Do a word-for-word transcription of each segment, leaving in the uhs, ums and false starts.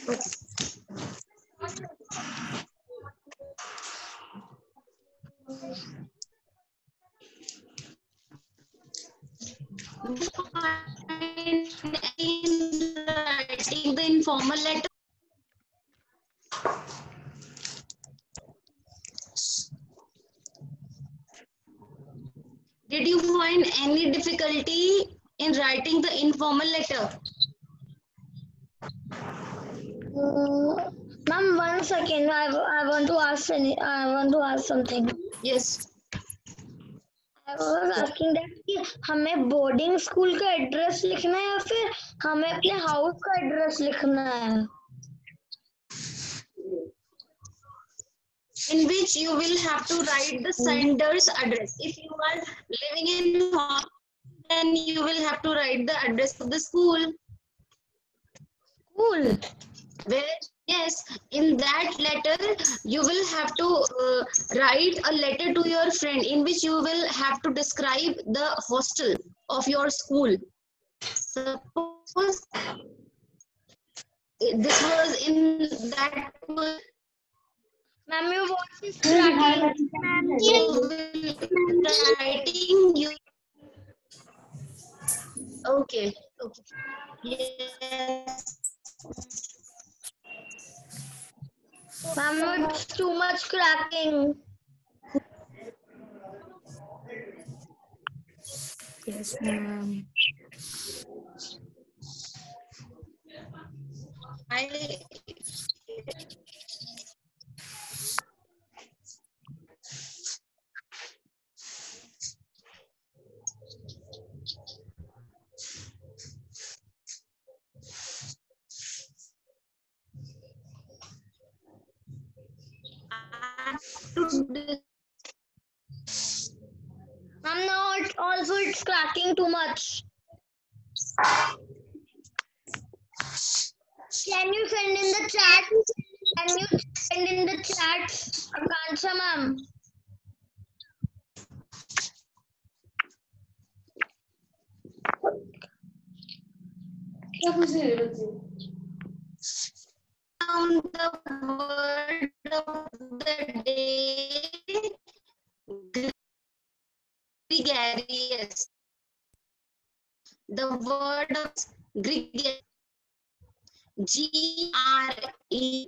Writing the informal letter. Did you find any difficulty in writing the informal letter? Uh, Ma'am, one second. I, I want to ask any. I want to ask something. Yes. I was asking that कि हमें boarding school का address लिखना है या फिर हमें अपने house का एड्रेस लिखना है? In which you will have to write the sender's address. If you are living in home, then you will have to write the address of the school. School. Where, yes, in that letter, you will have to uh, write a letter to your friend in which you will have to describe the hostel of your school. Suppose this was in that. Ma'am, your voice is cracking. You will writing you. Okay. Okay. Yes. Ma'am, it's too much cracking. Yes, ma'am. I. Ma'am, now it also it's cracking too much. Can you send in the chat? Can you send in the chat, Akansha ma'am? Found the word of the day, gregarious. The word of gregarious, G R E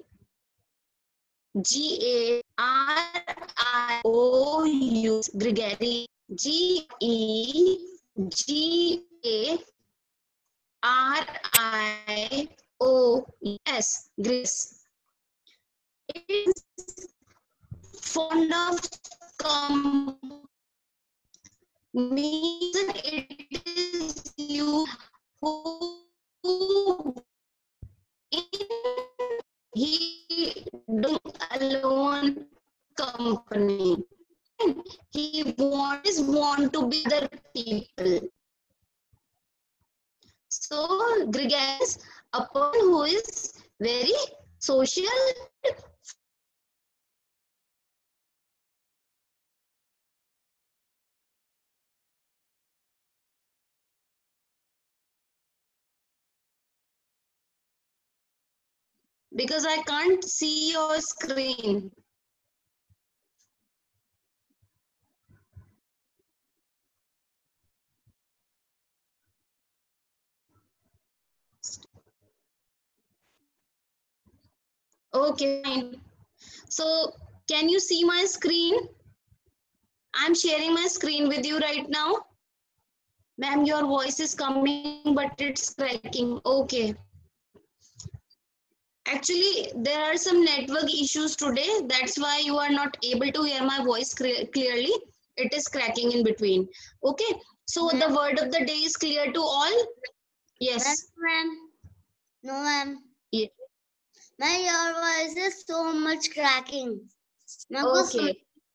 G A R I O U, gregarious, G E G A R I O S, grace. It is fond of come, means it is you who, who in he doing alone company. He wants want to be other people. So gregarious, a person who is very social. Because I can't see your screen. Okay, fine. So can you see my screen? I'm sharing my screen with you right now. Ma'am, your voice is coming, but it's cracking. Okay. Actually, there are some network issues today. That's why you are not able to hear my voice clearly. It is cracking in between. Okay. So the word of the day is clear to all. Yes. Ma'am. No, ma'am. Yeah. Ma'am, your voice is so much cracking. Okay.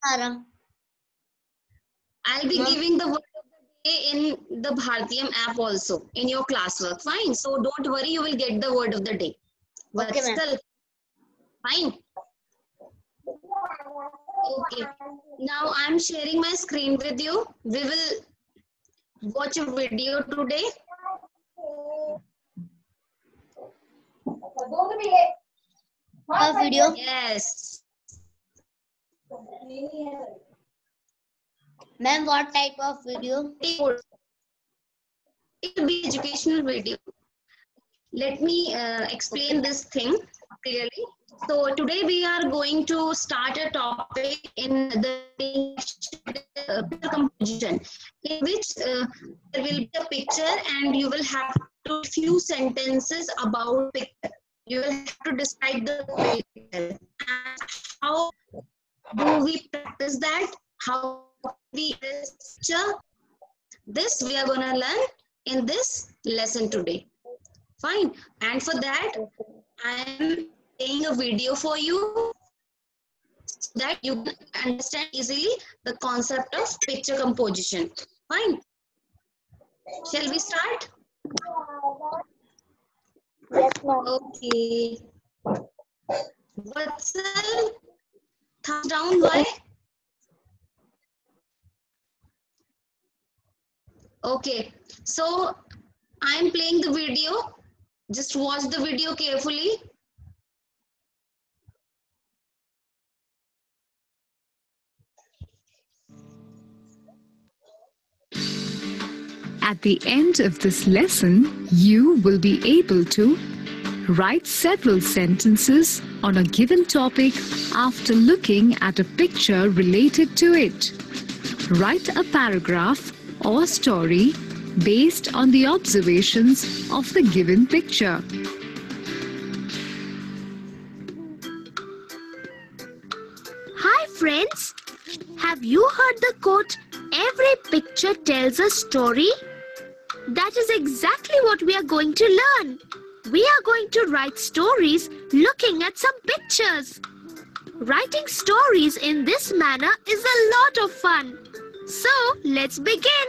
I'll be giving the word of the day in the Bhartiyam app also in your classwork. Fine. So don't worry, you will get the word of the day. But okay, still, fine. Okay. Now I'm sharing my screen with you. We will watch a video today. A video. Yes. Ma'am, what type of video? It will be educational video. Let me uh, explain this thing clearly. So today we are going to start a topic in the uh, picture composition, in which uh, there will be a picture and you will have to few sentences about picture. You will have to describe the picture. And how do we practice that? How we picture? This we are going to learn in this lesson today. Fine. And for that, I am playing a video for you so that you can understand easily the concept of picture composition. Fine. Shall we start? Yes, ma'am. Okay. Vatsal, thumbs down, why? Okay. So, I am playing the video. Just watch the video carefully. At the end of this lesson, you will be able to write several sentences on a given topic after looking at a picture related to it. Write a paragraph or story based on the observations of the given picture. Hi friends, have you heard the quote, "Every picture tells a story"? That is exactly what we are going to learn. We are going to write stories looking at some pictures. Writing stories in this manner is a lot of fun. So let's begin.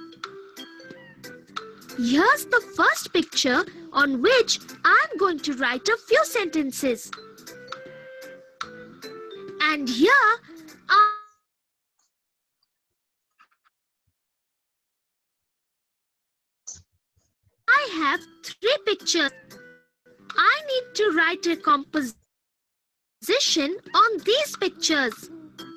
Here's the first picture on which I'm going to write a few sentences. And here are I have three pictures. I need to write a composition on these pictures.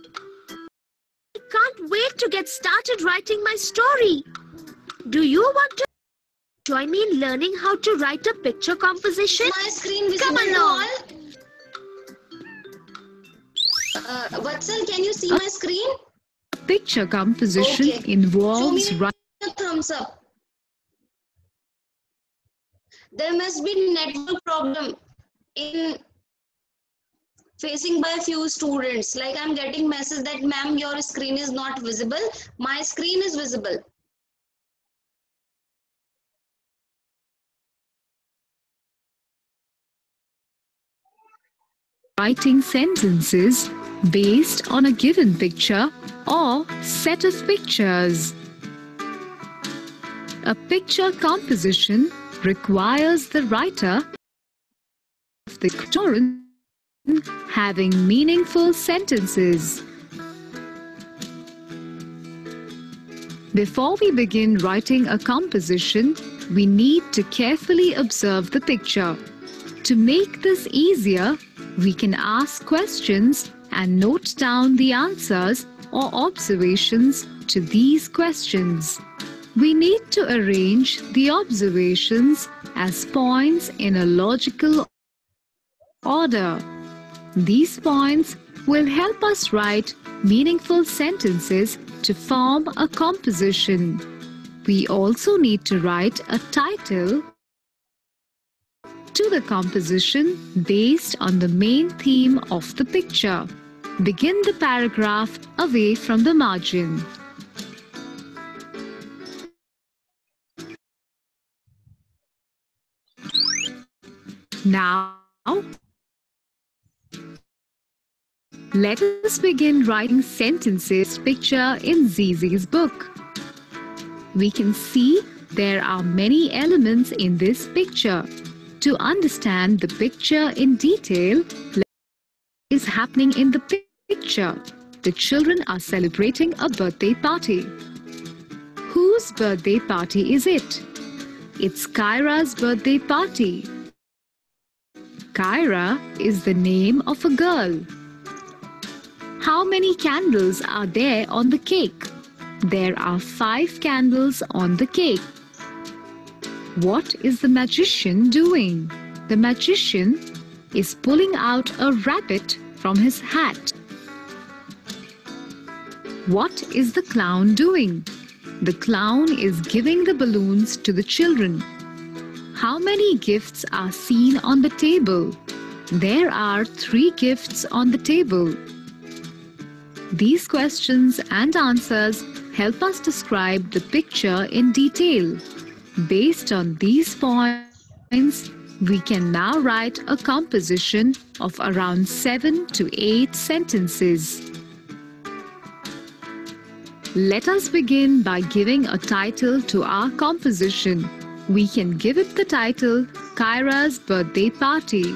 I can't wait to get started writing my story. Do you want to join me in learning how to write a picture composition? My screen Come visible to along. all? Uh, Vatsal, can you see my screen? Picture composition Okay. Show me involves writing a thumbs up. There must be network problem in facing by a few students. Like I'm getting message that ma'am, your screen is not visible. My screen is visible. writing sentences based on a given picture or set of pictures. A picture composition requires the writer of the story having meaningful sentences. Before we begin writing a composition, we need to carefully observe the picture. To make this easier, we can ask questions and note down the answers or observations to these questions. We need to arrange the observations as points in a logical order. These points will help us write meaningful sentences to form a composition. We also need to write a title to the composition based on the main theme of the picture. Begin the paragraph away from the margin. Now, let us begin writing sentences picture in Zizi's book. We can see there are many elements in this picture. To understand the picture in detail, what is happening in the picture? The children are celebrating a birthday party. Whose birthday party is it? It's Kyra's birthday party. Kyra is the name of a girl. How many candles are there on the cake? There are five candles on the cake. What is the magician doing? The magician is pulling out a rabbit from his hat. What is the clown doing? The clown is giving the balloons to the children. How many gifts are seen on the table? There are three gifts on the table. These questions and answers help us describe the picture in detail. Based on these points, we can now write a composition of around seven to eight sentences. Let us begin by giving a title to our composition. We can give it the title Kyra's Birthday Party.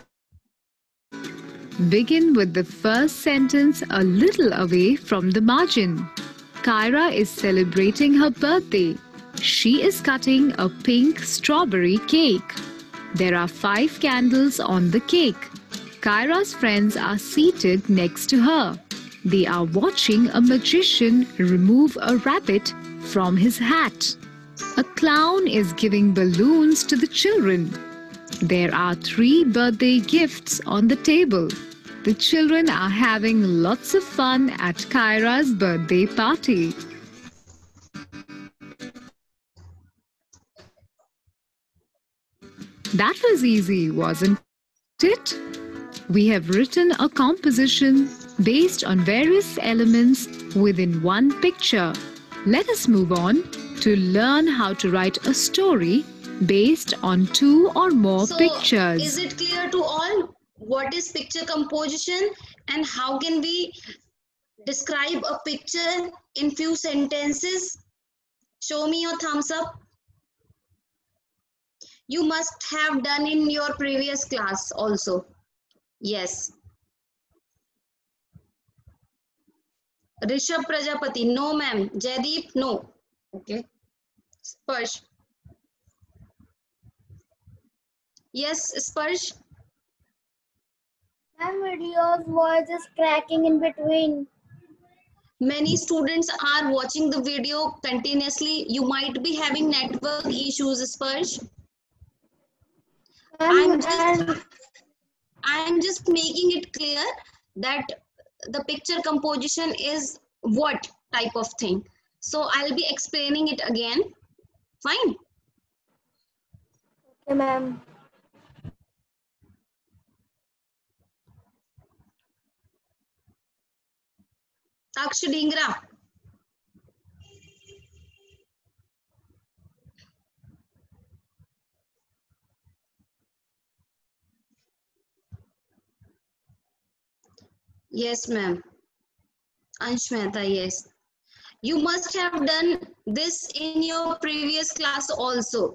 Begin with the first sentence a little away from the margin. Kyra is celebrating her birthday. She is cutting a pink strawberry cake. There are five candles on the cake. Kyra's friends are seated next to her. They are watching a magician remove a rabbit from his hat. A clown is giving balloons to the children. There are three birthday gifts on the table. The children are having lots of fun at Kyra's birthday party. That was easy, wasn't it? We have written a composition based on various elements within one picture. Let us move on to learn how to write a story based on two or more So, pictures. is it clear to all what is picture composition and how can we describe a picture in few sentences? Show me your thumbs up. You must have done in your previous class also. Yes. Rishabh Prajapati, no ma'am. Jaideep, no. Okay. Sparsh. Yes, Sparsh. My video's voice is cracking in between. Many students are watching the video continuously. You might be having network issues, Sparsh. I'm And, just, and I'm just making it clear that the picture composition is what type of thing. So I'll be explaining it again. Fine. okay, ma'am. Aksh Dhingra. Yes, ma'am. Ansh Mehta, yes. You must have done this in your previous class also.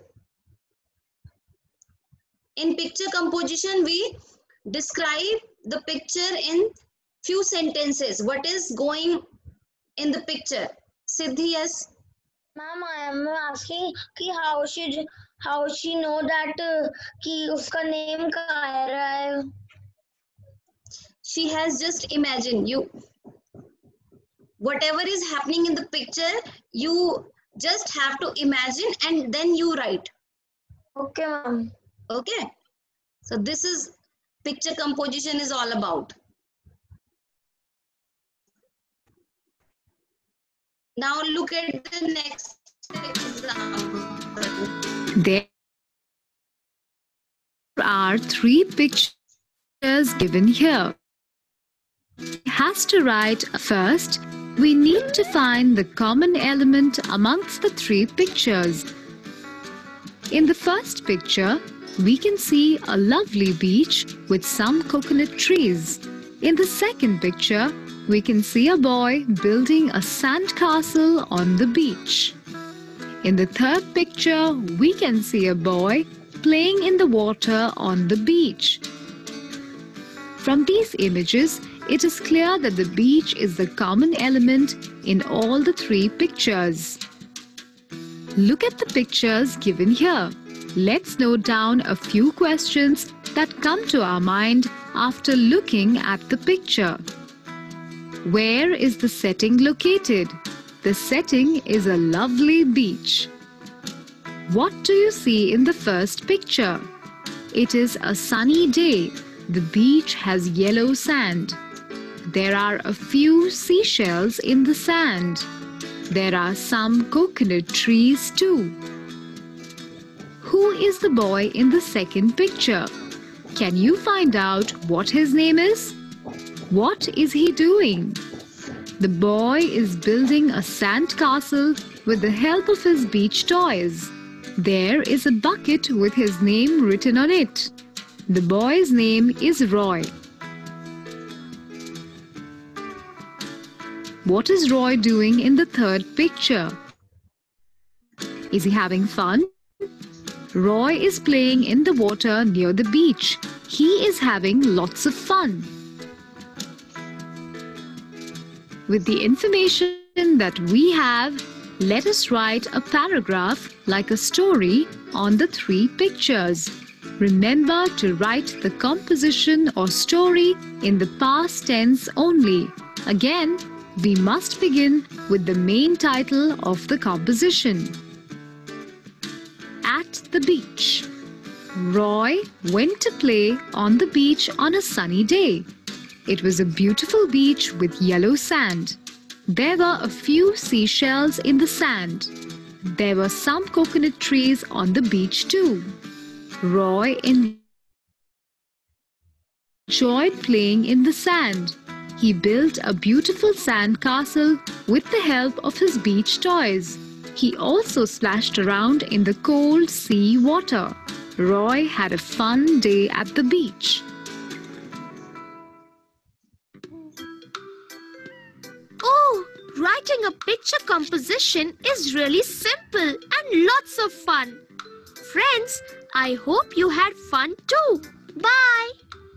In picture composition, we describe the picture in few sentences. What is going in the picture? Siddhi, yes. Ma'am, I am asking कि how she how she know that uh, कि उसका name Kyra है. She has just imagined you. Whatever is happening in the picture, you just have to imagine and then you write. Okay, ma'am. Okay. So this is picture composition is all about. Now look at the next example. There are three pictures given here. Has to write first. We need to find the common element amongst the three pictures. In the first picture, we can see a lovely beach with some coconut trees. In the second picture, we can see a boy building a sand castle on the beach. In the third picture, we can see a boy playing in the water on the beach. From these images, it is clear that the beach is the common element in all the three pictures. Look at the pictures given here. Let's note down a few questions that come to our mind after looking at the picture. Where is the setting located? The setting is a lovely beach. What do you see in the first picture? It is a sunny day. The beach has yellow sand. There are a few seashells in the sand. There are some coconut trees too. Who is the boy in the second picture? Can you find out what his name is? What is he doing? The boy is building a sand castle with the help of his beach toys. There is a bucket with his name written on it. The boy's name is Roy. What is Roy doing in the third picture? Is he having fun? Roy is playing in the water near the beach. He is having lots of fun. With the information that we have, let us write a paragraph like a story on the three pictures. Remember to write the composition or story in the past tense only. Again, we must begin with the main title of the composition. At the beach. Roy went to play on the beach on a sunny day. It was a beautiful beach with yellow sand. There were a few seashells in the sand. There were some coconut trees on the beach too. Roy enjoyed playing in the sand. He built a beautiful sand castle with the help of his beach toys. He also splashed around in the cold sea water. Roy had a fun day at the beach. Oh, writing a picture composition is really simple and lots of fun. Friends, I hope you had fun too. Bye.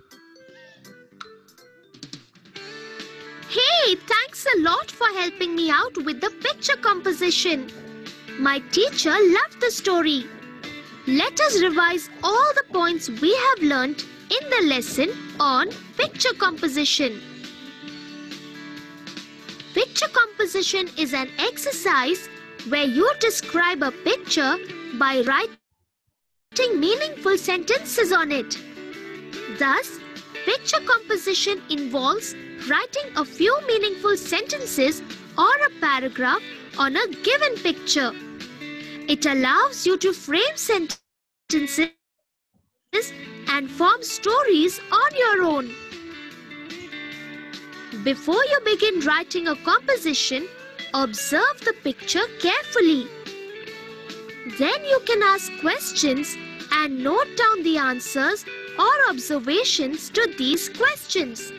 Hey, thanks a lot for helping me out with the picture composition. My teacher loved the story. Let us revise all the points we have learnt in the lesson on picture composition. Picture composition is an exercise where you describe a picture by writing meaningful sentences on it. Thus, picture composition involves writing a few meaningful sentences or a paragraph on a given picture. It allows you to frame sentences and form stories on your own. Before you begin writing a composition, observe the picture carefully. Then you can ask questions and note down the answers or observations to these questions.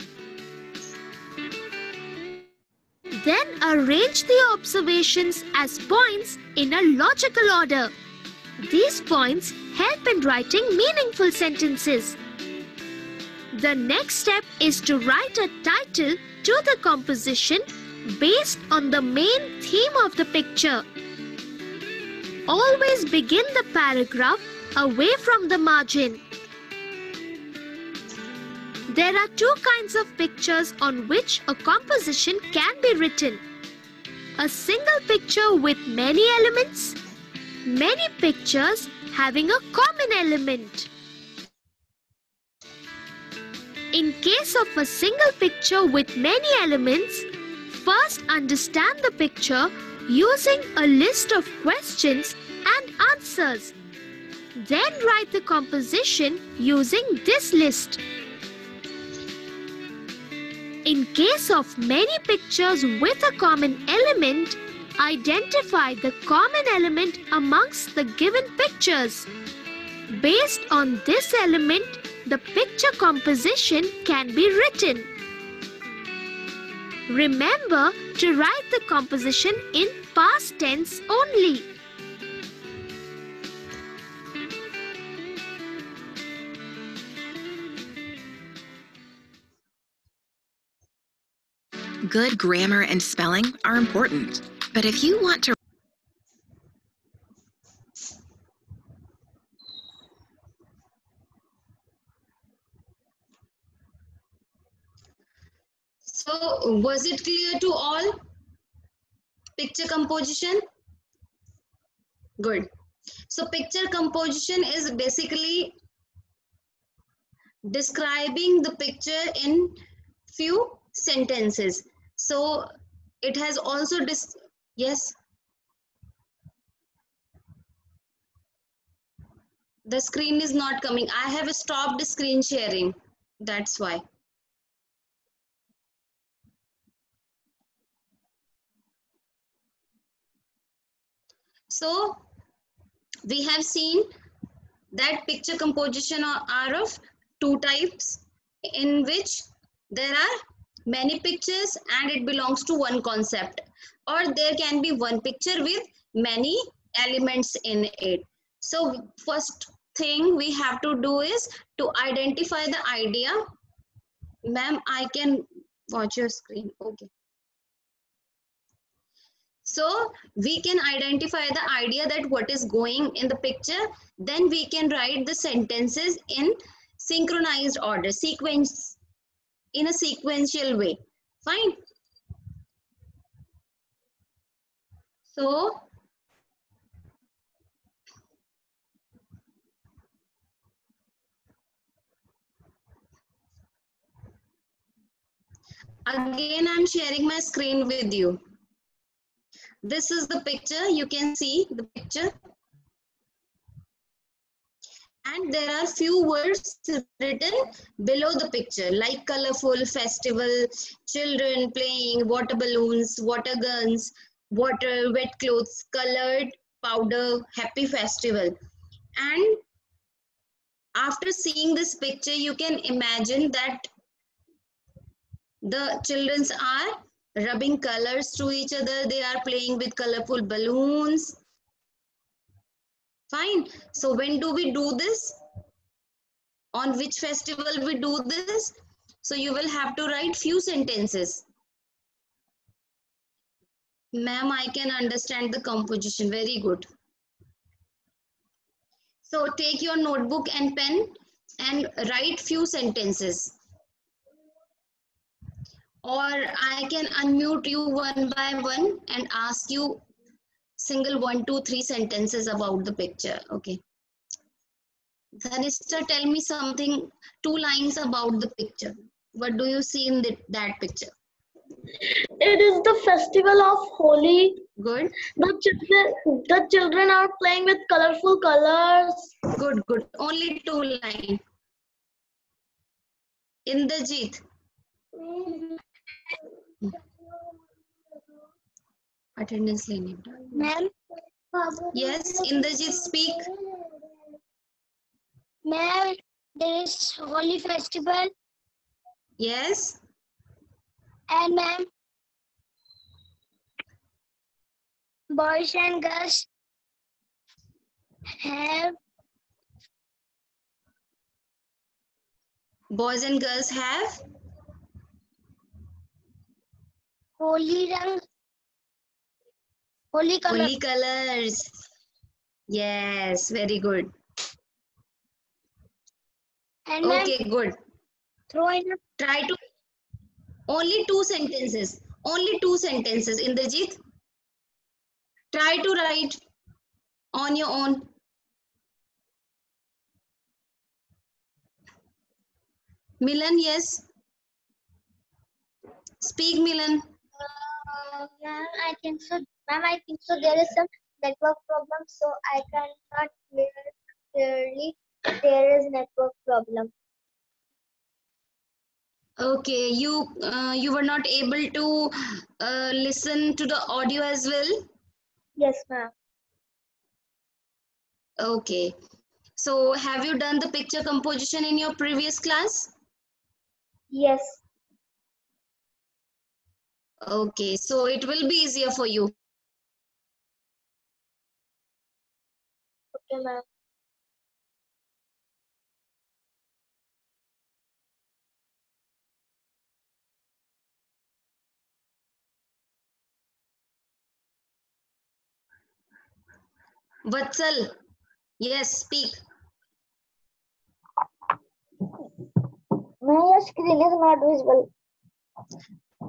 Then arrange the observations as points in a logical order. These points help in writing meaningful sentences. The next step is to write a title to the composition based on the main theme of the picture. Always begin the paragraph away from the margin. There are two kinds of pictures on which a composition can be written. A single picture with many elements, many pictures having a common element. In case of a single picture with many elements, first understand the picture using a list of questions and answers. Then write the composition using this list. In case of many pictures with a common element, identify the common element amongst the given pictures. Based on this element, the picture composition can be written. Remember to write the composition in past tense only. Good grammar and spelling are important, but if you want to So was it clear to all? Picture composition? Good. So picture composition is basically describing the picture in few sentences. So it has also dis yes. The screen is not coming. I have stopped screen sharing. That's why. So we have seen that picture composition are of two types, in which there are many pictures and it belongs to one concept, or there can be one picture with many elements in it. So first thing we have to do is to identify the idea. Ma'am, I can watch your screen. Okay. So we can identify the idea that what is going in the picture. Then we can write the sentences in synchronized order, sequence, in a sequential way. Fine. So again, I'm sharing my screen with you. This is the picture. You can see the picture. And there are few words written below the picture, like colorful, festival, children playing, water balloons, water guns, water, wet clothes, colored, powder, happy festival. And after seeing this picture, you can imagine that the children are rubbing colors to each other. They are playing with colorful balloons. Fine. So when do we do this? On which festival we do this? So you will have to write few sentences. Ma'am, I can understand the composition. Very good. So take your notebook and pen and write few sentences. Or I can unmute you one by one and ask you single one, two, three sentences about the picture. Okay. Dhanishta, tell me something, two lines about the picture. What do you see in the, that picture? It is the festival of Holi. Good. The children, the children are playing with colorful colors. Good, good. Only two lines. Indrajit. Attendance lane. Ma'am. Yes, Indrajit, speak. Ma'am, there is Holi festival. Yes. And ma'am, boys and girls have Boys and girls have Holi rang, Holi color. holy colors. Yes, very good. And ma'am, Okay, good. throw in a Try to only two sentences. Only two sentences, Indrajit. Try to write on your own. Milan, yes. Speak, Milan. Uh, ma'am, I think so. Ma'am, I think so. There is some network problem, so I cannot hear clearly. There is network problem. Okay, you uh, you were not able to uh, listen to the audio as well. Yes, ma'am. Okay. So have you done the picture composition in your previous class? Yes. Okay, so it will be easier for you. Okay, ma'am. Vatsal, yes, speak. My screen is not visible.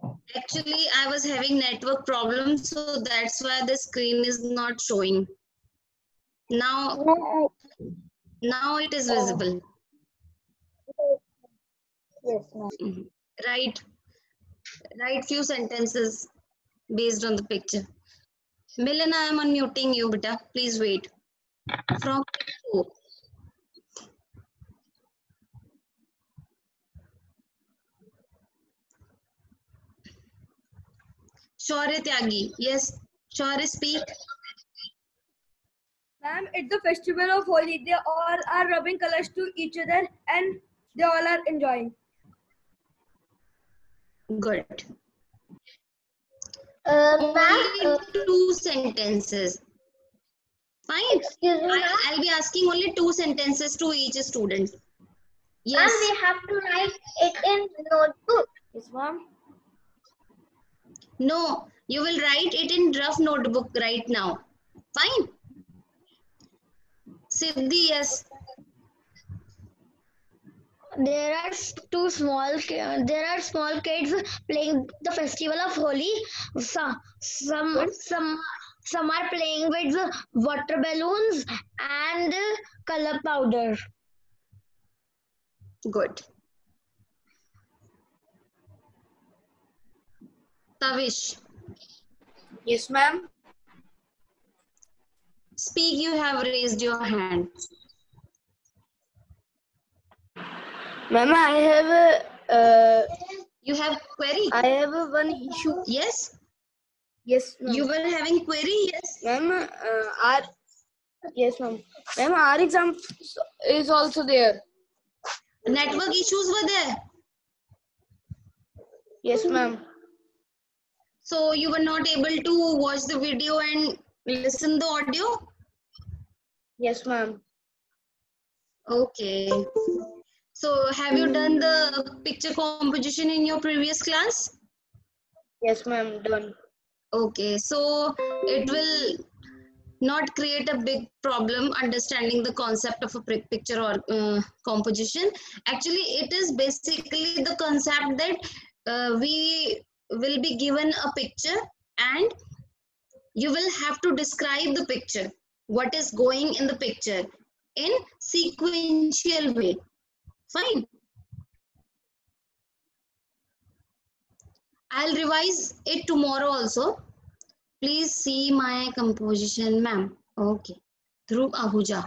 Actually, I was having network problems, so that's why the screen is not showing. Now, now it is visible. Yes, ma'am. Mhm. Write, write few sentences based on the picture. Milan, I am unmuting you, beta. Please wait. From who? Shaurya Tyagi. Yes, Shaurya, speak. Ma'am, it's the festival of Holi. They all are rubbing colors to each other and they all are enjoying. Good. Uh, Only ma'am, uh, two sentences. Fine. excuse me, I, ma'am. I'll be asking only two sentences to each student. Ma'am, Yes. we have to write it in notebook. Yes, ma'am. No, you will write it in rough notebook right now. Fine. Siddhi, yes. There are two small. There are small kids playing the festival of Holi. Some, some, some, some are playing with water balloons and color powder. Good. Tavish, Yes, ma'am. speak. You have raised your hand. Ma'am, I have a, uh, You have query? I have a one issue. Yes. Yes, ma'am. You were having query? Yes. Ma'am, uh, our yes, ma'am. Ma'am, our exam is also there. Network issues were there. Yes, ma'am. So you were not able to watch the video and listen the audio? Yes, ma'am. Okay. So have you done the picture composition in your previous class? Yes, ma'am. Done. Okay. So it will not create a big problem understanding the concept of a pic- picture or uh, composition. Actually, it is basically the concept that uh, we will be given a picture and you will have to describe the picture, what is going in the picture in sequential way. Fine. I'll revise it tomorrow also. Please see my composition, ma'am. Okay. Dhruv Ahuja.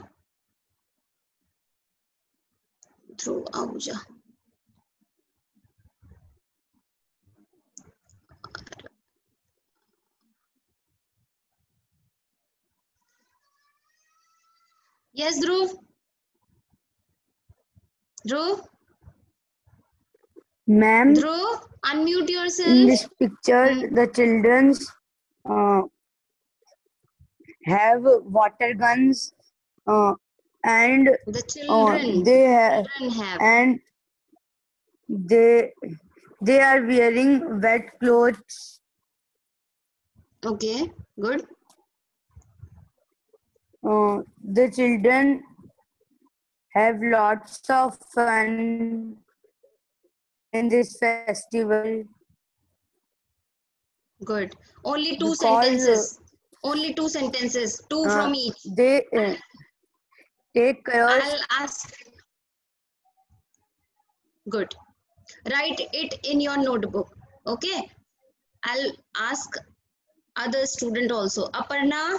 Dhruv Ahuja. Yes, Dhruv. Dhruv. Ma'am, Dhruv, unmute yourself. in this picture, Mm. the childrens uh, have water guns uh, and The uh, children. they have Children have. and they they are wearing wet clothes. Okay, good. Uh, the children have lots of fun in this festival Good. Only two because sentences. Only two sentences. Two uh, from each. they uh, take colors. I'll ask. Good. Write it in your notebook. Okay. I'll ask other student also. Aparna.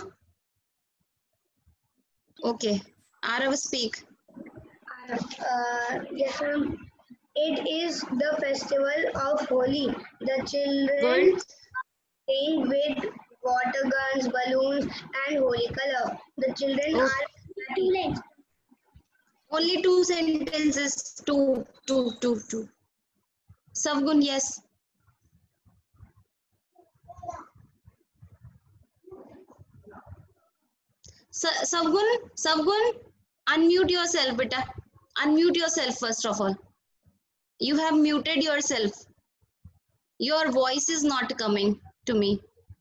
Okay. Arav, speak. Uh, yes, ma'am. It is the festival of Holi. The children Good. playing with water guns, balloons, and holy color. The children Oh. are two lines. Only two sentences. Two, two, two, two. Savgun, yes. Sa- Savgun, Savgun, unmute yourself, beta. Unmute yourself first of all. You have muted yourself. Your voice is not coming to me.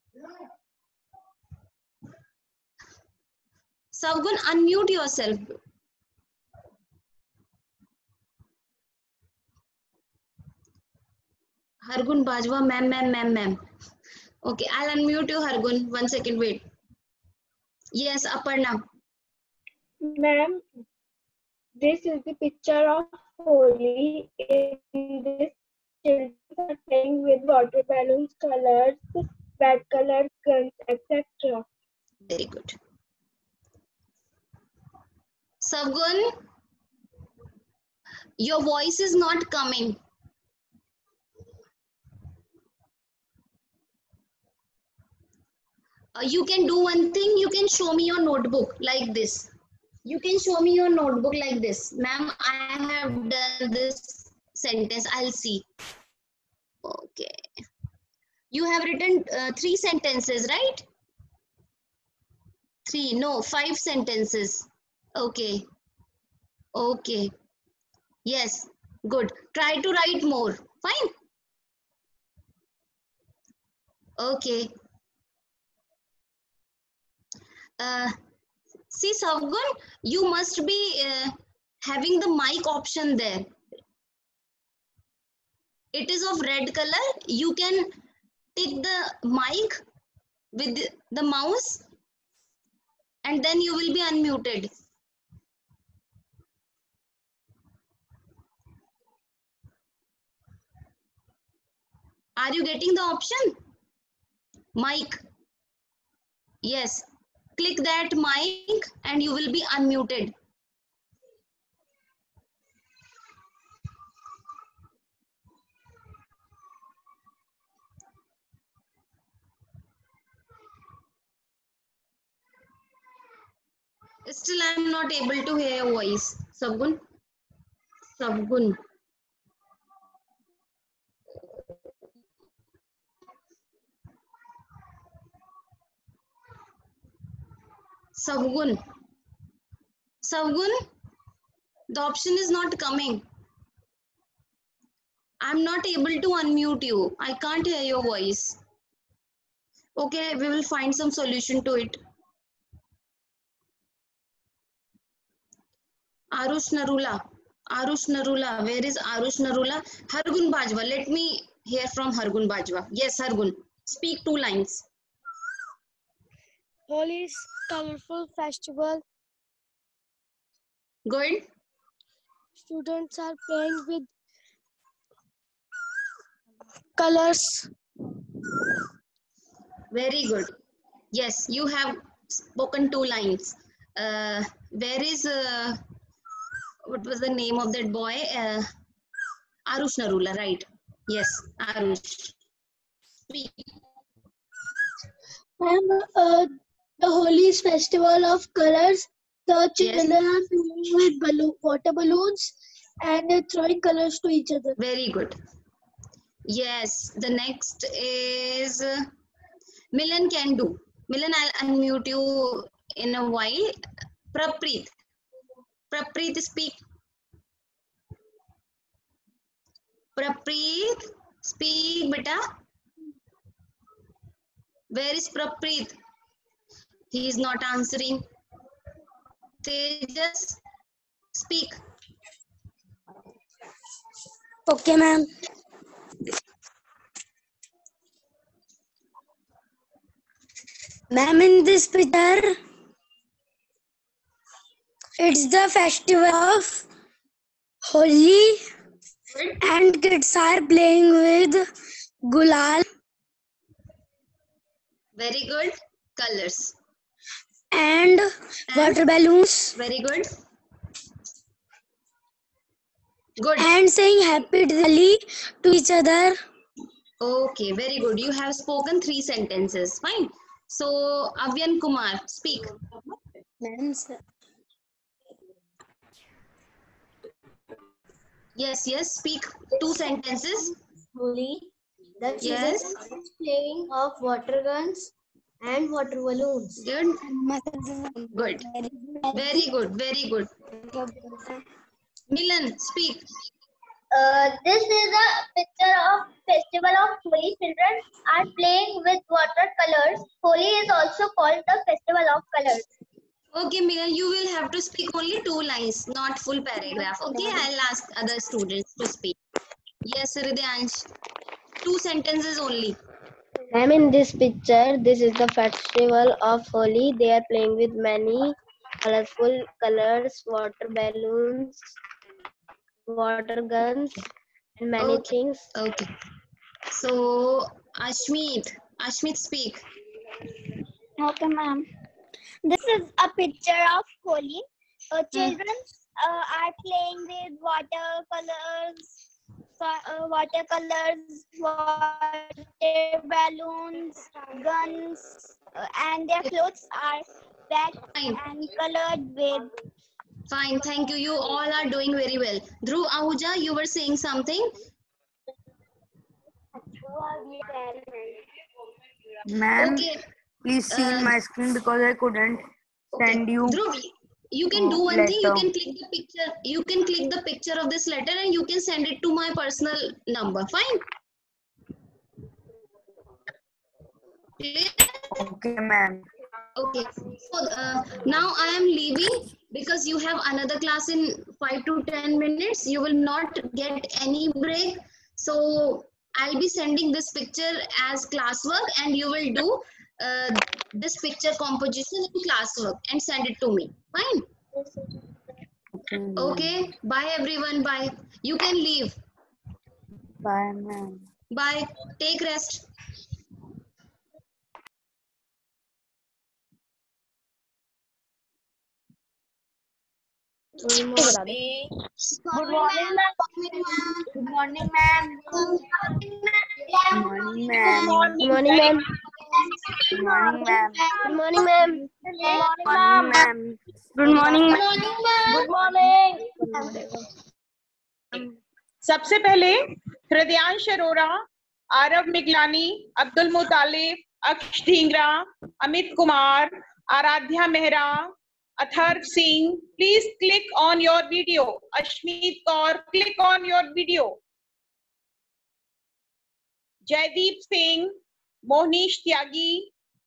Savgun, unmute yourself. Hargun Bajwa, ma'am, ma'am, ma'am, ma'am. Okay, I'll unmute you, Hargun. One second, wait. Yes, Aparna. Ma'am, this is the picture of Holi. In this, children are playing with water balloons, colors, bad colors, guns, et cetera. Very good. Savgun, your voice is not coming. Uh, you can do one thing, you can show me your notebook like this. You can show me your notebook like this. Ma'am, I have done this sentence, I'll see. Okay. You have written uh, three sentences, right? Three, no, five sentences. Okay. Okay. Yes, good. Try to write more. Fine. Okay. Uh, see, Savgun, you must be uh, having the mic option there. It is of red color. You can take the mic with the mouse and then you will be unmuted. Are you getting the option? Mic. Yes. Click that mic and you will be unmuted. Still, I am not able to hear your voice. Savgun. Savgun. Savgun. Savgun, the option is not coming. I'm not able to unmute you. I can't hear your voice. Okay, we will find some solution to it. Arush Narula. Arush Narula. Where is Arush Narula? Hargun Bajwa. Let me hear from Hargun Bajwa. Yes, Hargun. Speak two lines. Holi is colorful festival. Good. Students are playing with colors. Very good. Yes, you have spoken two lines. Uh, where is, uh, what was the name of that boy? Uh, Arush Narula, right? Yes, Arush. Speak. And uh, the Holi is festival of colors. The children Yes. are playing with balloon, water balloons and uh, throwing colors to each other. Very good. Yes, the next is uh, Milan can do. Milan, I'll unmute you in a while. Prapreet. Prapreet, speak. Prapreet, speak, beta. Where is Prapreet? He is not answering. Tejas, speak. Okay, ma'am. Ma'am, in this picture, it's the festival of Holi and kids are playing with gulal Very good. Colors. and water balloons Very good. Good. and saying happy Diwali to each other. Okay, very good. You have spoken three sentences. Fine. So, Avyan Kumar, speak. Ma'am, sir. Yes, yes, speak two sentences. Holi, the Yes. children are playing of water guns and water balloons. Good. Good. Very good. Very good. Milan, speak. Uh, this is a picture of festival of Holi. Children are playing with watercolors. Holi is also called the festival of colors. Okay, Milan, you will have to speak only two lines, not full paragraph. Okay, I'll ask other students to speak. Yes, Hridayansh. two sentences only. Ma'am, in this picture, this is the festival of Holi. They are playing with many colorful colors, water balloons, water guns, and many Okay. things. Okay. So, Ashmeet, Ashmeet, speak. Okay, ma'am. This is a picture of Holi. Uh, children uh, are playing with watercolors, uh, watercolors, water balloons, guns, uh, and their clothes are wet Fine. and colored with. Fine. Thank you. You all are doing very well. Dhruv, Ahuja, you were saying something. Ma'am, Okay. please see Uh, my screen because I couldn't send okay. you Dhruv, you can uh, do one thing. You letter. can click the picture. You can click the picture of this letter and you can send it to my personal number. Fine. Clear? Okay, ma'am. Okay. So uh, now I am leaving because you have another class in five to ten minutes. You will not get any break. So I'll be sending this picture as classwork and you will do uh, this picture composition in classwork and send it to me. Fine. Okay, ma'am. Okay. Bye everyone. Bye. You can leave. Bye, ma'am. Bye. Take rest. Good morning, ma'am. Good morning, ma'am. Good morning, ma'am. Good morning, ma'am. Good morning, ma'am. Good morning, ma'am. Good morning, ma'am. Good morning, ma'am. Good morning. सबसे पहले हृदयांश अरोड़ा, आरव मिगलानी, अब्दुल मुतालिब, अक्ष Dhingra, Amit Kumar, Aaradhya Mehra, Atharva Singh, please click on your video. Ashmeet Kaur, click on your video. Jaideep Singh, Mohnish Tyagi,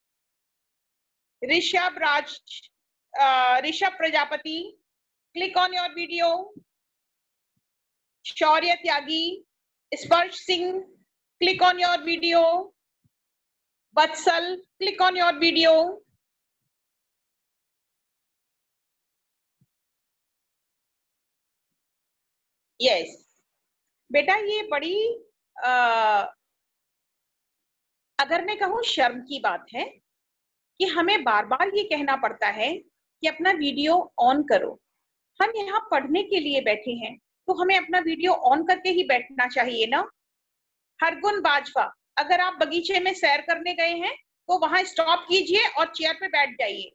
Rishabh Raj, uh, Rishabh Prajapati, click on your video. Shaurya Tyagi, Sparsh Singh, click on your video. Vatsal, click on your video. Yes. बेटा ये बड़ी आ, अगर मैं कहूँ शर्म की बात है कि हमें बार बार ये कहना पड़ता है कि अपना वीडियो ऑन करो। हम यहाँ पढ़ने के लिए बैठे हैं तो हमें अपना वीडियो ऑन करके ही बैठना चाहिए ना। हरगुन बाजवा, अगर आप बगीचे में सैर करने गए हैं तो वहां स्टॉप कीजिए और चेयर पे बैठ जाइए।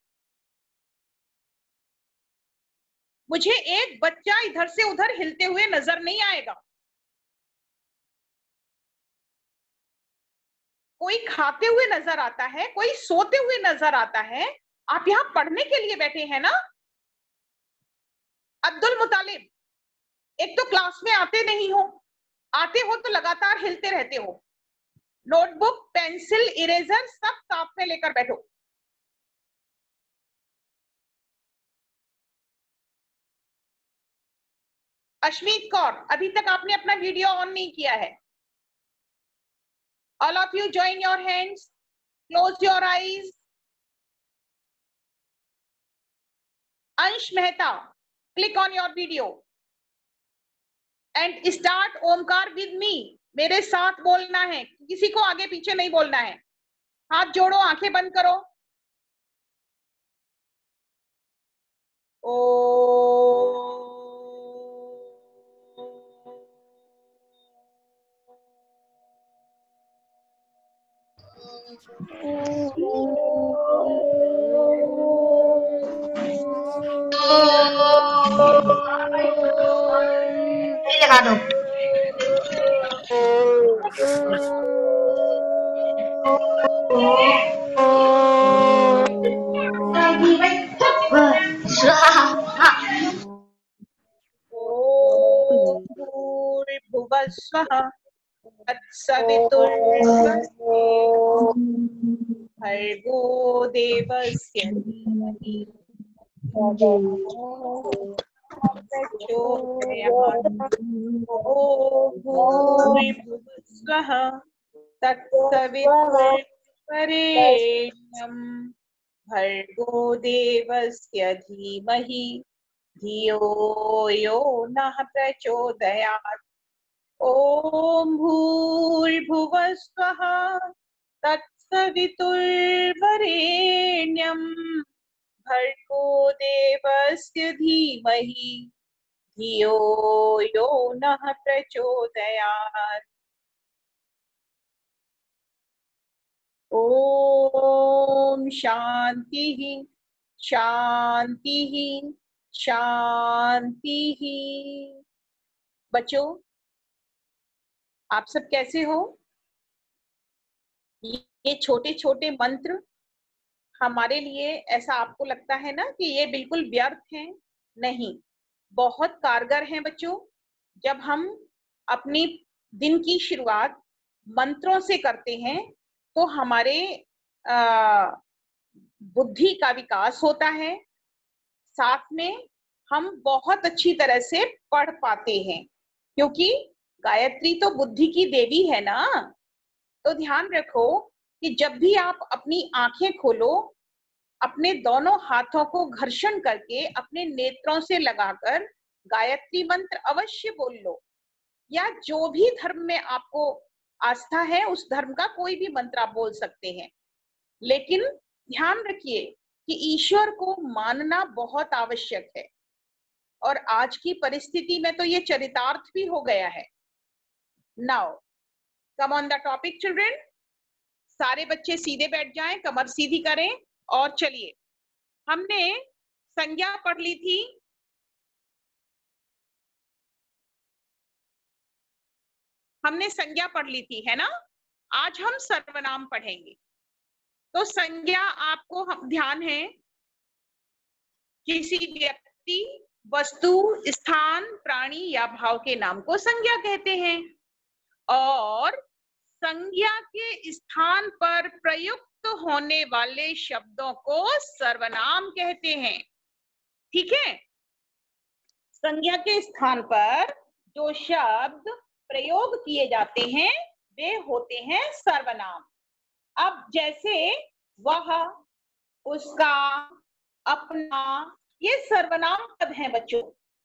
मुझे एक बच्चा इधर से उधर हिलते हुए नजर नहीं आएगा। कोई खाते हुए नजर आता है, कोई सोते हुए नजर आता है। आप यहाँ पढ़ने के लिए बैठे हैं ना। अब्दुल मुतालिब, एक तो क्लास में आते नहीं हो, आते हो तो लगातार हिलते रहते हो। नोटबुक, पेंसिल, इरेजर सब साथ में लेकर बैठो। अश्मीत कौर, अभी तक आपने अपना वीडियो ऑन नहीं किया है। All of you join your hands, close your eyes. Ansh Mehta, click on your video and start Omkar with me. मेरे साथ बोलना है, किसी को आगे पीछे नहीं बोलना है। हाथ जोड़ो, आंखें बंद करो। ओ लगा दो। भूर्भुवः स्वः तत्सवितुर्वरेण्यं भर्गो देवस्य धीमहि ॐ भूर्भुवः स्वः तत्सवितुर्वरेण्यं भर्गो देवस्य धीमहि धियो यो नः प्रचोदयात्। ॐ भूर्भुवस्वः तत्सवितुर्वरेण्यं भर्गो देवस्य धीमहि धियो यो नः प्रचोदयात्। ओम शांति शांति शांति। बच्चों, आप सब कैसे हो? ये छोटे छोटे मंत्र हमारे लिए ऐसा आपको लगता है ना कि ये बिल्कुल व्यर्थ हैं? नहीं, बहुत कारगर हैं बच्चों। जब हम अपनी दिन की शुरुआत मंत्रों से करते हैं तो हमारे बुद्धि का विकास होता है, साथ में हम बहुत अच्छी तरह से पढ़ पाते हैं, क्योंकि गायत्री तो बुद्धि की देवी है ना। तो ध्यान रखो कि जब भी आप अपनी आंखें खोलो, अपने दोनों हाथों को घर्षण करके अपने नेत्रों से लगाकर गायत्री मंत्र अवश्य बोल लो, या जो भी धर्म में आपको आस्था है उस धर्म का कोई भी मंत्र आप बोल सकते हैं। लेकिन ध्यान रखिए कि ईश्वर को मानना बहुत आवश्यक है, और आज की परिस्थिति में तो ये चरितार्थ भी हो गया है। Now come on the topic children. सारे बच्चे सीधे बैठ जाएं, कमर सीधी करें और चलिए। हमने संज्ञा पढ़ ली थी, हमने संज्ञा पढ़ ली थी, है ना। आज हम सर्वनाम पढ़ेंगे। तो संज्ञा आपको हम ध्यान है, किसी व्यक्ति, वस्तु, स्थान, प्राणी या भाव के नाम को संज्ञा कहते हैं, और संज्ञा के स्थान पर प्रयुक्त होने वाले शब्दों को सर्वनाम कहते हैं। ठीक है, संज्ञा के स्थान पर जो शब्द प्रयोग किए जाते हैं वे होते हैं सर्वनाम। अब जैसे वह, उसका, अपना, ये सर्वनाम पद हैं बच्चों।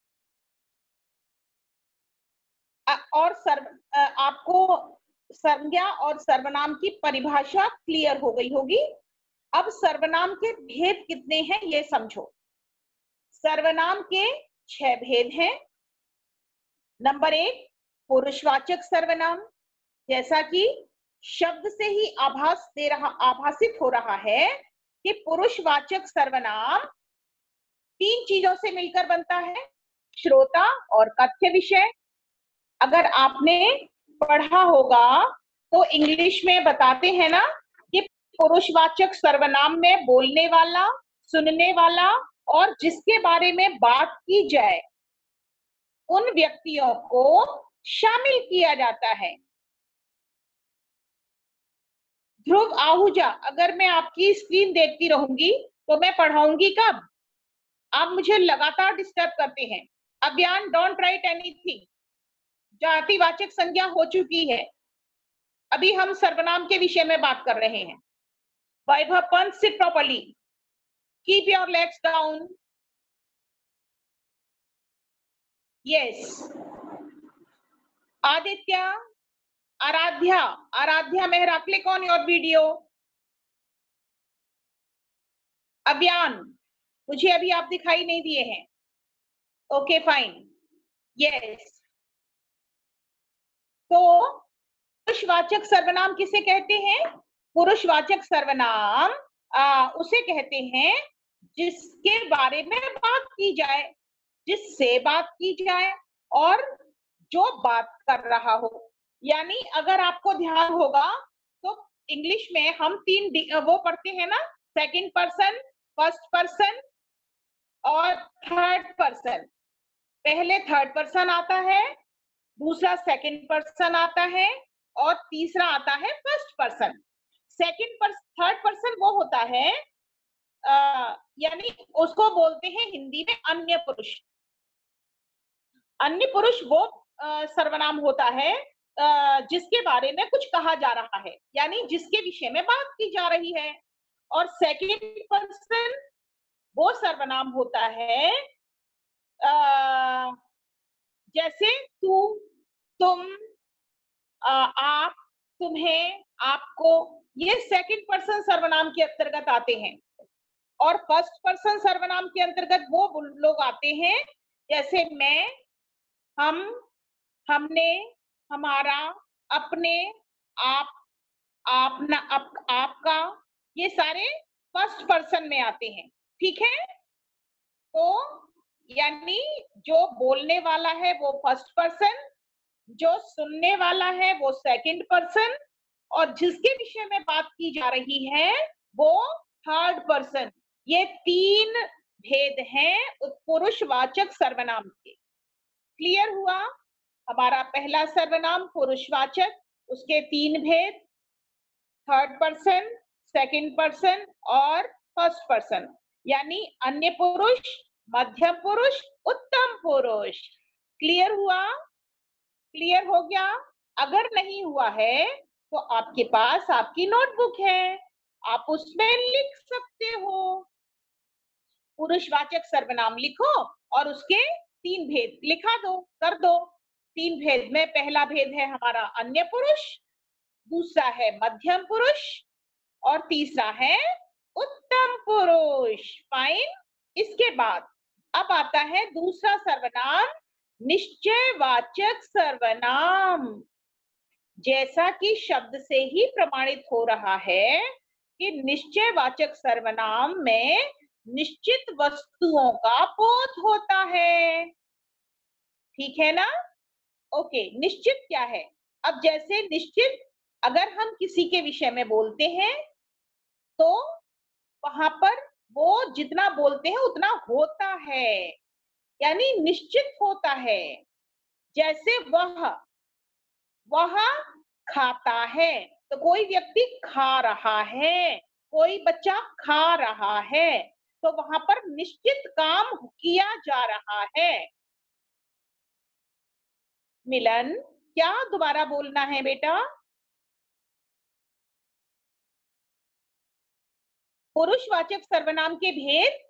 और सर्व आपको संज्ञा और सर्वनाम की परिभाषा क्लियर हो गई होगी। अब सर्वनाम के भेद कितने हैं ये समझो। सर्वनाम के छह भेद हैं। नंबर एक, पुरुषवाचक सर्वनाम, जैसा कि शब्द से ही आभास दे रहा आभासित हो रहा है कि पुरुषवाचक सर्वनाम तीन चीजों से मिलकर बनता है, श्रोता और कथ्य विषय। अगर आपने पढ़ा होगा तो इंग्लिश में बताते हैं ना कि पुरुषवाचक सर्वनाम में बोलने वाला, सुनने वाला और जिसके बारे में बात की जाए उन व्यक्तियों को शामिल किया जाता है। ध्रुव आहूजा, अगर मैं आपकी स्क्रीन देखती रहूंगी तो मैं पढ़ाऊंगी कब? आप मुझे लगातार डिस्टर्ब करते हैं। अभियान, डोंट राइट एनीथिंग। जातिवाचक संज्ञा हो चुकी है, अभी हम सर्वनाम के विषय में बात कर रहे हैं। Vaibhav Pant, sit properly, keep your legs down. Yes. Aditya, Aaradhya, Aaradhya Mehra, click on your video. Abhiyan, मुझे अभी आप दिखाई नहीं दिए हैं। Okay fine, yes. तो पुरुषवाचक सर्वनाम किसे कहते हैं? पुरुषवाचक सर्वनाम आ, उसे कहते हैं जिसके बारे में बात की जाए, जिससे बात की जाए और जो बात कर रहा हो। यानी अगर आपको ध्यान होगा तो इंग्लिश में हम तीन वो पढ़ते हैं ना, सेकंड पर्सन, फर्स्ट पर्सन और थर्ड पर्सन। पहले थर्ड पर्सन आता है, दूसरा सेकंड पर्सन आता है और तीसरा आता है first person. Second person, third person वो होता है आ, यानी उसको बोलते हैं हिंदी में अन्य पुरुष। अन्य पुरुष वो आ, सर्वनाम होता है जिसके बारे में कुछ कहा जा रहा है, यानी जिसके विषय में बात की जा रही है। और सेकंड पर्सन वो सर्वनाम होता है आ, जैसे तू, तुम, आ, आप, तुम्हें, आपको, ये सेकंड पर्सन सर्वनाम के अंतर्गत आते हैं। और फर्स्ट पर्सन सर्वनाम के अंतर्गत वो लोग आते हैं जैसे मैं, हम, हमने, हमारा, अपने, आप, आपना, आप, आपका, ये सारे फर्स्ट पर्सन में आते हैं। ठीक है, तो यानी जो बोलने वाला है वो फर्स्ट पर्सन, जो सुनने वाला है वो सेकंड पर्सन, और जिसके विषय में बात की जा रही है वो थर्ड पर्सन। ये तीन भेद हैं पुरुषवाचक सर्वनाम के। क्लियर हुआ? हमारा पहला सर्वनाम पुरुषवाचक, उसके तीन भेद, थर्ड पर्सन, सेकंड पर्सन और फर्स्ट पर्सन, यानी अन्य पुरुष, मध्यम पुरुष, उत्तम पुरुष। क्लियर हुआ? क्लियर हो गया? अगर नहीं हुआ है तो आपके पास आपकी नोटबुक है, आप उसमें लिख सकते हो। पुरुषवाचक सर्वनाम लिखो और उसके तीन भेद लिखा दो, कर दो। तीन भेद में पहला भेद है हमारा अन्य पुरुष, दूसरा है मध्यम पुरुष और तीसरा है उत्तम पुरुष। फाइन। इसके बाद अब आता है दूसरा सर्वनाम, निश्चयवाचक सर्वनाम। जैसा कि शब्द से ही प्रमाणित हो रहा है कि निश्चयवाचक सर्वनाम में निश्चित वस्तुओं का बोध होता है। ठीक है ना? ओके, निश्चित क्या है? अब जैसे निश्चित, अगर हम किसी के विषय में बोलते हैं तो वहां पर वो जितना बोलते हैं उतना होता है, यानी निश्चित होता है। जैसे वह वह खाता है, तो कोई व्यक्ति खा रहा है, कोई बच्चा खा रहा है, तो वहां पर निश्चित काम किया जा रहा है। मिलन, क्या दोबारा बोलना है बेटा? पुरुषवाचक सर्वनाम के भेद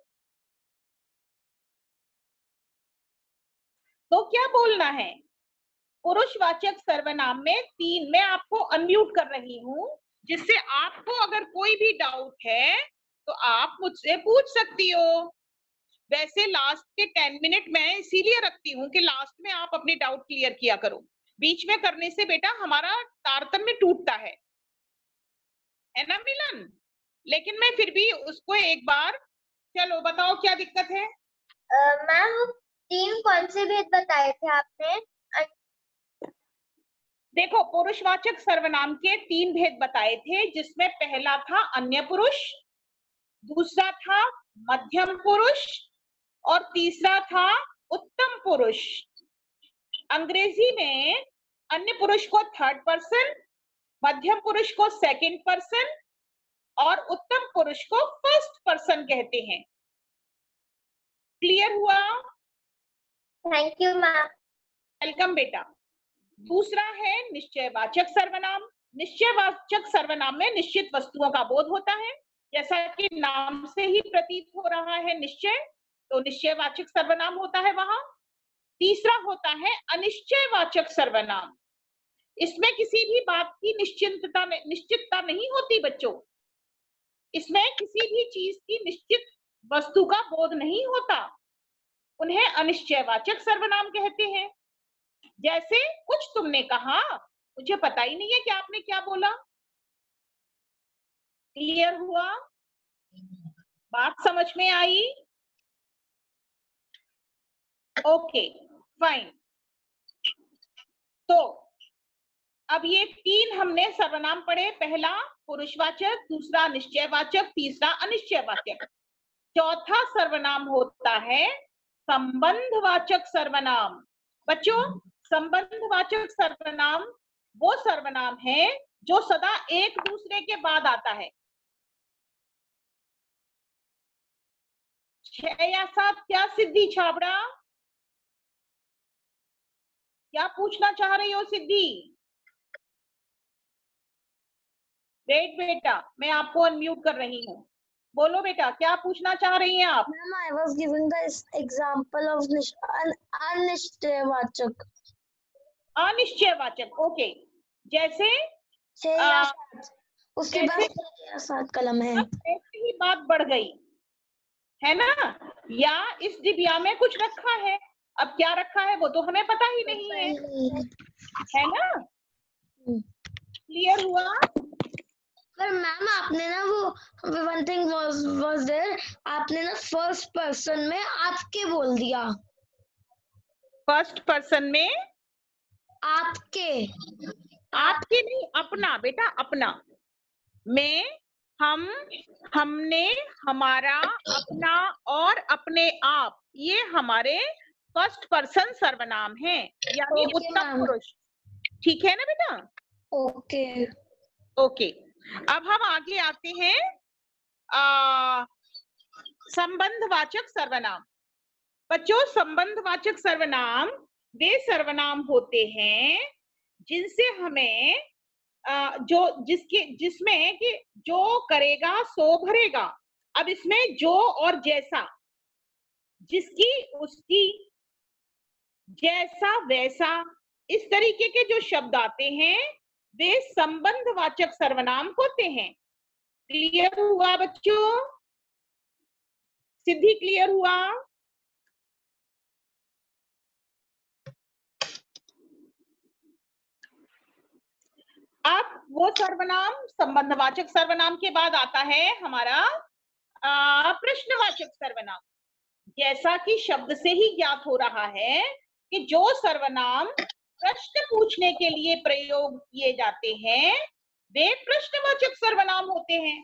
तो क्या बोलना है? पुरुषवाचक सर्वनाम में तीन, मैं आपको अनम्यूट कर रही हूं जिससे आपको अगर कोई भी डाउट है तो आप मुझसे पूछ सकती हो। वैसे लास्ट के टेन मिनट मैं इसीलिए रखती हूँ कि लास्ट में आप अपनी डाउट क्लियर किया करो। बीच में करने से बेटा हमारा तारतम्य टूटता है, है ना मिलन? लेकिन मैं फिर भी उसको एक बार, चलो बताओ क्या दिक्कत है? मैम तीन कौन से भेद बताए थे आपने? देखो, पुरुषवाचक सर्वनाम के तीन भेद बताए थे, जिसमें पहला था अन्य पुरुष, दूसरा था मध्यम पुरुष और तीसरा था उत्तम पुरुष। अंग्रेजी में अन्य पुरुष को थर्ड पर्सन, मध्यम पुरुष को सेकंड पर्सन और उत्तम पुरुष को फर्स्ट पर्सन कहते हैं। क्लियर हुआ? Thank you ma'am. वेलकम बेटा। दूसरा है निश्चयवाचक सर्वनाम। निश्चयवाचक सर्वनाम में निश्चित वस्तुओं का बोध होता है, जैसा कि नाम से ही प्रतीत हो रहा है निश्चय, तो निश्चयवाचक सर्वनाम होता है वहां। तीसरा होता है अनिश्चयवाचक सर्वनाम। इसमें किसी भी बात की निश्चितता निश्चितता नहीं होती बच्चों, इसमें किसी भी चीज की निश्चित वस्तु का बोध नहीं होता, उन्हें अनिश्चयवाचक सर्वनाम कहते हैं। जैसे कुछ तुमने कहा, मुझे पता ही नहीं है कि आपने क्या बोला। क्लियर हुआ? बात समझ में आई? Okay fine. तो अब ये तीन हमने सर्वनाम पढ़े, पहला पुरुषवाचक, दूसरा निश्चयवाचक, तीसरा अनिश्चयवाचक। चौथा सर्वनाम होता है संबंधवाचक सर्वनाम। बच्चों, संबंधवाचक सर्वनाम वो सर्वनाम है जो सदा एक दूसरे के बाद आता है। छह या सात क्या सिद्धि छाबड़ा? क्या पूछना चाह रही हो सिद्धि? वेट बेटा, मैं आपको अनम्यूट कर रही हूँ। बोलो बेटा, क्या पूछना चाह रही हैं आप? Ma'am, I was giving the example of अनिश्चयवाचक। अनिश्चयवाचक, ओके। जैसे छह या आ, सात, उसके जैसे बाद छह या सात कलम है। अब ऐसे ही बात बढ़ गई है ना, या इस डिबिया में कुछ रखा है, अब क्या रखा है वो तो हमें पता ही नहीं है, है ना? क्लियर हुआ? पर मैम आपने ना वो one thing was was there, आपने ना फर्स्ट पर्सन में आपके बोल दिया। फर्स्ट पर्सन में आपके आपके नहीं, अपना बेटा, अपना। मैं, हम, हमने, हमारा, अपना और अपने आप, ये हमारे फर्स्ट पर्सन सर्वनाम हैं, यानी ओके उत्तम मैम। पुरुष। ठीक है ना बेटा? ओके ओके, अब हम आगे आते हैं आ, संबंधवाचक सर्वनाम। बच्चों, संबंधवाचक सर्वनाम वे सर्वनाम होते हैं जिनसे हमें आ, जो जिसके जिसमें कि जो करेगा सो भरेगा। अब इसमें जो और जैसा, जिसकी उसकी, जैसा वैसा, इस तरीके के जो शब्द आते हैं वे संबंधवाचक सर्वनाम होते हैं। क्लियर हुआ बच्चों? सिद्धि क्लियर हुआ? अब वो सर्वनाम, संबंधवाचक सर्वनाम के बाद आता है हमारा प्रश्नवाचक सर्वनाम। जैसा कि शब्द से ही ज्ञात हो रहा है कि जो सर्वनाम प्रश्न पूछने के लिए प्रयोग किए जाते हैं वे प्रश्नवाचक सर्वनाम होते हैं।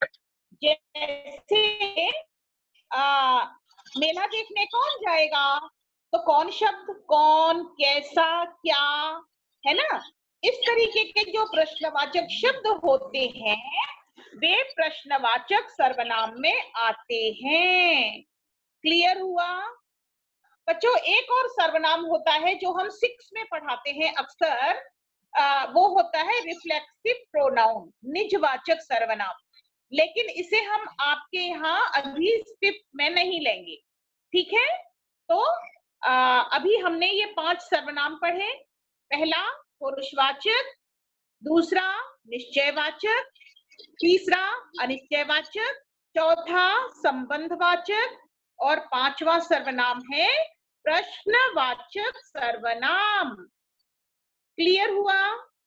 जैसे आ, मेला देखने कौन जाएगा, तो कौन शब्द, कौन, कैसा, क्या, है ना? इस तरीके के जो प्रश्नवाचक शब्द होते हैं वे प्रश्नवाचक सर्वनाम में आते हैं। क्लियर हुआ बच्चों? एक और सर्वनाम होता है जो हम सिक्स में पढ़ाते हैं अक्सर, आ, वो होता है रिफ्लेक्सिव प्रोनाउन, निजवाचक सर्वनाम। लेकिन इसे हम आपके यहाँ अभी फिफ्थ में नहीं लेंगे, ठीक है? तो आ, अभी हमने ये पांच सर्वनाम पढ़े। पहला पुरुषवाचक, दूसरा निश्चयवाचक, तीसरा अनिश्चयवाचक, चौथा संबंधवाचक और पांचवा सर्वनाम है प्रश्नवाचक सर्वनाम। क्लियर हुआ?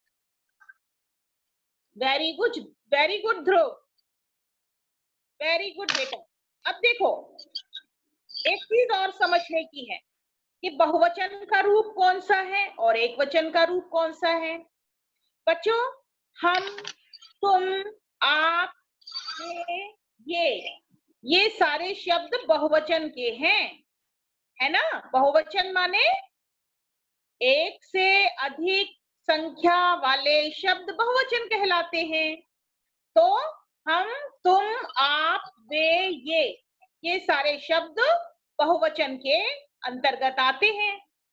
Very good, very good Dhruv, very good बेटा। अब देखो, एक चीज और समझने की है कि बहुवचन का रूप कौन सा है और एक वचन का रूप कौन सा है। बच्चों, हम, तुम, आप, ये, ये ये सारे शब्द बहुवचन के हैं, है ना? बहुवचन माने एक से अधिक संख्या वाले शब्द बहुवचन कहलाते हैं। तो हम, तुम, आप, वे, ये ये सारे शब्द बहुवचन के अंतर्गत आते हैं।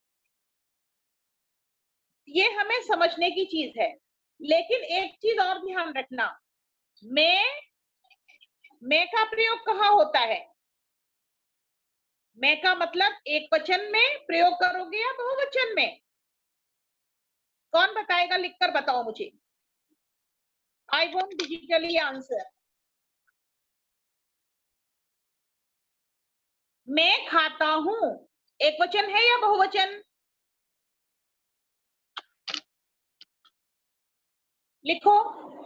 ये हमें समझने की चीज है। लेकिन एक चीज और ध्यान रखना, मैं मैं का प्रयोग कहाँ होता है? मैं का मतलब एक वचन में प्रयोग करोगे या बहुवचन में? कौन बताएगा? लिखकर बताओ मुझे। I won't digitally answer. मैं खाता हूं एक वचन है या बहुवचन? लिखो।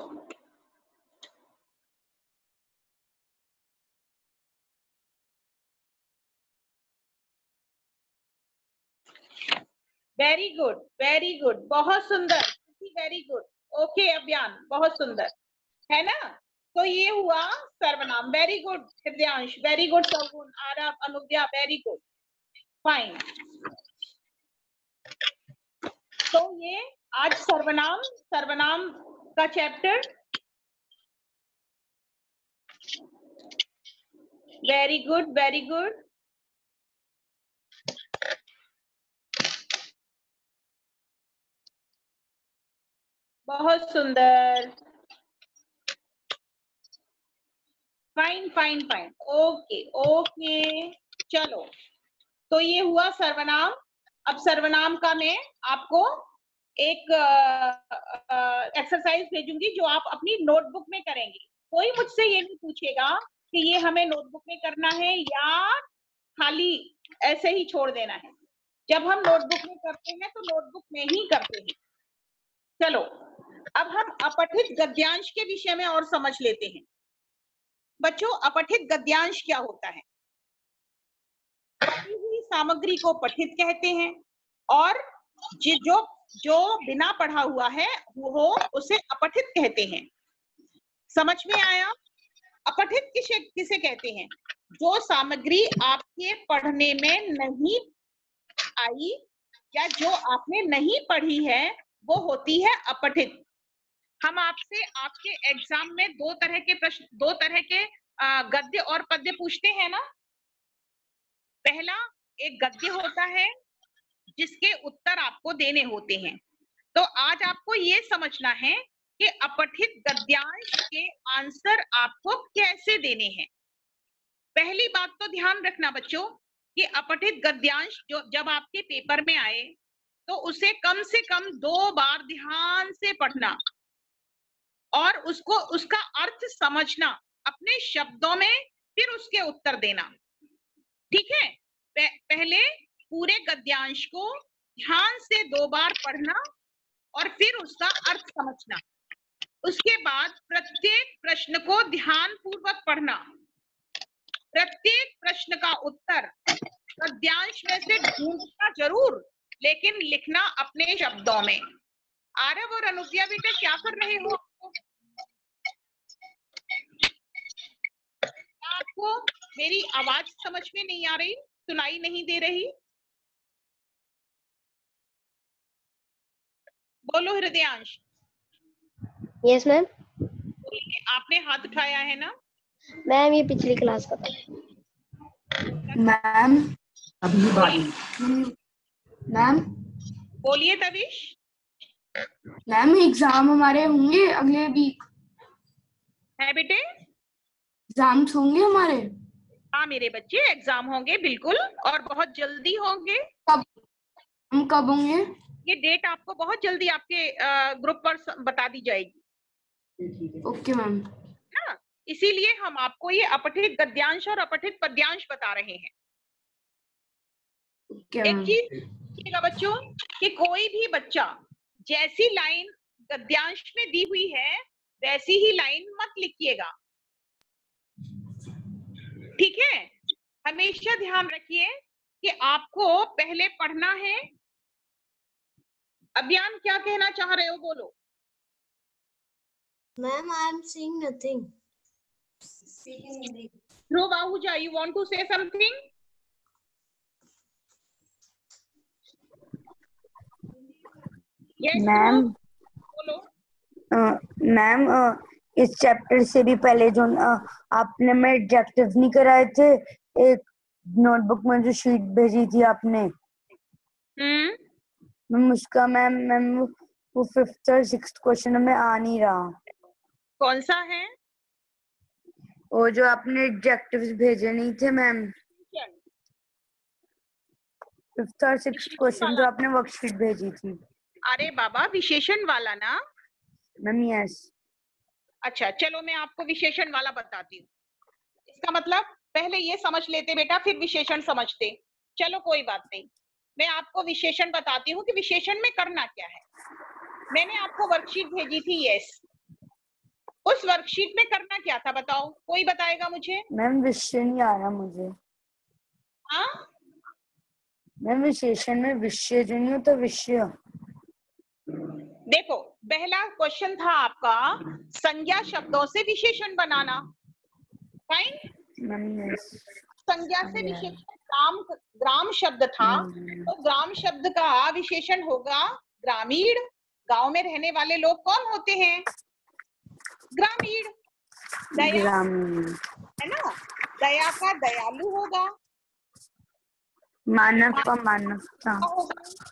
वेरी गुड, वेरी गुड, बहुत सुंदर, वेरी गुड। ओके अभियान, बहुत सुंदर, है ना? तो ये हुआ सर्वनाम। Very good Hridayansh, very good Sagun, Aarav, Anuvya, very good, fine. तो ये आज सर्वनाम सर्वनाम का chapter, very good, very good. बहुत सुंदर। Fine fine fine, okay okay. चलो, तो ये हुआ सर्वनाम। अब सर्वनाम का मैं आपको एक एक्सरसाइज भेजूंगी जो आप अपनी नोटबुक में करेंगे। कोई मुझसे ये नहीं पूछेगा कि ये हमें नोटबुक में करना है या खाली ऐसे ही छोड़ देना है। जब हम नोटबुक में करते हैं तो नोटबुक में ही करते हैं। चलो, अब हम अपठित गद्यांश के विषय में और समझ लेते हैं। बच्चों, अपठित गद्यांश क्या होता है? पढ़ी हुई सामग्री को पठित कहते हैं और जो जो बिना पढ़ा हुआ है वो उसे अपठित कहते हैं। समझ में आया? अपठित किसे किसे कहते हैं? जो सामग्री आपके पढ़ने में नहीं आई या जो आपने नहीं पढ़ी है वो होती है अपठित। हम आपसे आपके एग्जाम में दो तरह के प्रश्न, दो तरह के गद्य और पद्य पूछते हैं ना। पहला एक गद्य होता है जिसके उत्तर आपको देने होते हैं। तो आज आपको ये समझना है कि अपठित गद्यांश के आंसर आपको कैसे देने हैं। पहली बात तो ध्यान रखना बच्चों कि अपठित गद्यांश जो जब आपके पेपर में आए तो उसे कम से कम दो बार ध्यान से पढ़ना और उसको उसका अर्थ समझना अपने शब्दों में, फिर उसके उत्तर देना। ठीक है? पहले पूरे गद्यांश को ध्यान से दो बार पढ़ना और फिर उसका अर्थ समझना। उसके बाद प्रत्येक प्रश्न को ध्यान पूर्वक पढ़ना। प्रत्येक प्रश्न का उत्तर गद्यांश में से ढूंढना जरूर, लेकिन लिखना अपने शब्दों में। आरव और अनुप्रिया बेटा क्या कर रहे हो? आपको मेरी आवाज समझ में नहीं आ रही, सुनाई नहीं दे रही? बोलो हृदयांश। Yes ma'am. आपने हाथ उठाया है ना? मैम ये पिछली क्लास का था। मैम अभी बारी। मैम बोलिए तविश। मैम एग्जाम हमारे होंगे अगले वीक। है बेटे? एग्जाम्स होंगे हमारे? हाँ मेरे बच्चे, एग्जाम होंगे बिल्कुल, और बहुत जल्दी होंगे। कब? हम कब होंगे? ये डेट आपको बहुत जल्दी आपके ग्रुप पर बता दी जाएगी। Okay ma'am. हाँ, इसीलिए हम आपको ये अपठित गद्यांश और अपठित पद्यांश बता रहे हैं। ओके एक चीज देखिएगा बच्चों कि कोई भी बच्चा जैसी लाइन गद्यांश में दी हुई है वैसी ही लाइन मत लिखिएगा। ठीक है? हमेशा ध्यान रखिए कि आपको पहले पढ़ना है। अभियान क्या कहना चाह रहे हो? बोलो। Ma'am I am seeing nothing. Dhruv Ahuja, you want to say something? Yes, ma'am बोलो। मैम इस चैप्टर से भी पहले जो uh, आपने में एडजेक्टिव्स नहीं कराए थे, एक नोटबुक में जो शीट भेजी थी आपने, हम्म मैम उसका मैम मैम वो फिफ्थ और सिक्स्थ क्वेश्चन में आ नहीं रहा। कौन सा है? वो जो आपने एडजेक्टिव्स भेजे नहीं थे मैम, फिफ्थ और सिक्स्थ क्वेश्चन जो आपने वर्कशीट भेजी थी। अरे बाबा, विशेषण वाला ना? Ma'am yes. अच्छा चलो मैं आपको विशेषण वाला बताती हूँ। इसका मतलब पहले ये समझ लेते बेटा, फिर विशेषण समझते। चलो कोई बात नहीं, मैं आपको विशेषण बताती हूँ कि विशेषण में करना क्या है। मैंने आपको वर्कशीट भेजी थी, यस। उस वर्कशीट में करना क्या था बताओ, कोई बताएगा मुझे? मैम विषय नहीं आया मुझे। हाँ मैम विशेषण में विषय जो नहीं होता, विषय। देखो, पहला क्वेश्चन था आपका संज्ञा शब्दों से विशेषण बनाना। फाइन। संज्ञा से विशेषण ग्राम ग्राम शब्द था, तो ग्राम शब्द का विशेषण होगा ग्रामीण। गांव में रहने वाले लोग कौन होते हैं? ग्रामीण। दया है ना, दया का दयालु होगा। मानव का मानवता।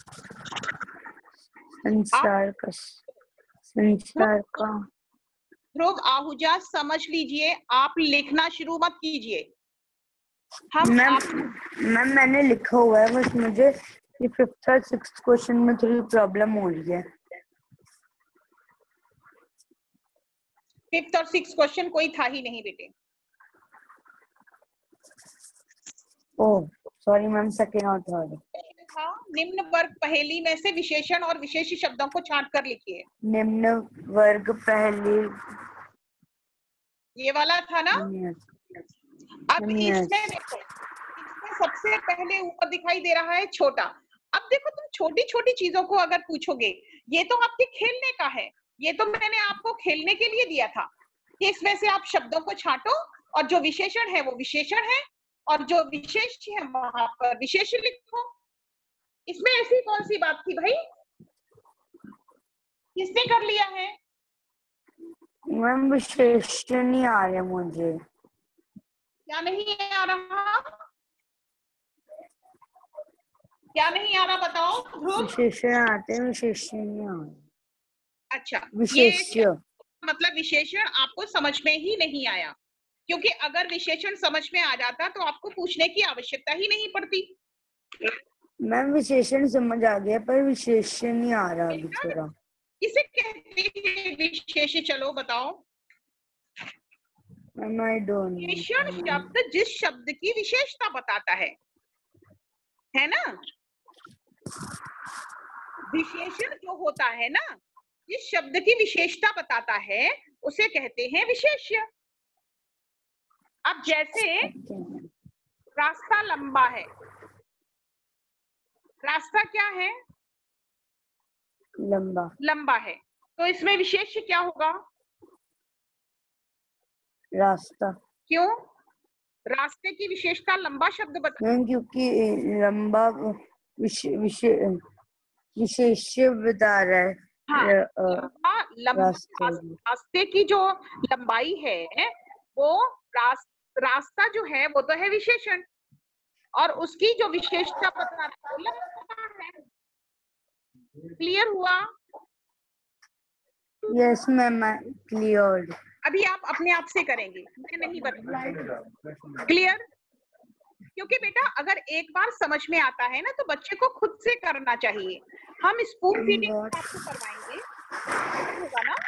संसार का संसार का ध्रुव, आहूजा, समझ लीजिए, आप लिखना शुरू मत कीजिए। हम मैम आप... मैम मैंने लिखा हुआ है, बस मुझे ये फिफ्थ और सिक्स्थ क्वेश्चन में थोड़ी प्रॉब्लम हो रही है। फिफ्थ और सिक्स क्वेश्चन कोई था ही नहीं बेटे। ओह सॉरी मैम, सेकंड और थर्ड था। निम्न वर्ग पहेली में से विशेषण और विशेष शब्दों को छांट कर लिखिए। निम्न वर्ग पहेली, ये वाला था ना। अब Yes. इसमें देखो, इसमें सबसे पहले ऊपर दिखाई दे रहा है छोटा। अब देखो, तुम छोटी छोटी चीजों को अगर पूछोगे, ये तो आपके खेलने का है, ये तो मैंने आपको खेलने के लिए दिया था कि इसमें से आप शब्दों को छांटो और जो विशेषण है वो विशेषण है और जो विशेष है वहां पर विशेष लिखो। इसमें ऐसी कौन सी बात थी भाई, किसने कर लिया है? मैम विशेषण नहीं आ रहे मुझे। क्या नहीं आ रहा? क्या नहीं आ रहा बताओ ध्रुव? विशेषण आते हैं, विशेषण नहीं आ रहे। अच्छा, विशेष्य मतलब विशेषण आपको समझ में ही नहीं आया, क्योंकि अगर विशेषण समझ में आ जाता तो आपको पूछने की आवश्यकता ही नहीं पड़ती। मैम विशेषण समझ आ गया, पर विशेषण नहीं आ रहा अभी थोड़ा। किसे कहते हैं विशेष? चलो बताओ। Ma'am I don't know. विशेषण शब्द जिस शब्द की विशेषता बताता है, है ना? विशेषण जो होता है ना, जिस शब्द की विशेषता बताता है उसे कहते हैं विशेष्य। अब जैसे रास्ता लंबा है, रास्ता क्या है? लंबा लंबा है, तो इसमें विशेष्य क्या होगा? रास्ता। क्यों? रास्ते की विशेषता लंबा शब्द बता। मैम क्योंकि लंबा विशे, विशे, विशेष्य बता रहा है। हाँ, लंबा लंबा रास्ते रास्ते की जो लंबाई है वो रास, रास्ता जो है वो तो है विशेषण, और उसकी जो विशेषता बताता है लंबा है। क्लियर हुआ? Yes ma'am, clear. अभी आप अपने आप से करेंगे, मैं नहीं बताऊंगा। क्लियर? क्योंकि बेटा अगर एक बार समझ में आता है ना तो बच्चे को खुद से करना चाहिए। हम स्पून फीडिंग आपको करवाएंगे, होगा ना?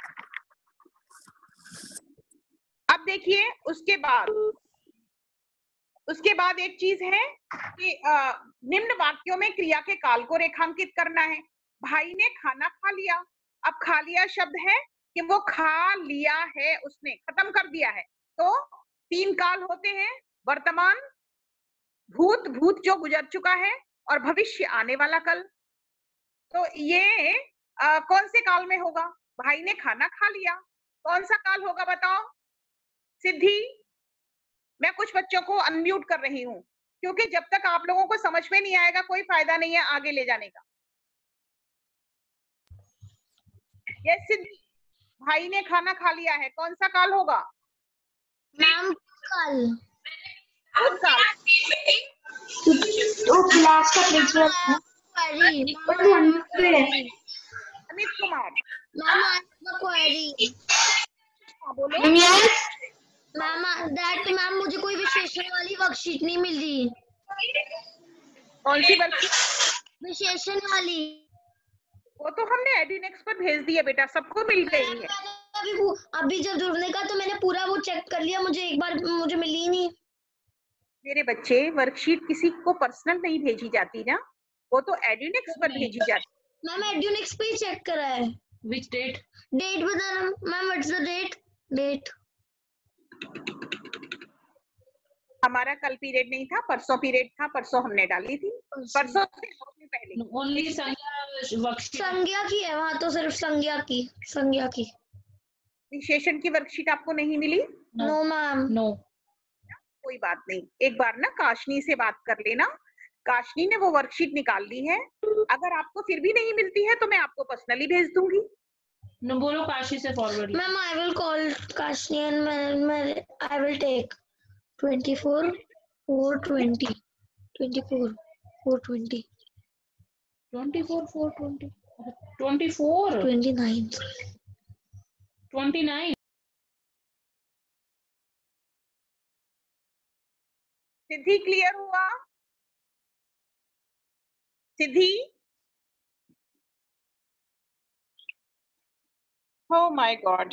अब देखिए, उसके बाद उसके बाद एक चीज है कि आ, निम्न वाक्यों में क्रिया के काल को रेखांकित करना है। भाई ने खाना खा लिया। अब खा लिया शब्द है कि वो खा लिया है, उसने खत्म कर दिया है। तो तीन काल होते हैं, वर्तमान, भूत, भूत जो गुजर चुका है, और भविष्य आने वाला कल। तो ये आ, कौन से काल में होगा? भाई ने खाना खा लिया, कौन सा काल होगा बताओ? सिद्धि, मैं कुछ बच्चों को अनम्यूट कर रही हूँ क्योंकि जब तक आप लोगों को समझ में नहीं आएगा कोई फायदा नहीं है आगे ले जाने का। ये सिद्धि, भाई ने खाना खा लिया है, कौन सा काल होगा? मैम कल। उस काल। क्लास का principal Amit Kumar. Ma'am I have a query. बोलो। मैम दैट मैम मुझे कोई विशेषण वाली वर्कशीट नहीं मिल रही। कौन सी वर्कशीट? विशेषण वाली। वो तो हमने एडिनेक्स पर भेज दिया बेटा, सबको मिल गई है। अभी वो अभी जब जुड़ने का तो मैंने पूरा वो चेक कर लिया, मुझे एक बार मुझे मिली ही नहीं। मेरे बच्चे, वर्कशीट किसी को पर्सनल नहीं भेजी जाती ना, वो तो एडिनेक्स पर भेजी जाती। मैम एडिनेक्स पे ही चेक करा है। Which date? डेट बताना ma'am, what's the date? Date हमारा कल पीरियड नहीं था, परसों पीरियड था, परसों हमने डाली थी। परसों से पहले ओनली संज्ञा वर्कशीट। संज्ञा की है वहाँ तो, सिर्फ संज्ञा की संज्ञा की विशेषण की वर्कशीट आपको नहीं मिली? No ma'am. नो, कोई बात नहीं, एक बार ना काशनी से बात कर लेना, काशनी ने वो वर्कशीट निकाल ली है। अगर आपको फिर भी नहीं मिलती है तो मैं आपको पर्सनली भेज दूंगी। नो बोलो, काशी से forward. Ma'am I will call Kashni and मैं I will take twenty four four twenty twenty four four twenty twenty four four twenty twenty four twenty nine twenty nine Siddhi clear हुआ? सिद्धि? Oh my God.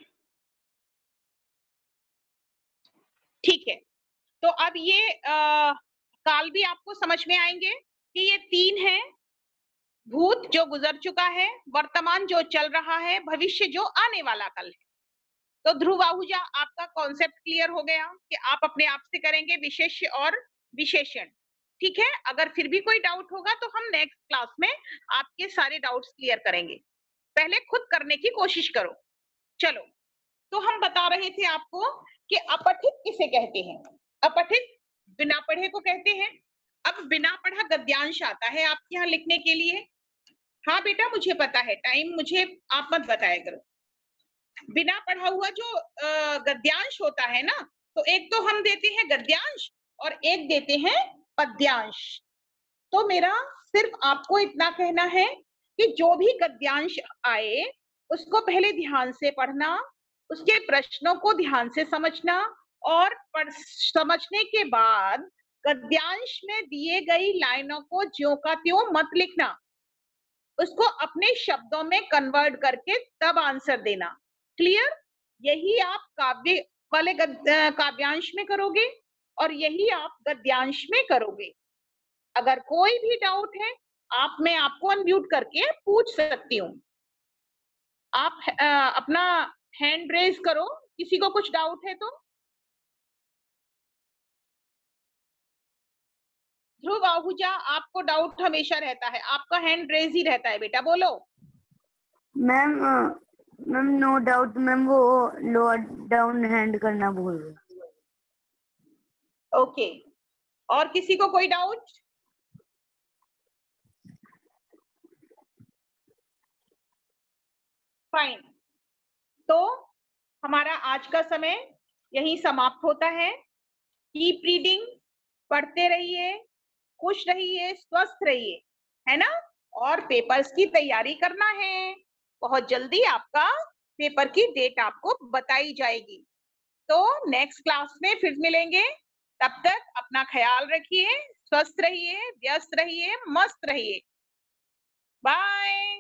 ठीक है, तो अब ये आ, काल भी आपको समझ में आएंगे कि ये तीन हैं, भूत जो गुजर चुका है, वर्तमान जो चल रहा है, भविष्य जो आने वाला कल है। तो ध्रुव आहूजा, आपका कॉन्सेप्ट क्लियर हो गया कि आप अपने आप से करेंगे विशेष्य और विशेषण। ठीक है, अगर फिर भी कोई डाउट होगा तो हम नेक्स्ट क्लास में आपके सारे डाउट्स क्लियर करेंगे, पहले खुद करने की कोशिश करो। चलो, तो हम बता रहे थे आपको कि अपठित किसे कहते हैं। अपठित बिना पढ़े को कहते हैं। अब बिना पढ़ा गद्यांश आता है आपके यहाँ लिखने के लिए। हाँ बेटा, मुझे पता है, टाइम मुझे आप मत बताया करो। बिना पढ़ा हुआ जो गद्यांश होता है ना, तो एक तो हम देते हैं गद्यांश और एक देते हैं पद्यांश। तो मेरा सिर्फ आपको इतना कहना है कि जो भी गद्यांश आए उसको पहले ध्यान से पढ़ना, उसके प्रश्नों को ध्यान से समझना, और समझने के बाद गद्यांश में दिए गई लाइनों को ज्यों का त्यों मत लिखना, उसको अपने शब्दों में कन्वर्ट करके तब आंसर देना। क्लियर? यही आप काव्य वाले काव्यांश में करोगे और यही आप गद्यांश में करोगे। अगर कोई भी डाउट है आप, मैं आपको अनम्यूट करके पूछ सकती हूँ। आप आ, अपना हैंड रेज करो, किसी को कुछ डाउट है तो। ध्रुव आहूजा, आपको डाउट हमेशा रहता है, आपका हैंड रेज ही रहता है बेटा, बोलो। Ma'am ma'am no doubt ma'am, वो लोअर डाउन हैंड करना भूल गए। ओके, और किसी को कोई डाउट? फाइन, तो हमारा आज का समय यही समाप्त होता है। कीप रीडिंग, पढ़ते रहिए, खुश रहिए, स्वस्थ रहिए, है ना। और पेपर्स की तैयारी करना है, बहुत जल्दी आपका पेपर की डेट आपको बताई जाएगी। तो नेक्स्ट क्लास में फिर मिलेंगे, तब तक अपना ख्याल रखिए, स्वस्थ रहिए, व्यस्त रहिए, मस्त रहिए। Bye.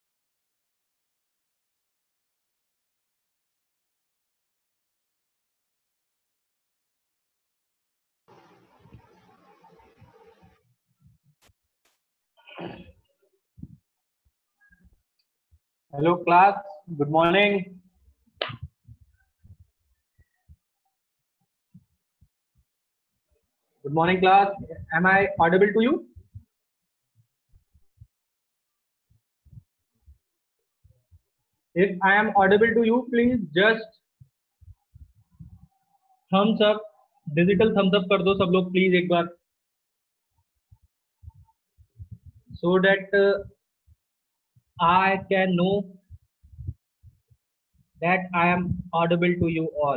Hello class, good morning. Good morning class, am I audible to you? If I am audible to you, please just thumbs up, digital thumbs up कर दो सब लोग please एक बार, so that uh, I can know that I am audible to you all.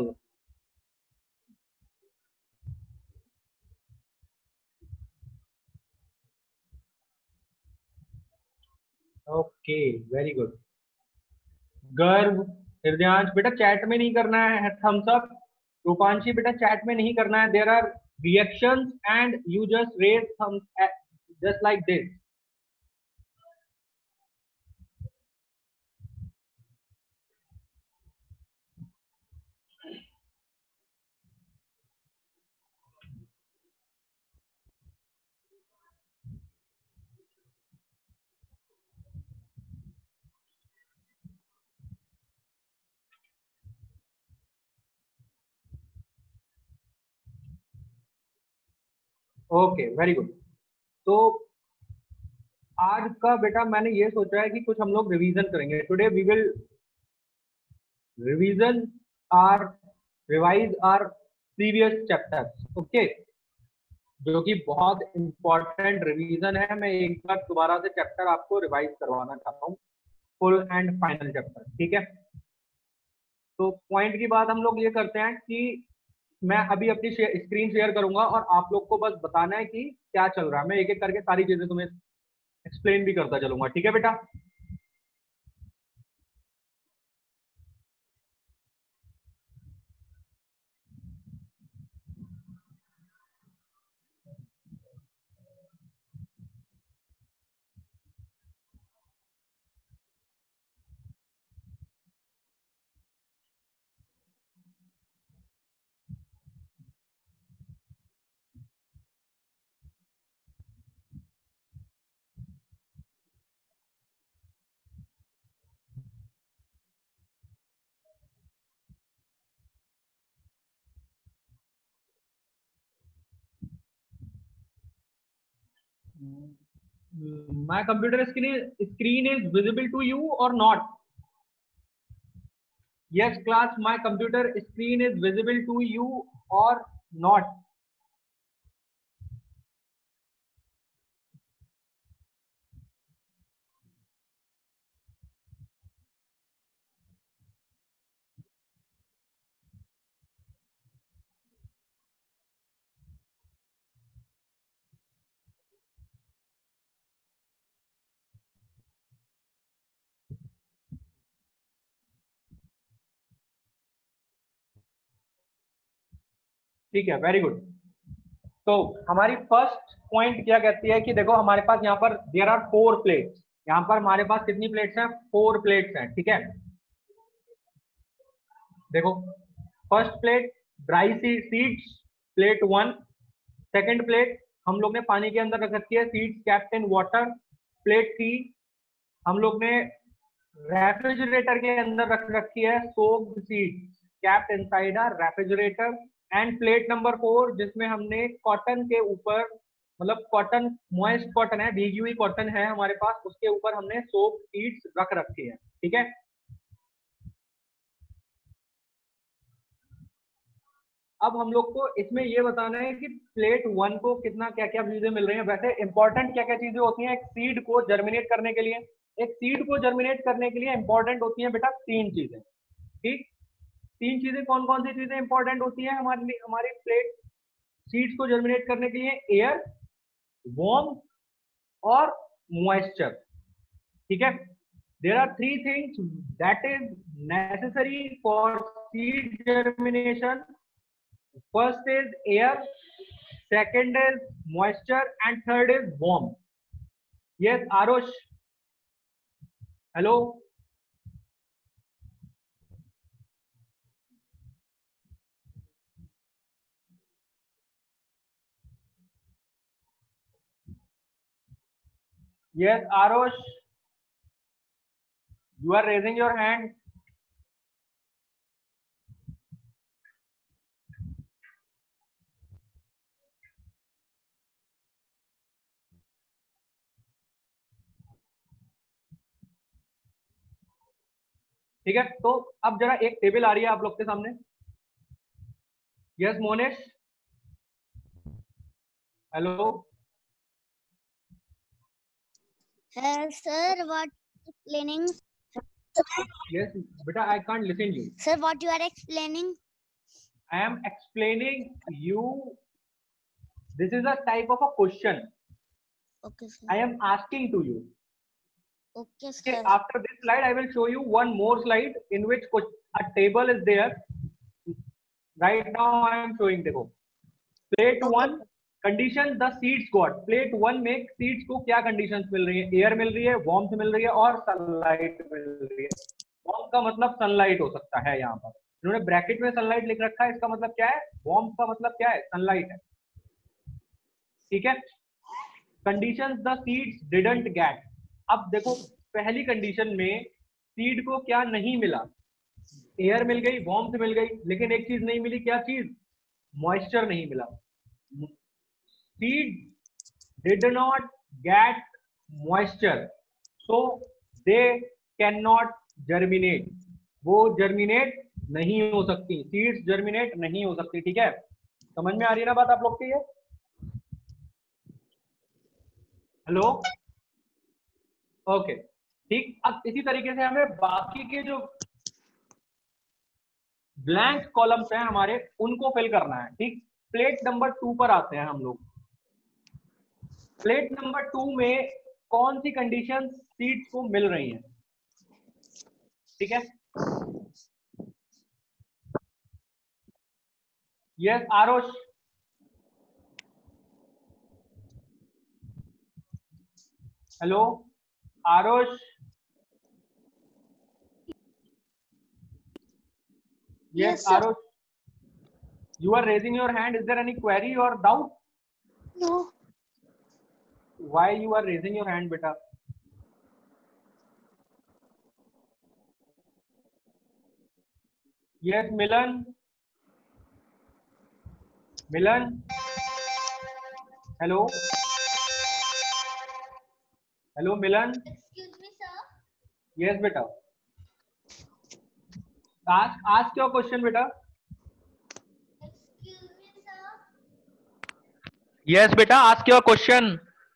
Okay, very good. गर्व, हृदयांश बेटा chat में नहीं करना है थम्स अप, रूपांशी बेटा चैट में नहीं करना है, there are reactions and you just raise thumbs just like this. Okay, very good. तो आज का बेटा मैंने ये सोचा है कि कुछ हम लोग रिवीजन करेंगे। Today we will revision or revise our previous chapters, okay, जो कि बहुत इंपॉर्टेंट रिवीजन है। मैं एक बार दोबारा से चैप्टर आपको रिवाइज करवाना चाहता हूँ, फुल एंड फाइनल चैप्टर, ठीक है। तो पॉइंट की बात हम लोग ये करते हैं कि मैं अभी अपनी स्क्रीन शेयर करूंगा और आप लोग को बस बताना है कि क्या चल रहा है। मैं एक एक करके सारी चीजें तुम्हें एक्सप्लेन भी करता चलूंगा, ठीक है बेटा। My computer screen screen is visible to you or not? Yes, class. My computer screen is visible to you or not? ठीक है, वेरी गुड। तो हमारी फर्स्ट पॉइंट क्या कहती है कि देखो हमारे पास यहाँ पर देयर आर फोर प्लेट्स। यहाँ पर हमारे पास कितनी प्लेट्स हैं? फोर प्लेट्स हैं। ठीक है, देखो first plate dry seeds, plate one. Second plate हम लोग ने पानी के अंदर रख रखी है, seeds kept in water. Plate three हम लोग ने रेफ्रिजरेटर के अंदर रख रखी है, soaked seeds kept inside a refrigerator. And plate number four जिसमें हमने कॉटन के ऊपर, मतलब कॉटन मॉइस्ट कॉटन है, भीगी हुई कॉटन है हमारे पास, उसके ऊपर हमने सोक्ड सीड्स रख रखी है। ठीक है, अब हम लोग को इसमें ये बताना है कि प्लेट वन को कितना क्या क्या चीजें मिल रही हैं। वैसे इंपॉर्टेंट क्या क्या चीजें होती हैं एक सीड को जर्मिनेट करने के लिए? एक सीड को जर्मिनेट करने के लिए इंपॉर्टेंट होती है बेटा तीन चीजें। ठीक, तीन चीजें कौन कौन सी चीजें इंपॉर्टेंट होती है हमारे लिए, हमारी प्लेट सीड्स को जर्मिनेट करने के लिए? एयर, वार्म और मॉइस्चर। ठीक है, there are three things that is necessary for seed germination. First is air, second is moisture, and third is warmth. Yes, Arush. Hello. Yes, Arush. You are raising your hand. ठीक है, तो अब जरा एक table आ रही है आप लोग के सामने। Yes Monesh, hello. Sir what explaining? Yes, beta, I can't listen you. Sir, what you are explaining? I am explaining you. This is a type of a question. Okay, sir. I am asking to you. Okay, sir. Okay, after this slide, I will show you one more slide in which a table is there. Right now, I am showing. देखो, plate okay. one condition the seeds got. Plate one में seeds को क्या conditions मिल रही है? Air मिल रही है, warmth मिल रही है और sunlight मिल रही है। Warmth का मतलब sunlight हो सकता है यहाँ पर। इन्होंने ब्रैकेट में sunlight लिख रखा है, इसका मतलब क्या है? Warmth का मतलब क्या है? sunlight है। ठीक है? Conditions the seeds didn't get. अब देखो पहली कंडीशन में सीड को क्या नहीं मिला? एयर मिल गई, वार्मथ मिल गई, लेकिन एक चीज नहीं मिली। क्या चीज? मॉइस्चर नहीं मिला। Seed did not get moisture, so they can not germinate. वो जर्मिनेट नहीं हो सकती, सीड्स जर्मिनेट नहीं हो सकती। ठीक है, समझ में आ रही है ना बात आप लोग की? ये हेलो, ओके okay. ठीक, अब इसी तरीके से हमें बाकी के जो ब्लैंक कॉलम्स हैं हमारे, उनको फिल करना है। ठीक, प्लेट नंबर टू पर आते हैं हम लोग। प्लेट नंबर टू में कौन सी कंडीशन सीड्स को मिल रही हैं? ठीक है, yes Aarush, hello Aarush, yes, yes Arush, you are raising your hand. Is there any query or doubt? No. Why you are raising your hand, beta? Yes, Milan, Milan, hello, hello Milan. Excuse me, sir. Yes बेटा. ask ask your question बेटा. Excuse me, sir. yes बेटा, ask your question.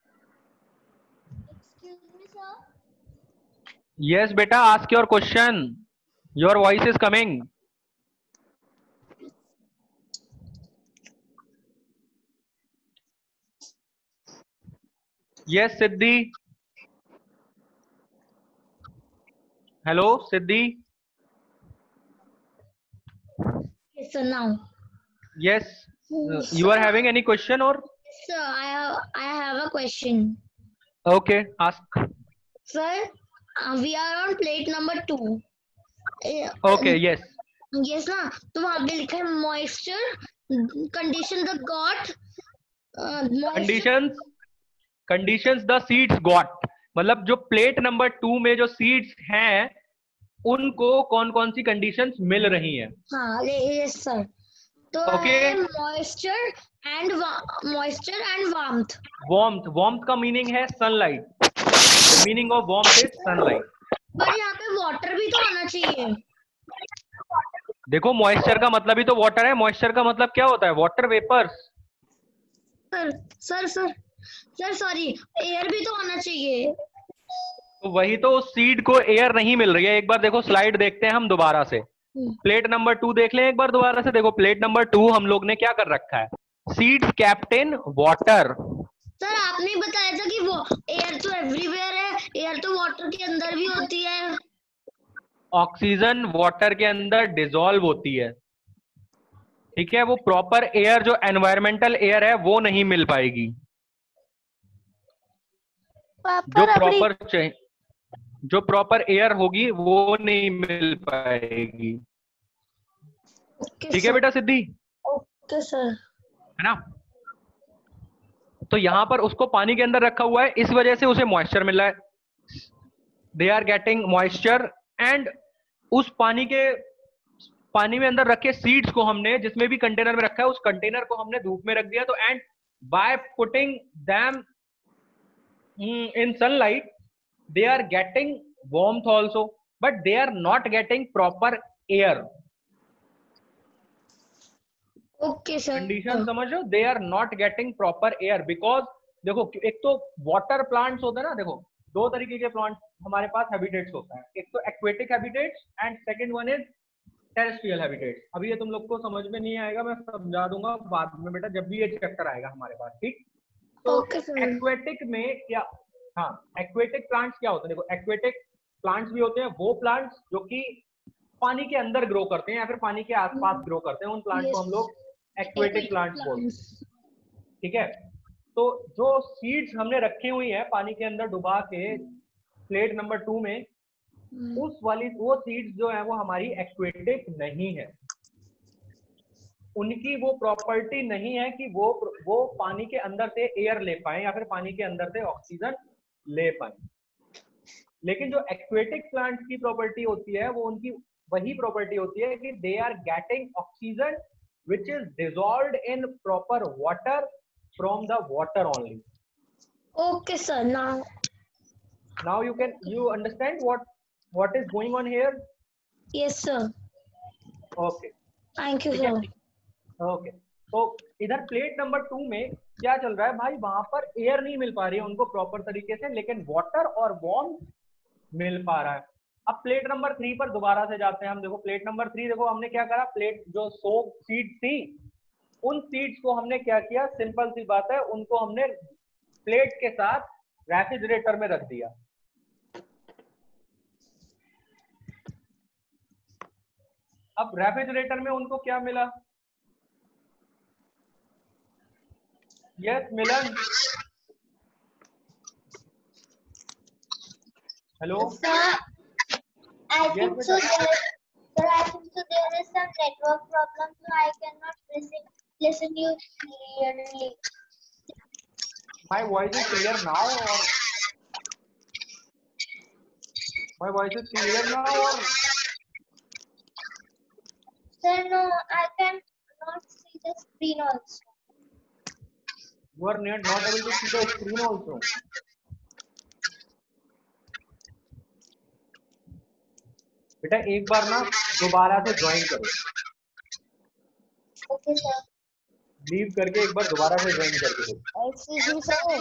Excuse me, sir. yes बेटा, ask your question. your voice is coming. yes Siddhi. hello Siddhi. Yes, sir, now. yes uh, you Sir, are having any question or sir, I have, I have a question. okay, ask. Sir, uh, we are on plate number two. Eh, okay yes. Yes ना, तो वहाँ पे लिखा है moisture condition the got uh, moisture. conditions conditions the seeds got, मतलब जो plate number two में जो सीड्स हैं उनको कौन कौन सी कंडीशंस मिल रही हैं. हाँ, yes sir. तो Okay. moisture and moisture and warmth. warmth warmth का मीनिंग है sunlight. Meaning of warmth is sunlight. पर यहाँ पे वाटर भी तो आना चाहिए. देखो मॉइस्चर का मतलब ही तो वाटर है. मॉइस्चर का मतलब क्या होता है? Water vapours. Sir sir sir sir sorry, air भी तो आना चाहिए. तो वही तो, उस सीड को एयर नहीं मिल रही है. एक बार देखो स्लाइड देखते हैं हम दोबारा से. प्लेट नंबर टू देख लें एक बार दोबारा से. देखो प्लेट नंबर टू हम लोग ने क्या कर रखा है? Seeds kept in water. Sir आपने बताया था कि वो एयर तो एवरीवेयर है. एयर तो वाटर के अंदर भी होती है. ऑक्सीजन वाटर के अंदर डिसॉल्व होती है. ठीक है, वो प्रॉपर एयर जो एनवायरमेंटल एयर है वो नहीं मिल पाएगी. जो प्रॉपर चाहिए, जो प्रॉपर एयर होगी वो नहीं मिल पाएगी. ठीक है बेटा सिद्धि. Okay sir. है ना. तो यहां पर उसको पानी के अंदर रखा हुआ है, इस वजह से उसे मॉइस्चर मिल रहा है. They are getting moisture. And उस पानी के पानी में अंदर रखे सीड्स को हमने जिसमें भी कंटेनर में रखा है उस कंटेनर को हमने धूप में रख दिया. तो and by putting them in sunlight they are getting warmth also, but they are not getting proper air. okay sir. condition समझो. they are not getting proper air because देखो एक तो वाटर प्लांट्स होते हैं ना. देखो दो तरीके के प्लांट हमारे पास हैबिटेट्स होता है. एक तो aquatic habitats and second one is terrestrial habitats. अभी ये तुम लोग को समझ में नहीं आएगा, मैं समझा दूंगा बाद में बेटा जब भी ये चैप्टर आएगा हमारे पास. ठीक. तो एक्वेटिक में क्या, हाँ एक्वेटिक प्लांट्स क्या होते हैं? देखो एक्वेटिक प्लांट्स भी होते हैं वो प्लांट्स जो कि पानी के अंदर ग्रो करते हैं या फिर पानी के आसपास ग्रो करते हैं. उन प्लांट्स yes. को हम लोग एक्वेटिक प्लांट्स बोलते हैं. ठीक है. तो जो सीड्स हमने रखी हुई है पानी के अंदर डुबा के प्लेट नंबर टू में, hmm. उस वाली वो सीड्स जो है वो हमारी एक्वेटिक नहीं है. उनकी वो प्रॉपर्टी नहीं है कि वो वो पानी के अंदर से एयर ले पाए या फिर पानी के अंदर से ऑक्सीजन ले पाए. लेकिन जो एक्वेटिक प्लांट्स की प्रॉपर्टी होती है वो उनकी वही प्रॉपर्टी होती है कि they are getting oxygen which is dissolved in proper water from the water only. Okay sir. Now now you can you understand what what is going on here. Yes sir. Okay, thank you sir. Okay. तो इधर plate number two में क्या चल रहा है भाई? वहां पर एयर नहीं मिल पा रही है उनको प्रॉपर तरीके से, लेकिन वाटर और वार्म मिल पा रहा है. अब प्लेट नंबर थ्री पर दोबारा से जाते हैं हम. देखो प्लेट नंबर थ्री, देखो हमने क्या करा, प्लेट जो सोक सीड्स थी उन सीड्स को हमने क्या किया, सिंपल सी बात है, उनको हमने प्लेट के साथ रेफ्रिजरेटर में रख दिया. अब रेफ्रिजरेटर में उनको क्या मिला? Yes, Milan. Hello. Sir, I yes, think so. There is, sir, I think so. There is some network problem, so I cannot listen listen you clearly. My voice is clear now, or my voice is clear now, or sir, no, I can not see the screen also. You are not, not able to see the screen also. बेटा एक बार ना दोबारा से join करो, okay sir. Leave करके एक बार दोबारा से ज्वाइन करके देखो। Excuse me sir.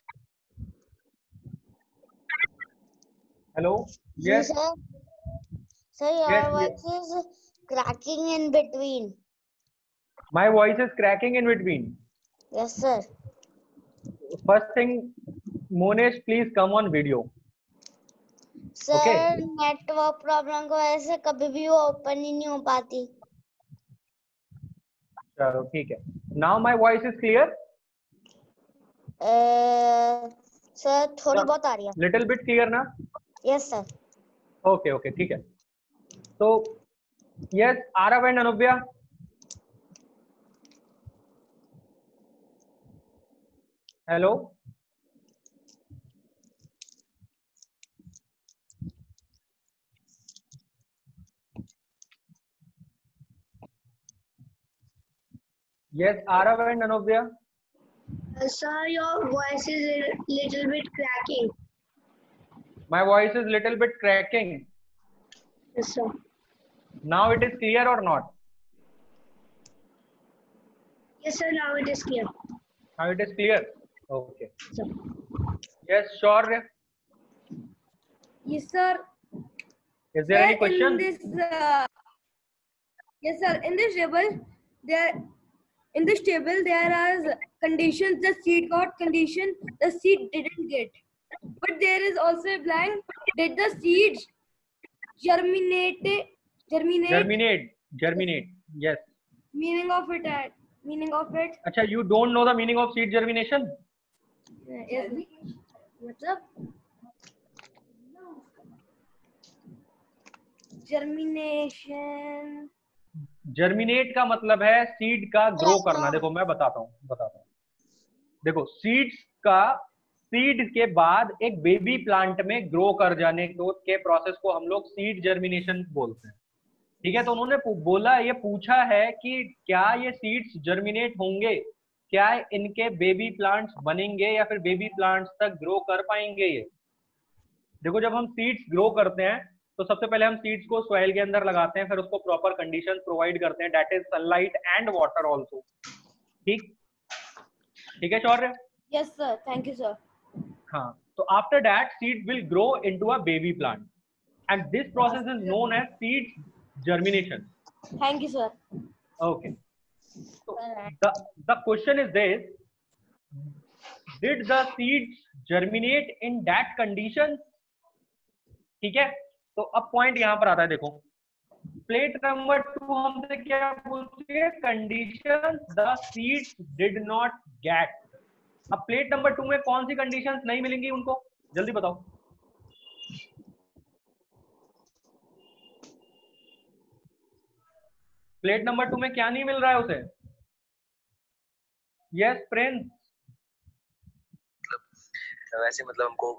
Hello, yes sir. Sir, your yes, voice is cracking in between. my voice is cracking in between. Yes, sir. First thing, Monesh, please come on video. Sir Okay. Network problem की वजह से कभी भी वो open ही नहीं हो पाती। चलो ठीक है। Now my voice is clear. Sir थोड़ी बहुत आ रही है। Little bit clear ना? Yes sir. Okay okay ठीक है। तो yes, Arav and Anubhya. Hello. Yes, Arav and Anubhya. Uh, sir, your voice is a little bit cracking. My voice is little bit cracking. Yes, sir. Now it is clear or not? Yes, sir. Now it is clear. Now it is clear. Okay. Sir. Yes, sure. Yes, sir. Is there Sir, any question? In this, uh, yes, sir. In this table, there, in this table, there are conditions. The seed got condition. The seed didn't get. But there is also a blank. Did the seeds germinate? Germinate. Germinate. Germinate. Yes. Meaning of it. At, meaning of it. Acha, you don't know the meaning of seed germination? Yes. What's up? Germination. Germinate का मतलब है seed का grow करना। देखो मैं बताता हूँ बताता हूँ देखो सीड्स का सीड के बाद एक बेबी प्लांट में ग्रो कर जाने को के प्रोसेस को हम लोग सीड जर्मिनेशन बोलते हैं। ठीक है, तो उन्होंने बोला, ये पूछा है कि क्या ये सीड्स जर्मिनेट होंगे, क्या इनके बेबी प्लांट्स बनेंगे या फिर बेबी प्लांट्स तक ग्रो कर पाएंगे। ये देखो, जब हम सीड्स ग्रो करते हैं तो सबसे पहले हम सीड्स को सॉइल के अंदर लगाते हैं, फिर उसको प्रॉपर कंडीशन प्रोवाइड करते हैं, that is sunlight and water also. ठीक ठीक है Shaurya? Yes sir, thank you sir. हाँ, तो after that seed will grow into a baby plant and this process is known as seed germination. Thank you sir. Okay, so the the question is this: did the seeds germinate in that condition? ठीक है, तो अब point यहां पर आता है। देखो plate number to हमसे क्या पूछती है? Condition the seeds did not get. अब प्लेट नंबर टू में कौन सी कंडीशंस नहीं मिलेंगी उनको, जल्दी बताओ। प्लेट नंबर टू में क्या नहीं मिल रहा है उसे? Yes Prince. मतलब वैसे मतलब हमको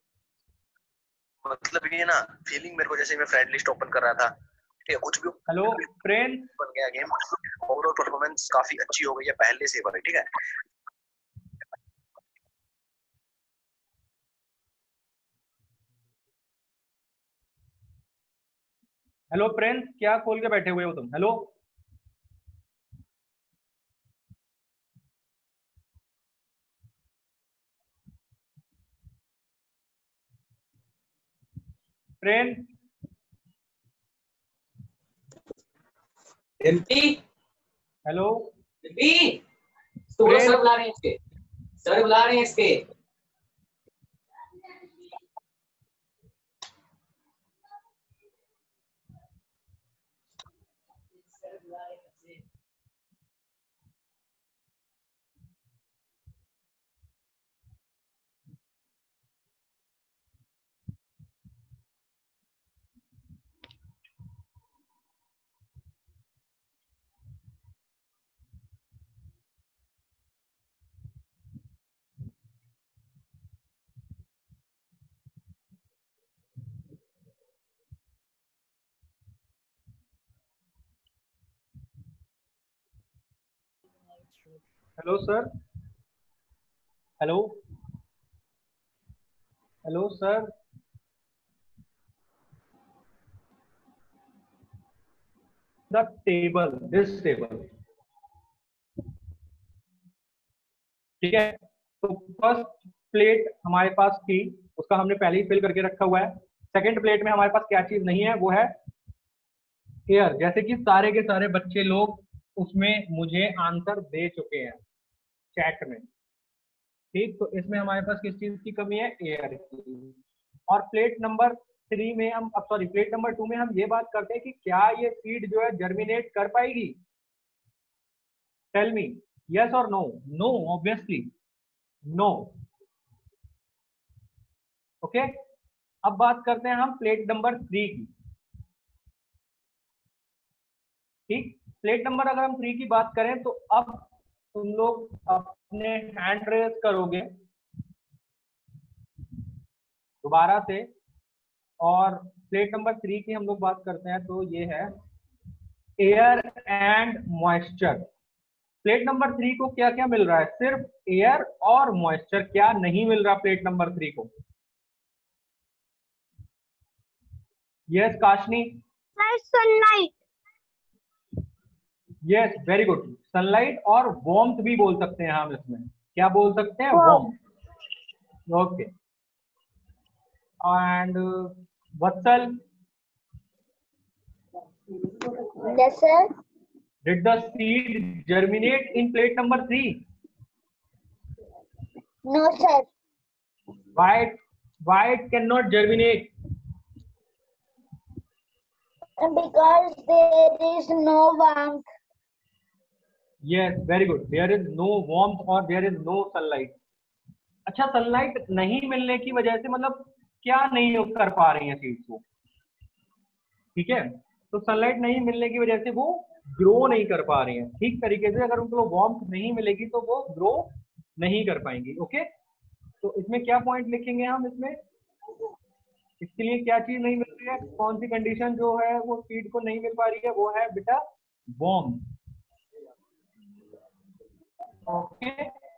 मतलब ये ना फीलिंग मेरे को जैसे मैं फ्रेंड लिस्ट ओपन कर रहा था, ठीक है, कुछ भी हेलो प्रिंस, बन गया गेम, ओवरऑल परफॉर्मेंस काफी अच्छी हो गई है पहले से भाई, ठीक है। हेलो प्रिंस, क्या खोल के बैठे हुए हो तुम? Hello Prince. MP hello MP तो सर बुला रहे हैं इसके, सर बुला रहे हैं इसके। Hello sir, hello hello sir, the table, this table. ठीक है, तो फर्स्ट प्लेट हमारे पास थी, उसका हमने पहले ही फिल करके रखा हुआ है। सेकंड प्लेट में हमारे पास क्या चीज नहीं है, वो है एयर, जैसे कि सारे के सारे बच्चे लोग उसमें मुझे आंसर दे चुके हैं चैट में। ठीक, तो इसमें हमारे पास किस चीज की कमी है, एयर की। और प्लेट नंबर थ्री में हम, अब सॉरी प्लेट नंबर टू में हम ये बात करते हैं कि क्या ये सीड जो है जर्मिनेट कर पाएगी। टेल मी यस और no. No, obviously no. Okay, अब बात करते हैं हम प्लेट नंबर थ्री की। ठीक, प्लेट नंबर अगर हम थ्री की बात करें तो अब तुम लोग अपने हैंड रेज करोगे दोबारा से, और प्लेट नंबर थ्री की हम लोग बात करते हैं तो ये है air and moisture. Plate number three को क्या क्या मिल रहा है, सिर्फ एयर और मॉइस्चर, क्या नहीं मिल रहा प्लेट नंबर थ्री को। Yes Kashni, sunlight. Yes very good, sunlight और वार्मथ भी बोल सकते हैं हम इसमें, क्या बोल सकते हैं, warmth. Okay, and Vatsal, Yes, sir. did the seed germinate in plate number three? No, sir. Why why it cannot germinate? Because there is no warmth. Yes, very good. There is no warmth or there is no sunlight. अच्छा, sunlight नहीं मिलने की वजह से मतलब क्या नहीं कर पा रही है सीड्स को। ठीक है, तो सनलाइट नहीं मिलने की वजह से वो ग्रो नहीं कर पा रही हैं। ठीक तरीके से अगर उनको वार्मथ नहीं मिलेगी तो वो ग्रो नहीं कर पाएंगी। ओके, तो इसमें क्या पॉइंट लिखेंगे हम, इसमें इसके लिए क्या चीज नहीं मिल रही है, कौन सी कंडीशन जो है वो सीड को नहीं मिल पा रही है, वो है बेटा warm. Okay,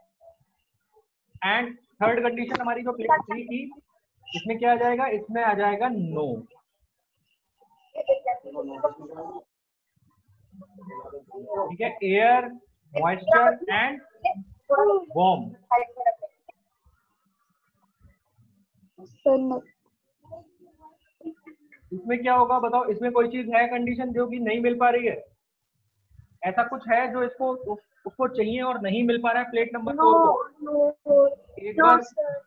and third condition हमारी जो प्लेट थ्री थी, इसमें क्या आ जाएगा, इसमें आ जाएगा नो। ठीक है, एयर, मॉइस्चर एंड वार्म। इसमें क्या होगा बताओ, इसमें कोई चीज है कंडीशन जो कि नहीं मिल पा रही है, ऐसा कुछ है जो इसको उसको चाहिए और नहीं मिल पा रहा है प्लेट नंबर फोर को। एक बार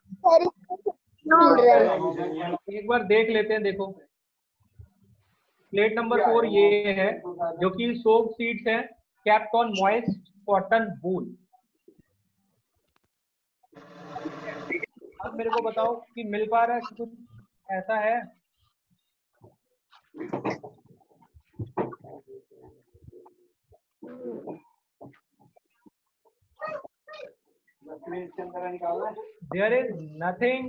एक बार देख लेते हैं। देखो प्लेट नंबर फोर ये है जो कि सोक सीड्स है, kept on moist cotton wool. अब मेरे को बताओ कि मिल पा रहा है कुछ ऐसा है, there is nothing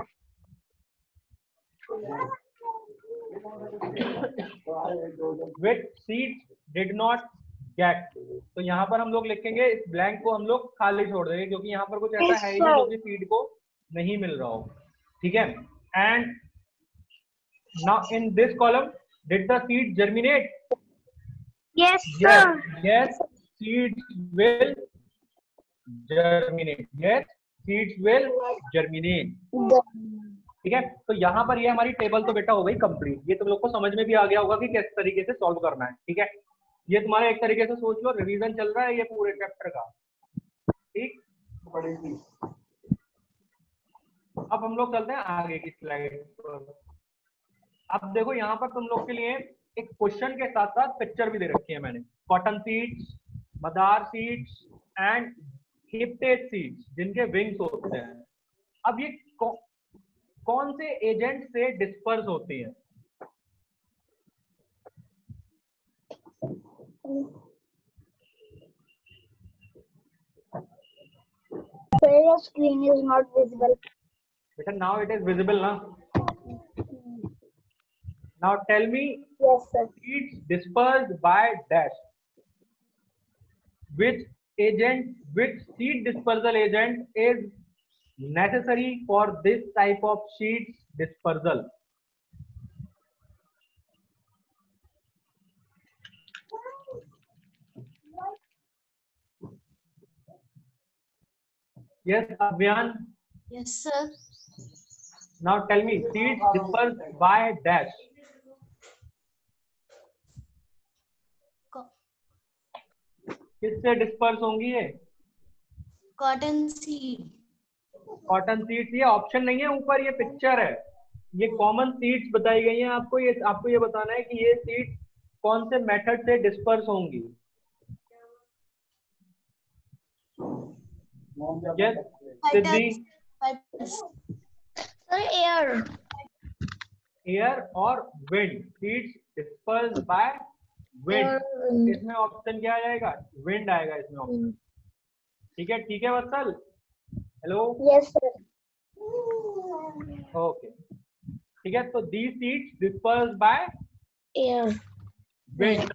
which seeds did not get। तो यहाँ पर हम लोग लिखेंगे, इस ब्लैंक को हम लोग खाली छोड़ देंगे क्योंकि यहाँ पर कुछ ऐसा है ही नहीं जो कि सीड को नहीं मिल रहा हो। ठीक है, and now in this column did the seed germinate? Yes, sir. Yes, seeds will germinate. Yes, seeds will germinate. ठीक है, तो यहाँ पर ये हमारी टेबल तो बेटा हो गई कंप्लीट। ये तुम लोग को समझ में भी आ गया होगा कि किस तरीके से सॉल्व करना है। ठीक है, ये तुम्हारा एक तरीके से सोच लो रिवीजन चल रहा है ये पूरे चैप्टर का। ठीक, अब हम लोग चलते हैं आगे की स्लाइड पर। अब देखो यहाँ पर तुम लोग के लिए एक क्वेश्चन के साथ साथ पिक्चर भी दे रखी है मैंने। कॉटन सीड्स, मदार सीड्स एंड हिप्टेट सीड्स जिनके विंग्स होते हैं। अब ये कौ, कौन से एजेंट से डिस्पर्स होती हैं? Your screen is not visible. बेटा now it is visible ना? Now tell me, yes, sir. Seeds dispersed by dash. Which agent, which seed dispersal agent is necessary for this type of seeds dispersal? Yes, Abhyan. Yes, sir. Now tell me, seeds dispersed by dash. किससे disperse होंगी ये? Cotton seed. Cotton seeds, ये option नहीं है, ऊपर ये picture है, ये कॉमन सीड्स बताई गई हैं आपको। ये आपको ये बताना है कि ये सीड्स कौन से मेथड से डिस्पर्स होंगी। यस सिद्धि, एयर एयर और wind, seeds disperse by wind. इसमें ऑप्शन क्या आ जाएगा? विंड आएगा इसमें ऑप्शन। ठीक है, ठीक है Vatsal, hello. Yes sir. Okay, ठीक है, तो the seeds disperse by air wind.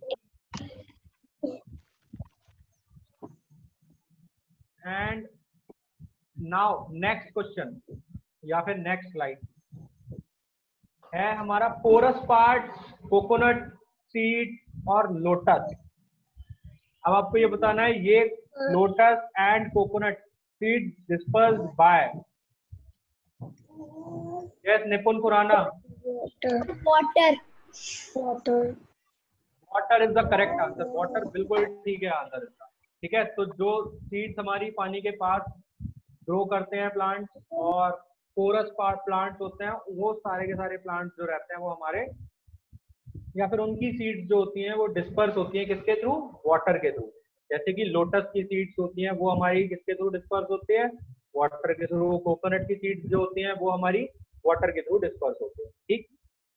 And now next question या फिर नेक्स्ट स्लाइड है हमारा पोरस पार्ट, कोकोनट सीड और लोटस। अब आपको ये बताना है ये lotus and coconut seed disperse by. Yes Nipun Khurana. Water water water water is the correct answer. Water बिल्कुल ठीक है आंसर इसका। ठीक है, तो जो सीड्स हमारी पानी के पास ग्रो करते हैं प्लांट्स और पोरस प्लांट्स होते हैं, वो सारे के सारे प्लांट्स जो रहते हैं वो हमारे, या फिर उनकी सीड्स जो होती हैं वो डिस्पर्स होती हैं किसके थ्रू? वाटर के थ्रू। जैसे कि लोटस की सीड्स होती हैं वो हमारी किसके थ्रू डिस्पर्स होती है? वाटर के थ्रू। कोकोनट की सीड्स जो होती हैं वो हमारी वाटर के थ्रू डिस्पर्स होती है। ठीक,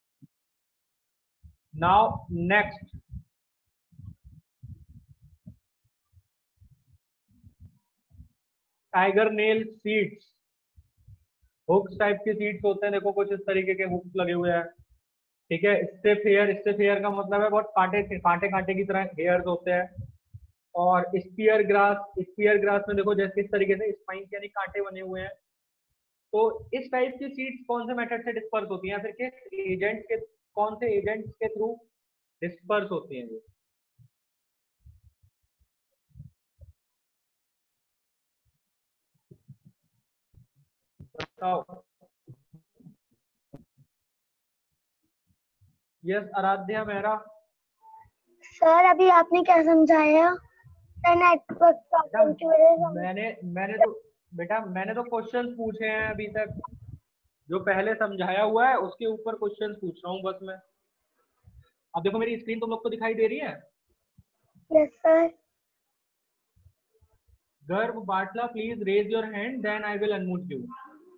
now next tiger nail seeds, hooks type के सीड्स होते हैं। देखो कुछ इस तरीके के हुक्स लगे हुए हैं। ठीक है, स्टिफ हेयर, स्टिफ हेयर का मतलब है बहुत कांटे कांटे कांटे की तरह हेयर्स होते हैं। और स्पीयर ग्रास, स्पीयर ग्रास में देखो जैसे इस तरीके से स्पाइन यानी कांटे बने हुए हैं। तो इस टाइप की सीड्स कौन से मेथड से डिस्पर्स होती हैं, फिर किस एजेंट के, कौन से एजेंट्स के थ्रू डिस्पर्स होती हैं ये? बताओ। यस आराध्या मेहरा। सर अभी आपने क्या समझाया? नेटवर्क प्रॉब्लम की वजह से मैंने मैंने तो बेटा मैंने तो क्वेश्चन पूछे हैं अभी तक, जो पहले समझाया हुआ है उसके ऊपर क्वेश्चन पूछ रहा हूँ बस मैं। अब देखो मेरी स्क्रीन तुम लोग को दिखाई दे रही है? Yes sir. Garv Batla please raise your hand, then I will unmute you.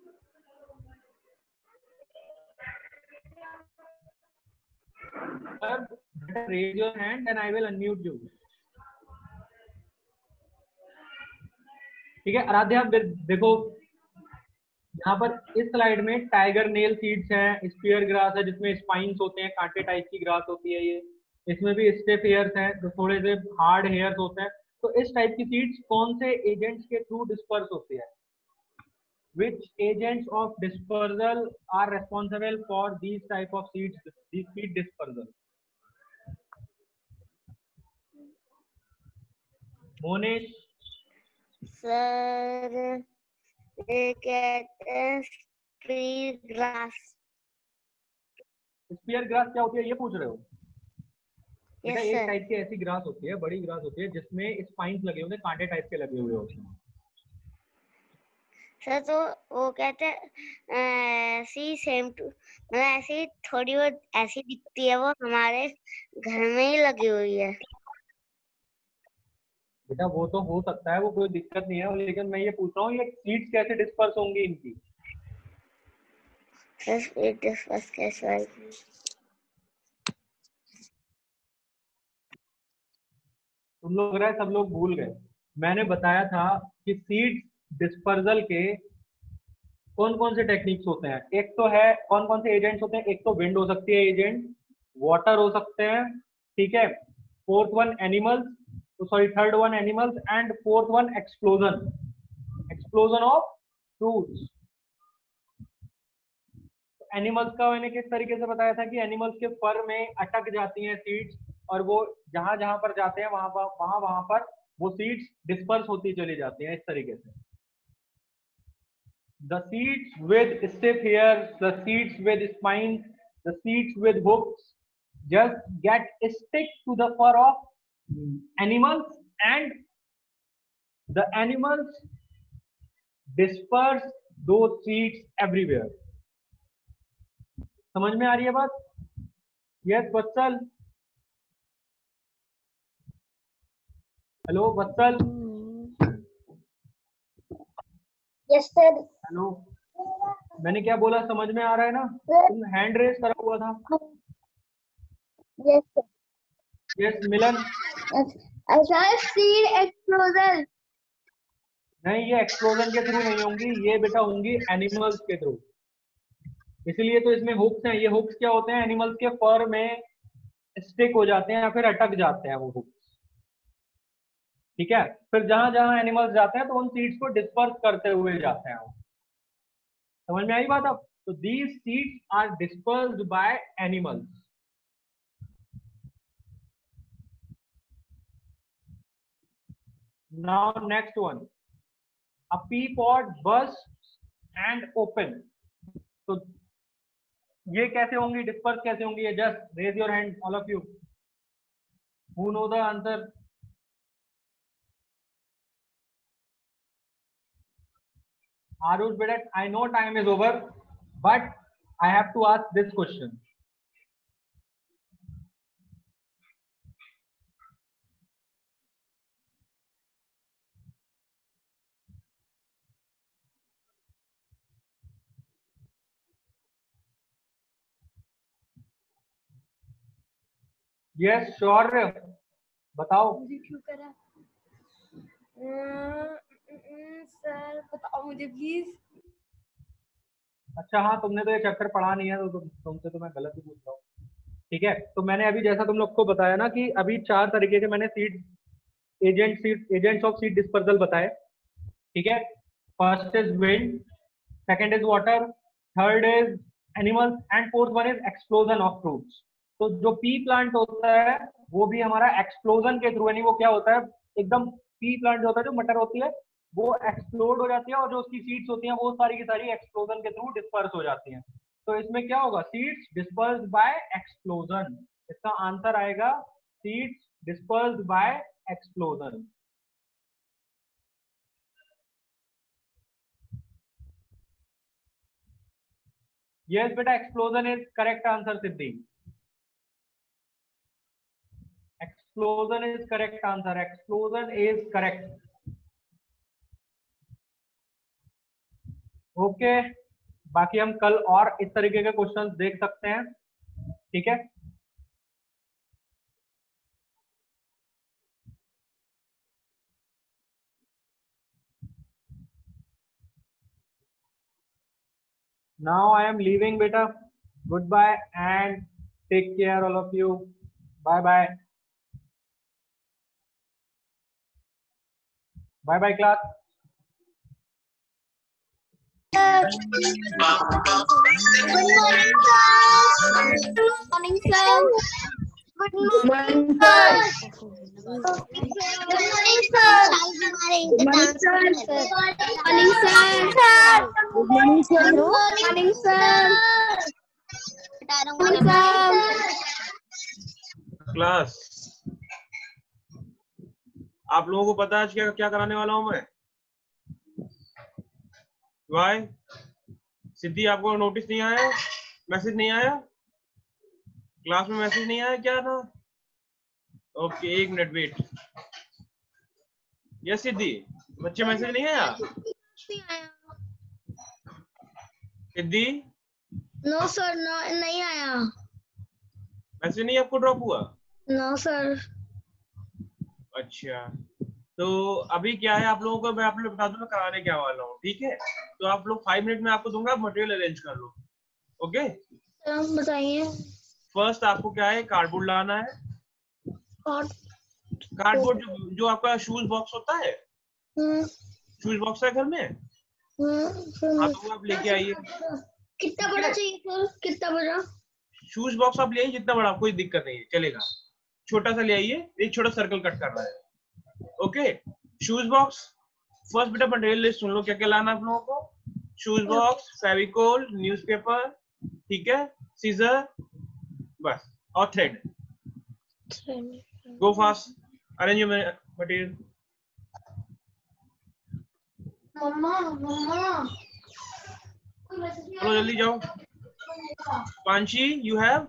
Raise your hand then I will unmute you. ठीक है आराध्या, देखो यहाँ पर इस स्लाइड में टाइगर नेल सीड्स हैं, स्पीयर ग्रास है जिसमें स्पाइन्स होते हैं, कांटे टाइप की ग्रास होती है ये। इसमें भी स्टेप हेयर्स हैं जो थोड़े से हार्ड हेयर्स होते हैं। तो इस टाइप की सीड्स कौन से एजेंट्स के थ्रू डिस्पर्स होती है? Which agents of dispersal are responsible for these type of seeds, these seed dispersal? Monesh sir ये कहते हैं स्पीयर ग्रास। स्पीयर ग्रास क्या होती है ये पूछ रहे हो? यस एक सर। टाइप की ऐसी ग्रास होती है, बड़ी ग्रास होती है जिसमें स्पाइन्स लगे होते हैं, कांटे टाइप के लगे हुए होते हैं। सर तो वो कहते हैं ऐसी सेम टू, मतलब ऐसी थोड़ी बहुत ऐसी दिखती है, वो हमारे घर में ही लगी हुई है। बेटा वो तो हो सकता है, वो कोई दिक्कत नहीं है, लेकिन मैं ये पूछ रहा हूँ ये सीड्स कैसे डिस्पर्स होंगी इनकी? सर ये डिस्पर्स कैसे होगी? तुम लोग रहे सब लोग भूल गए। मैंने बताया था कि सीड्स डिस्पर्सल के कौन कौन से टेक्निक्स होते हैं। एक तो है कौन कौन से एजेंट्स होते हैं, एक तो विंड हो सकती है एजेंट, वाटर हो सकते हैं, ठीक है, फोर्थ वन एनिमल्स, तो sorry third one animals and fourth one explosion, explosion of fruits. Animals का मैंने किस तरीके से बताया था कि एनिमल्स के फर में अटक जाती हैं सीड्स, और वो जहां जहां पर जाते हैं वहां पर वहां वहां पर वो सीड्स डिस्पर्स होती चली जाती हैं इस तरीके से। the seeds with stiff hairs, the seeds with spines, the seeds with hooks just get stick to the fur of animals, and the animals disperse those seeds everywhere. समझ में आ रही है बात? Yes, Vatsal. Hello Vatsal. Yes sir. Hello, मैंने क्या बोला समझ में आ रहा है ना? तुम हैंड रेस करा हुआ था. Yes sir. यस मिलन. अच्छा, सीड एक्सप्लोजन. नहीं, ये एक्सप्लोजन के थ्रू नहीं होंगी, ये बेटा होंगी एनिमल्स के थ्रू. इसलिए तो इसमें हुक्स हैं. ये हुक्स क्या होते हैं? एनिमल्स के फर में स्टिक हो जाते हैं या फिर अटक जाते हैं वो हुक्स. ठीक है, फिर जहां जहां एनिमल्स जाते हैं तो उन सीड्स को डिस्पर्स करते हुए जाते हैं. समझ में आई बात अब? तो these seeds are dispersed by animals. Now next one, a pea pod bursts and open. तो ये कैसे होंगी, डिस्पर्स कैसे होंगी? ये just raise your hand all of you who know the answer. Arush beta, I know time is over, but I have to ask this question. Yes, sure. बताओ. मुझे क्यों करा? सर बताओ मुझे प्लीज. अच्छा हाँ, तुमने तो ये चैप्टर पढ़ा नहीं है तो तुम तुमसे तो मैं गलत ही पूछ रहा हूँ. ठीक है, तो मैंने अभी जैसा तुम लोग को बताया ना कि अभी चार तरीके के मैंने seed agent seed agents of seed dispersal बताए. ठीक है, first is wind, second is water, third is animals and fourth one is explosion of fruits. तो जो पी प्लांट होता है वो भी हमारा एक्सप्लोजन के थ्रू, यानी वो क्या होता है, एकदम पी प्लांट जो होता है, जो मटर होती है वो एक्सप्लोड हो जाती है और जो उसकी सीड्स होती हैं वो सारी की सारी एक्सप्लोजन के थ्रू डिस्पर्स हो जाती हैं. तो इसमें क्या होगा? Seeds dispersed by explosion. इसका आंसर आएगा seeds dispersed by explosion. Yes बेटा, explosion is correct answer. Siddhi, explosion is correct answer. Explosion is correct. Okay okay. बाकी हम कल और इस तरीके के क्वेश्चंस देख सकते हैं. ठीक है, नाउ आई एम लीविंग बेटा. Good bye and take care all of you. Bye bye. Bye bye class. Good morning, sir. Good morning, sir. Good morning, sir. Good morning, sir. Good morning, sir. Good morning, sir. Good morning, sir. Good morning, sir. Good morning, sir. Class, आप लोगों को पता है आज क्या क्या कराने वाला हूं मैं? वाई सिद्धि, आपको नोटिस नहीं आया? मैसेज नहीं आया? क्लास में मैसेज नहीं आया क्या था? ओके, एक मिनट वेट. यस सिद्धि, बच्चे मैसेज नहीं आया? सिद्धि, नो सर, नो नहीं आया. मैसेज नहीं आपको ड्रॉप हुआ? No sir. अच्छा, तो अभी क्या है, आप लोगों को मैं आप लोग बता दूं मैं कराने क्या वाला हूँ. ठीक है, तो आप लोग फाइव मिनट में आपको दूंगा, आप मटेरियल अरेंज कर लो. ओके, बताइए. फर्स्ट आपको क्या है, कार्डबोर्ड लाना है. कार्डबोर्ड जो, जो आपका शूज बॉक्स होता है, शूज बॉक्स है घर में? हाँ, तो आप लेके आइए. कितना बड़ा चाहिए सर? कितना बड़ा शूज बॉक्स? आप ले आइए जितना बड़ा, कोई दिक्कत नहीं है, चलेगा. छोटा सा ले आइए, एक छोटा सर्कल कट कर रहा है. Okay, shoes box. फर्स्ट बेटा मटेरियल लिस्ट सुन लो, क्या क्या लाना आप लोगों को. शूज बॉक्स, फेविकोल, न्यूज़पेपर, ठीक है, सीजर, बस, और thread. Go fast. Arrange your material. मम्मा मम्मा चलो जल्दी जाओ. Panchi, you have?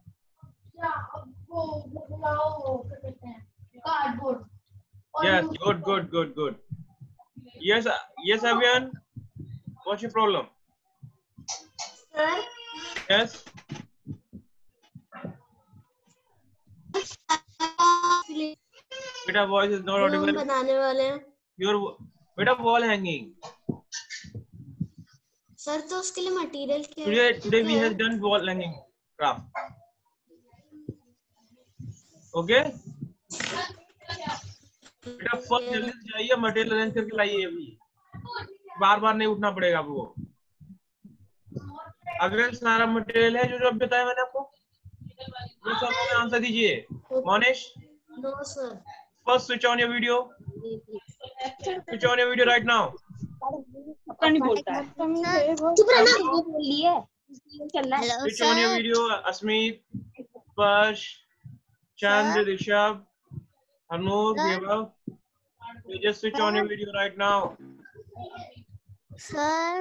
Cardboard. Yes, good, good, good, good. Yes, uh, yes, Avian. What's your problem? Sir. Yes. Beta, voice is not audible. बनाने वाले हैं. Your beta wall hanging. Sir तो उसके लिए मटेरियल क्या है? Today, today we have done wall hanging craft. Okay. बेटा first जल्दी से जाइए, मटेरियल अरेंज करके लाइए. अभी बार बार नहीं उठना पड़ेगा आपको. अगर सारा मटेरियल है जो जो बताया मैंने आपको, वो सब में आंसर दीजिए. Monish, no sir. First switch on your video. Switch on your video right now. पता नहीं बोलता है. चुप रहना, वो बोलिए. चल रहा है. Switch on your video. Asmit, Sparsh, Chandra, Rishabh, Anur, Vibhav, you just switch on your video right now. Sir.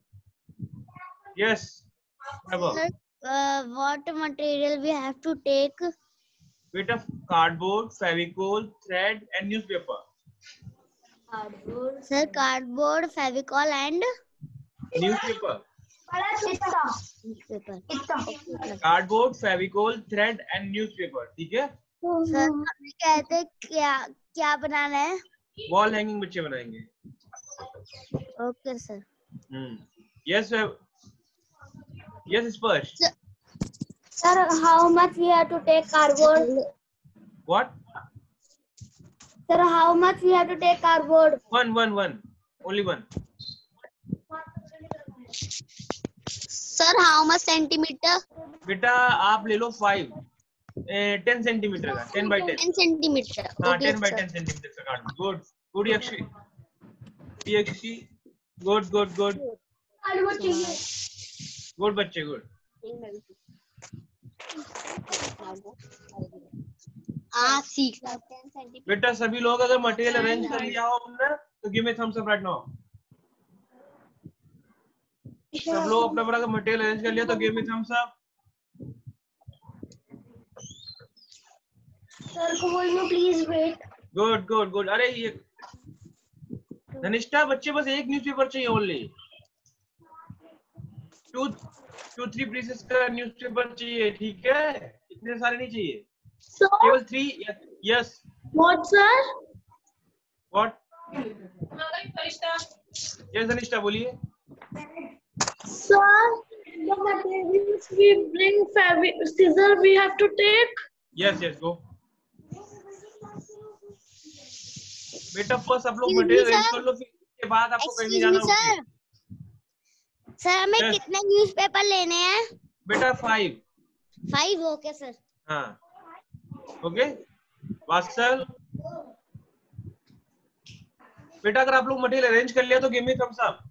Yes. Vibhav. Sir, uh, what material we have to take? Bit of cardboard, fevicol, thread, and newspaper. Cardboard. Sir, cardboard, fevicol, and newspaper. Newspaper. Cardboard, fevicol, thread, and newspaper. ठीक है? Sir हमें कहते क्या क्या बनाना है? Wall hanging बच्चे बनाएंगे. Okay sir. Hmm. Yes yes Sparsh. Sir how much we have to take cardboard? What? Sir how much we have to take cardboard? One one one only one. Sir how much centimeter? बेटा आप ले लो five. Ten centimetre का. Ten by ten. Ten centimetre. हाँ, ten by ten centimetre का card. Good good Yakshi. Yakshi good good good good बच्चे good. हाँ सीख. बेटा सभी लोग अगर मटेरियल अरेंज कर लिया हो हमने तो give me thumbs up right now. सब लोग अपना अपना मटेरियल अरेंज कर लिया तो give me thumbs up. Sir could you please wait? Good good good. अरे ये धनिष्ठा बच्चे बस एक न्यूज़पेपर चाहिए only. Two two three pieces का न्यूज़पेपर चाहिए. ठीक है, इतने सारे नहीं चाहिए. केवल three. Yes. What sir? What? Yes Dhanishtha बोलिए. Sir, the materials we bring, fabric, scissor we have to take. Yes yes go. बेटा फर्स्ट आप लोग मटेरियल अरेंज कर लो, फिर उसके बाद आपको कहीं नहीं जाना होगा. सर हमें yes. कितने न्यूज़पेपर लेने हैं? बेटा फाइव. Five okay sir. हाँ ओके. वात्सल बेटा अगर आप लोग मटेरियल अरेंज कर लिया तो गिव मी थम्स अप.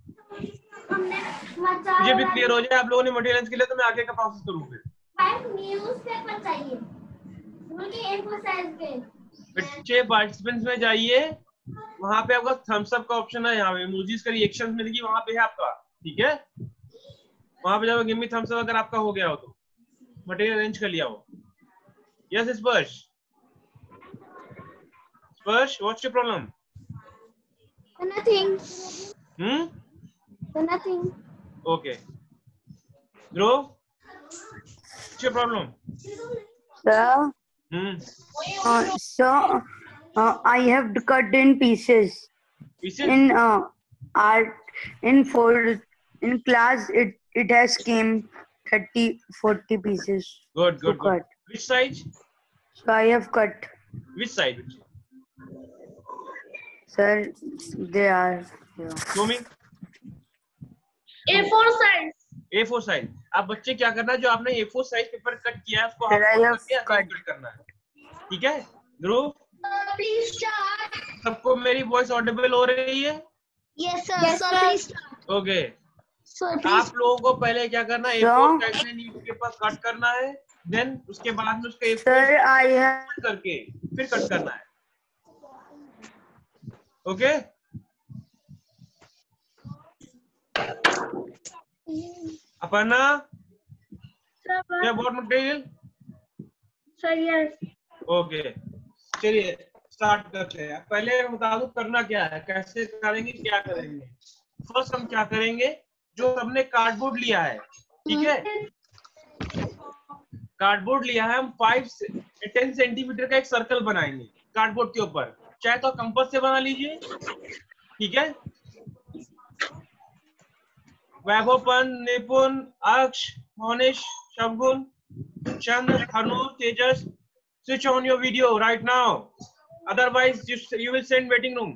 मुझे भी क्लियर हो जाए आप लोगों ने मटेरियल अरेंज कर लिया तो मैं आगे का प्रोसेस करूँ. फिर फाइव न्यूज़पेपर चाहिए. उनके ए फोर साइज के. बच्चे पार्टिसिपेंट्स में जाइए, वहां पे आपका थम्स अप का ऑप्शन है. यहाँ पे इमोजीज का रिएक्शंस में देखिए, वहां पे है आपका. ठीक है, वहां पे जाओ गिव मी थम्स अप अगर आपका हो गया हो तो मटेरियल अरेंज कर लिया हो. Yes Sparsh. Sparsh what's your problem? Nothing. Hmm nothing. Okay. Dhruv what's your problem? Sir Hmm. Uh, so uh, I have cut in pieces. Pieces? In uh, art, in four, in class, it it has came thirty, forty pieces. Good, good, good. Cut. Which size? So I have cut. Which side? Sir, they are. Yeah. Show me. A four size. A four size. आप बच्चे क्या करना है, जो आपने A four size paper cut किया है उसको हाफ कट करना है. ठीक है ध्रुव? Please start. सबको मेरी वॉइस ऑडिबल हो रही है? Yes sir. Yes sir please start. Okay आप लोगों को पहले क्या करना है, ए फोर साइज में न्यूज़पेपर कट करना है, देन उसके बाद में उसको ए फोर करके फिर कट करना है। Okay Aparna, what material? Sir yes. Okay चलिए स्टार्ट करते हैं। पहले बता दूं करना क्या है, कैसे करेंगे, क्या करेंगे। फर्स्ट हम क्या करेंगे, जो हमने कार्डबोर्ड लिया है, ठीक है, कार्डबोर्ड लिया है, हम फाइव टेन सेंटीमीटर का एक सर्कल बनाएंगे कार्डबोर्ड के ऊपर। चाहे तो कंपास से बना लीजिए, ठीक है। वैभवपन, निपुण, अक्ष, मोनिश, शबगुन, चंद्र, हनु, तेजस, switch on your video right now, otherwise you, you will send waiting room.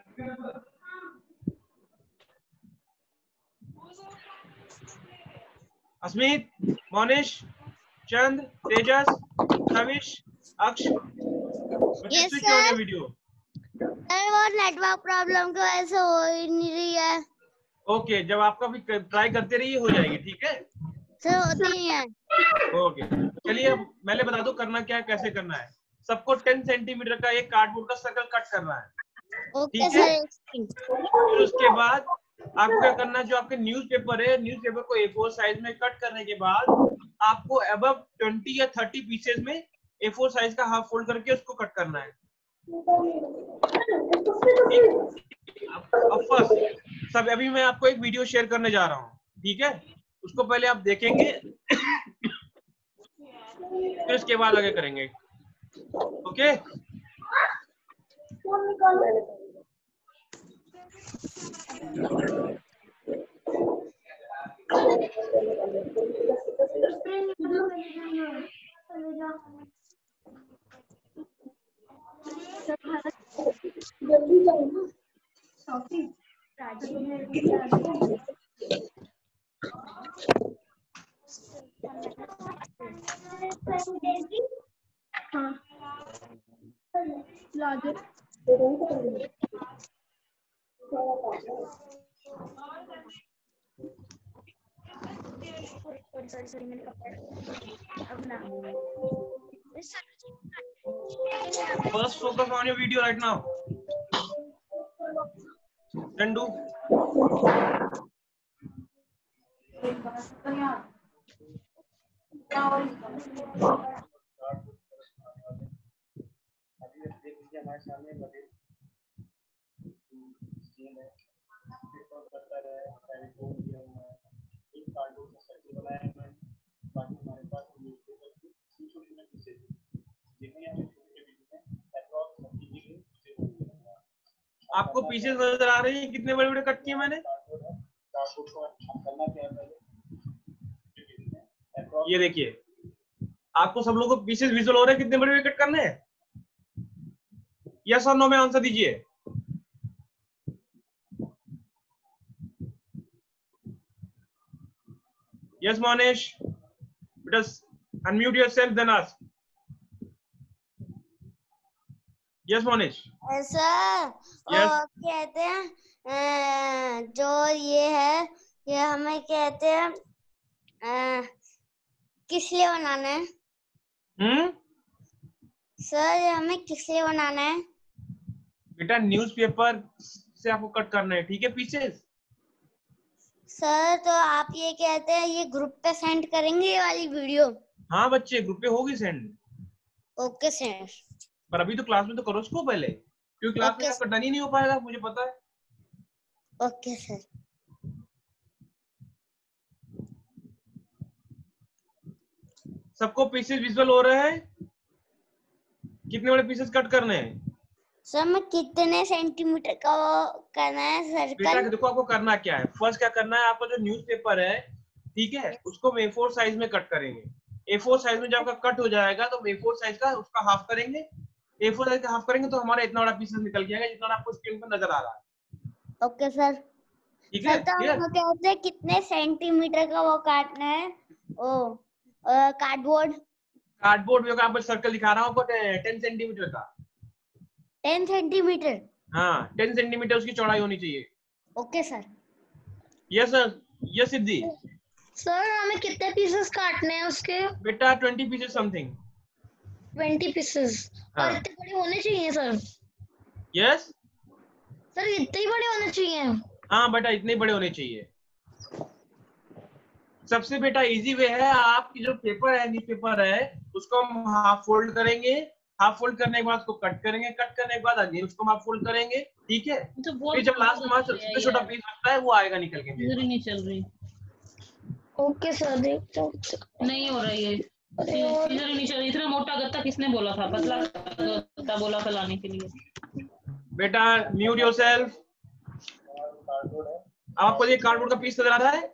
Asmit, Monish, चंद, तेजस, कविश, अक्ष, Yes, switch on sir. your video. Sir वो नेटवर्क प्रॉब्लम की वजह से हो ही नहीं रही है। ओके okay, जब आपका भी ट्राई करते रहिए, हो जाएगी, ठीक है सर होती नहीं है। Okay okay. चलिए अब मैंने बता दो करना क्या है, कैसे करना है। सबको टेन सेंटीमीटर का एक कार्डबोर्ड का सर्कल कट करना है, ओके ठीक है। सर। फिर उसके बाद आपको क्या करना है, जो आपके न्यूज़पेपर है, न्यूज़पेपर को ए फोर साइज में कट करने के बाद आपको अबव ट्वेंटी या थर्टी पीसेज में ए फोर साइज का हाफ फोल्ड करके उसको कट करना है। अब फर्स्ट सब अभी मैं आपको एक वीडियो शेयर करने जा रहा हूँ, ठीक है, उसको पहले आप देखेंगे फिर उसके बाद आगे करेंगे। ओके जल्दी जाओ ना। हाँ Lajo First focus on your video right now. Then do. आपको पीसेस नजर आ रही है कितने बड़े बड़े कट किए मैंने? ये देखिए आपको सब लोगों को पीसेस विजुअल हो रहे हैं कितने बड़े बड़े कट करने हैं? यस और नो में आंसर दीजिए। यस मोनिश, बेटा unmute yourself then ask. Yes Monish. Sir yes. कहते हैं जो ये है ये हमें कहते हैं किस लिए बनाना है? हम्म सर ये हमें किस लिए बनाना है? बेटा न्यूज़पेपर से आपको कट करना है, ठीक है पीसेस। सर तो आप ये कहते हैं ये ग्रुप पे सेंड करेंगे ये वाली वीडियो? हाँ बच्चे ग्रुप पे होगी सेंड। Okay sir. पर अभी तो क्लास में तो करो उसको पहले, क्योंकि क्लास में आपका डन ही नहीं हो पाएगा, मुझे पता है। Okay sir. सबको पीसेस विजुअल हो रहे हैं? कितने बड़े पीसेस कट करने हैं? सर मैं कितने सेंटीमीटर का वो करना है सर्कल? बेटा देखो आपको करना क्या है, फर्स्ट क्या करना है, आपका जो न्यूज़पेपर है ठीक है उसको ए फोर साइज में कट करेंगे। ए फोर साइज में जब आपका कट हो जाएगा तो ए फोर साइज का उसका हाफ करेंगे। ए फोर साइज का हाफ करेंगे तो हमारा इतना बड़ा पीसेस निकल के आएगा जितना आपको स्क्रीन पर नजर आ रहा है। Okay sir. ठीक है तो हम कहते हैं कितने सेंटीमीटर का वो काटना है? ओ कार्डबोर्ड कार्डबोर्ड में आपको सर्कल दिखा रहा हूँ आपको टेन सेंटीमीटर का। Ten centimetre? हाँ टेन सेंटीमीटर उसकी चौड़ाई होनी चाहिए। Okay sir. Yes sir, yes Siddhi. Sir हमें कितने पीसेस काटने हैं उसके? बेटा twenty pieces something. Twenty pieces. और इतने बड़े होने चाहिए सर? यस सर इतने ही बड़े होने चाहिए? हाँ बेटा इतने बड़े होने चाहिए। सबसे बेटा इजी वे है, आपकी जो पेपर है, न्यूज पेपर है, उसको हम हाफ फोल्ड करेंगे, हाफ फोल्ड करने के बाद उसको कट करेंगे, कट करने के बाद अगेन उसको हाफ फोल्ड करेंगे, ठीक है? तो फिर जब लास्ट में हमारा सबसे छोटा पीस आता है वो आएगा निकल के। इधर ही नहीं चल रही। ओके सर देखते हो। नहीं हो रहा है ये, इधर ही नहीं चल रही। इतना मोटा गत्ता किसने बोला था? पतला गत्ता बोला था लाने के लिए। बेटा म्यूट योरसेल्फ। आपको ये कार्डबोर्ड का पीस नजर आ रहा है?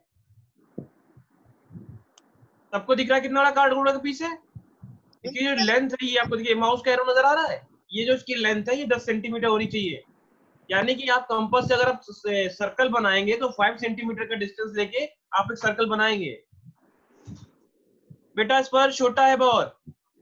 सबको दिख रहा है कितना बड़ा कार्डबोर्ड का पीस है? देखिए जो लेंथ है ये आपको देखिए, माउस का एरो नजर आ रहा है, ये जो इसकी लेंथ है ये दस सेंटीमीटर होनी चाहिए। यानी कि आप कंपास से अगर आप सर्कल बनाएंगे तो फाइव सेंटीमीटर का डिस्टेंस लेके आप एक सर्कल बनाएंगे। बेटा स्पर्श छोटा है बहुत,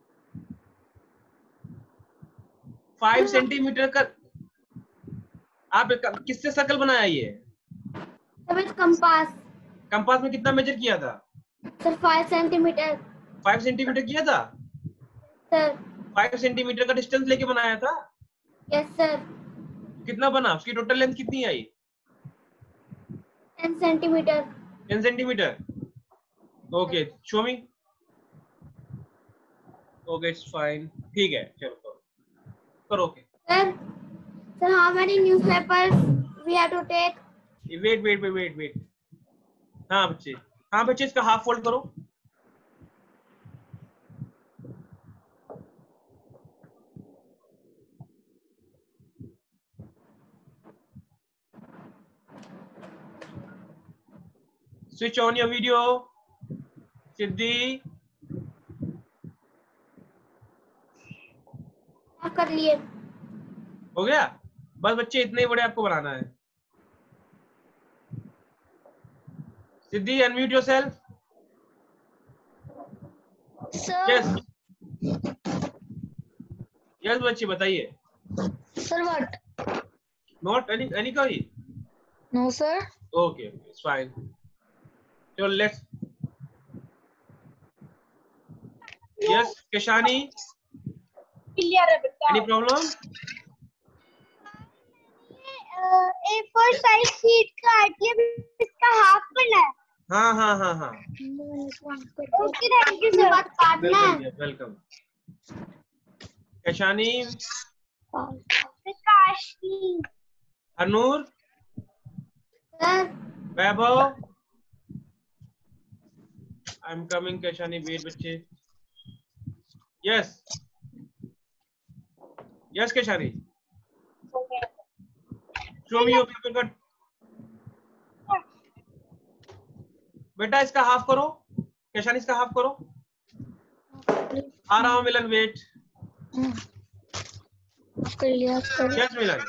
फाइव सेंटीमीटर का। आप किससे सर्कल बनाया ये? कंपास। कंपास में कितना मेजर किया था? Sir five centimetre. Five centimetre किया था सर? फाइव सेंटीमीटर का डिस्टेंस लेके बनाया था? Yes sir. कितना बना? उसकी टोटल लेंथ कितनी आई? Ten centimetre. Ten centimetre. Okay show me. Okay it's fine, ठीक है चलो करो करो। Okay sir sir how many newspapers we have to take? Wait wait wait wait wait हाँ बच्चे, हाँ बच्चे इसका हाफ फोल्ड करो। Switch on your video. सिद्धि कर लिए। हो गया? बस बच्चे इतने ही बड़े आपको बनाना है। Siddhi unmute yourself. Yes yes बच्चे बताइए। Sir what? Not any any का ही? No sir. Okay it's fine. So let's yes Keshani, clear है बेटा। any problem? A four size sheet काटिए, इसका हाफ करना है। हाँ हाँ हाँ हाँ ओके थैंक यू सर। काटना है। Welcome. Keshani, Kashi, Harnoor, sir, Vaibhav, I am coming. Keshani wait बच्चे। Yes yes Keshani, show me your paper cut. बेटा इसका हाफ करो। केशानी इसका हाफ करो। आ रहा हूँ मिलन, वेट। कर लिया सर। यस मिलन।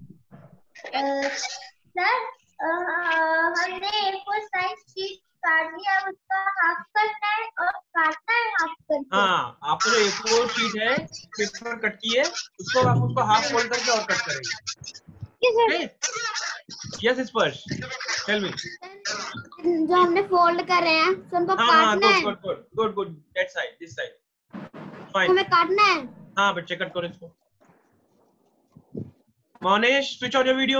सर हमने ए फोर साइज शीट काट लिया, उसका हाफ करना है और काटना है हाफ करके। हाँ आपको जो ए फोर शीट है पेपर कट की है उसको आप उसको हाफ फोल्ड करके और कट करेंगे। यस स्पर्श टेल मी। जो हमने फोल्ड कर रहे हैं तो उनको हाँ हाँ काटना है। Good good good good that side this side fine. हमें काटना है। हाँ बच्चे कट करो इसको। Monesh switch on your video.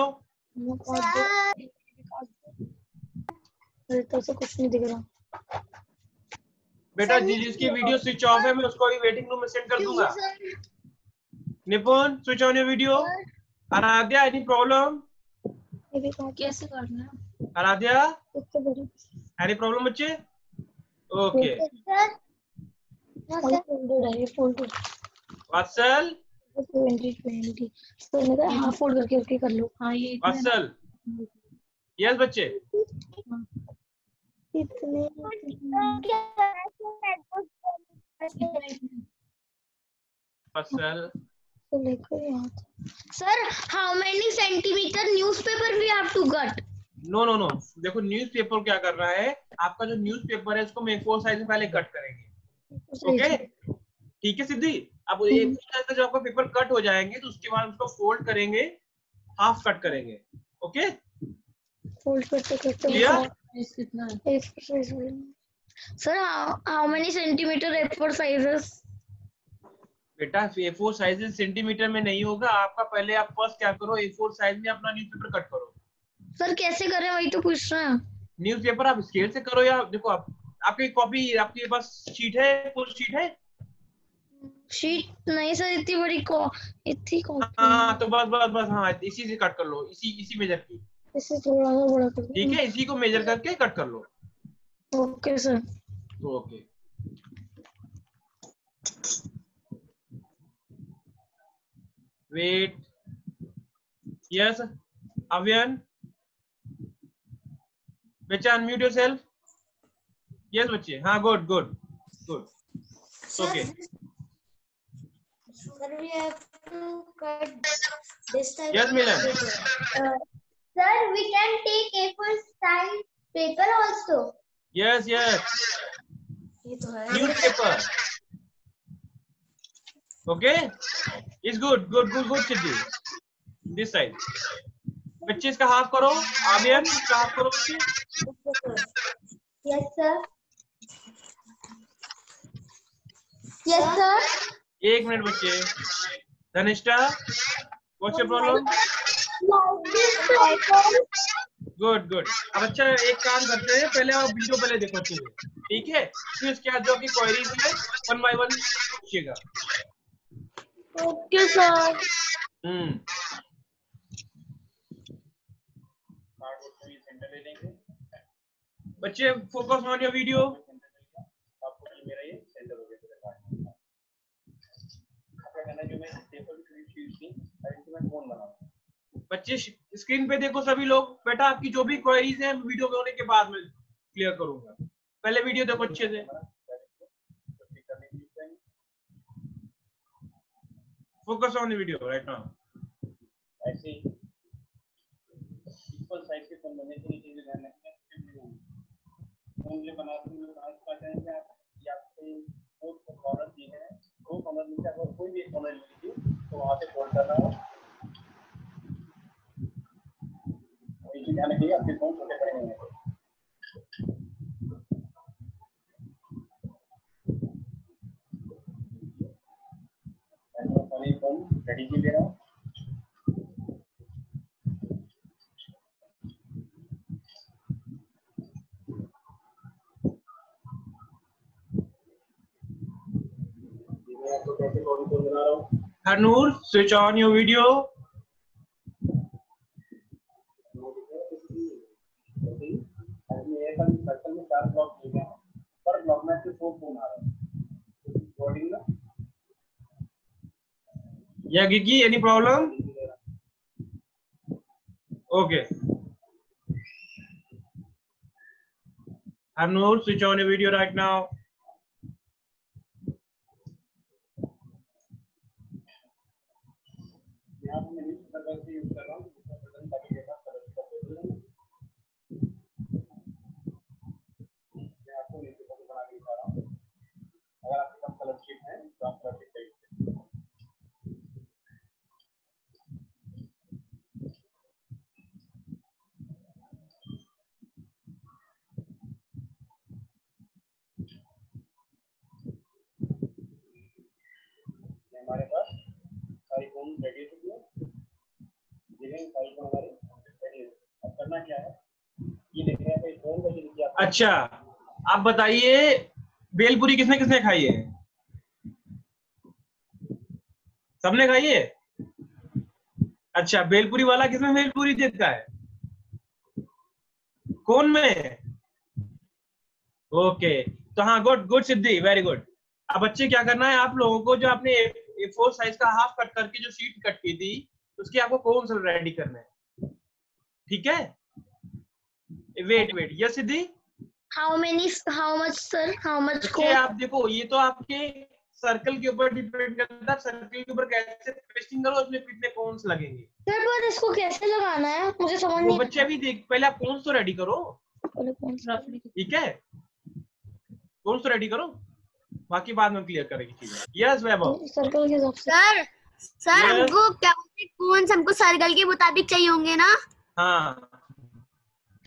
मेरे तरफ से कुछ नहीं दिख रहा। बेटा जी जिसकी वीडियो स्विच ऑफ है मैं उसको अभी वेटिंग रूम में सेंड कर दूंगा। Nipun switch on your video. Aaradhya any problem? कैसे करना है? आराध्या एनी प्रॉब्लम बच्चे? Okay Vatsal twenty twenty sir मेरा हाफ फोल्ड करके ओके कर लो। हाँ ये वत्सल यस बच्चे। इतने Vatsal sir how many centimetre newspaper we have to cut? No no no देखो न्यूज़पेपर क्या कर रहा है, आपका जो न्यूज़पेपर है उसको हम ए फोर साइज में पहले कट करेंगे। ओके ठीक है सिद्धि। अब ए फोर साइज का जब आपका पेपर कट हो जाएंगे तो उसके बाद उसको फोल्ड करेंगे, हाफ कट करेंगे। ओके फोल्ड करते करते क्लियर? कितना है? A four size sir how many centimetre A four sizes? बेटा ए फोर साइज सेंटीमीटर में नहीं होगा आपका, पहले आप फर्स्ट क्या करो, ए फोर साइज में अपना न्यूज़पेपर कट करो। सर कैसे करें वही तो पूछ रहे हैं। न्यूज़पेपर आप स्केल से करो या देखो आप आपकी कॉपी आपके पास शीट है, फुल शीट है? शीट नहीं सर, इतनी बड़ी को इतनी कॉपी। हाँ तो बस बस बस हाँ इसी से कट कर लो, इसी इसी मेजर की। इसे थोड़ा सा बड़ा कर दो। ठीक है, इसी को मेजर करके कट कर लो। Okay sir. Okay wait, yes Avian, बच्चा अनम्यूट योरसेल्फ। यस बच्चे, हाँ good good good okay. Sir, we have to cut this type. Yes, Milan. Uh, sir, we can take A four size paper also. Yes, yes. ये तो है। Newspaper. Okay. It's good, good, good, good, Siddhi. This side. बच्चे इसका half करो, आमिर इसका half करो बच्चे। Yes, sir. Yes, sir. एक मिनट बच्चे। Dhanishtha, what's your problem? Good good. अब अच्छा एक काम करते हैं, पहले आप वीडियो पहले देखो अच्छे से, ठीक है? फिर उसके बाद जो आपकी क्वेरीज है वन बाय वन पूछिएगा। Okay sir. हम्म बच्चे फोकस ऑन योर वीडियो। बच्चे स्क्रीन पे देखो सभी लोग। बेटा आपकी जो भी क्वेरीज हैं वीडियो होने के बाद में क्लियर करूंगा, पहले वीडियो देखो अच्छे से। Focus on the video right now. ऐसे इक्वल साइज के फोन बनने के लिए चीजें ध्यान रखें। फोन जो बनाते हैं पांच पार्ट हैं, या कोई दो कॉर्नर दिए हैं, दो कॉर्नर में से अगर कोई भी एक कॉर्नर लीजिए तो वहां से फोल्ड करना है। ये ध्यान रखिए आपके फोन छोटे बड़े नहीं हैं। मैं फोन रेडी की ले रहा हूँ। Hanur, switch on your video. Circle में चार ब्लॉक दिए गए हैं, पर ब्लॉक में से फोर फोन आ रहा है। कोडिंग ना Yeah, Gigi, any problem? Okay. Hanur, switch on your video right now. यहाँ पे मैं इस प्रकार से यूज कर रहा हूँ जिसमें बटन ताकि मेरे पास कलर का टेबल है। मैं आपको नीचे बटन बना के दिखा रहा हूँ। अगर आपके पास कलर शीट है तो आप कलर शीट का यूज करें। हमारे पास सारी फोन रेडी हो चुकी है। जिन्हें सारी फोन हमारी रेडी है। अब करना क्या है, ये देख रहे हैं भाई फोन का जो दिया। अच्छा आप बताइए बेलपुरी किसने किसने खाई है? सबने खाई है? अच्छा बेलपुरी वाला किसमें बेलपुरी देता है? कौन में? ओके तो हाँ good good Siddhi, very good. अब बच्चे क्या करना है, आप लोगों को जो आपने ए फोर साइज का हाफ कट करके जो शीट कट की थी उसकी आपको कौन सा रेडी करना है, ठीक है? Wait wait yes Siddhi. How many how much sir, how much को? आप देखो ये तो आपके सर्कल के ऊपर डिपेंड करता है, सर्कल के ऊपर कैसे पेस्टिंग करो उसमें कितने कॉन्स लगेंगे। सर पर इसको कैसे लगाना है मुझे समझ नहीं। वो बच्चे अभी देख, पहले आप कॉन्स तो रेडी करो, ठीक है? कॉन्स तो रेडी करो, बाकी बाद में क्लियर करेंगे चीजें। यस वैभव। सर्कल के हिसाब से सर सर Yes. हमको क्या बोलते हैं, कौन हमको सर्कल के मुताबिक चाहिए होंगे ना? हाँ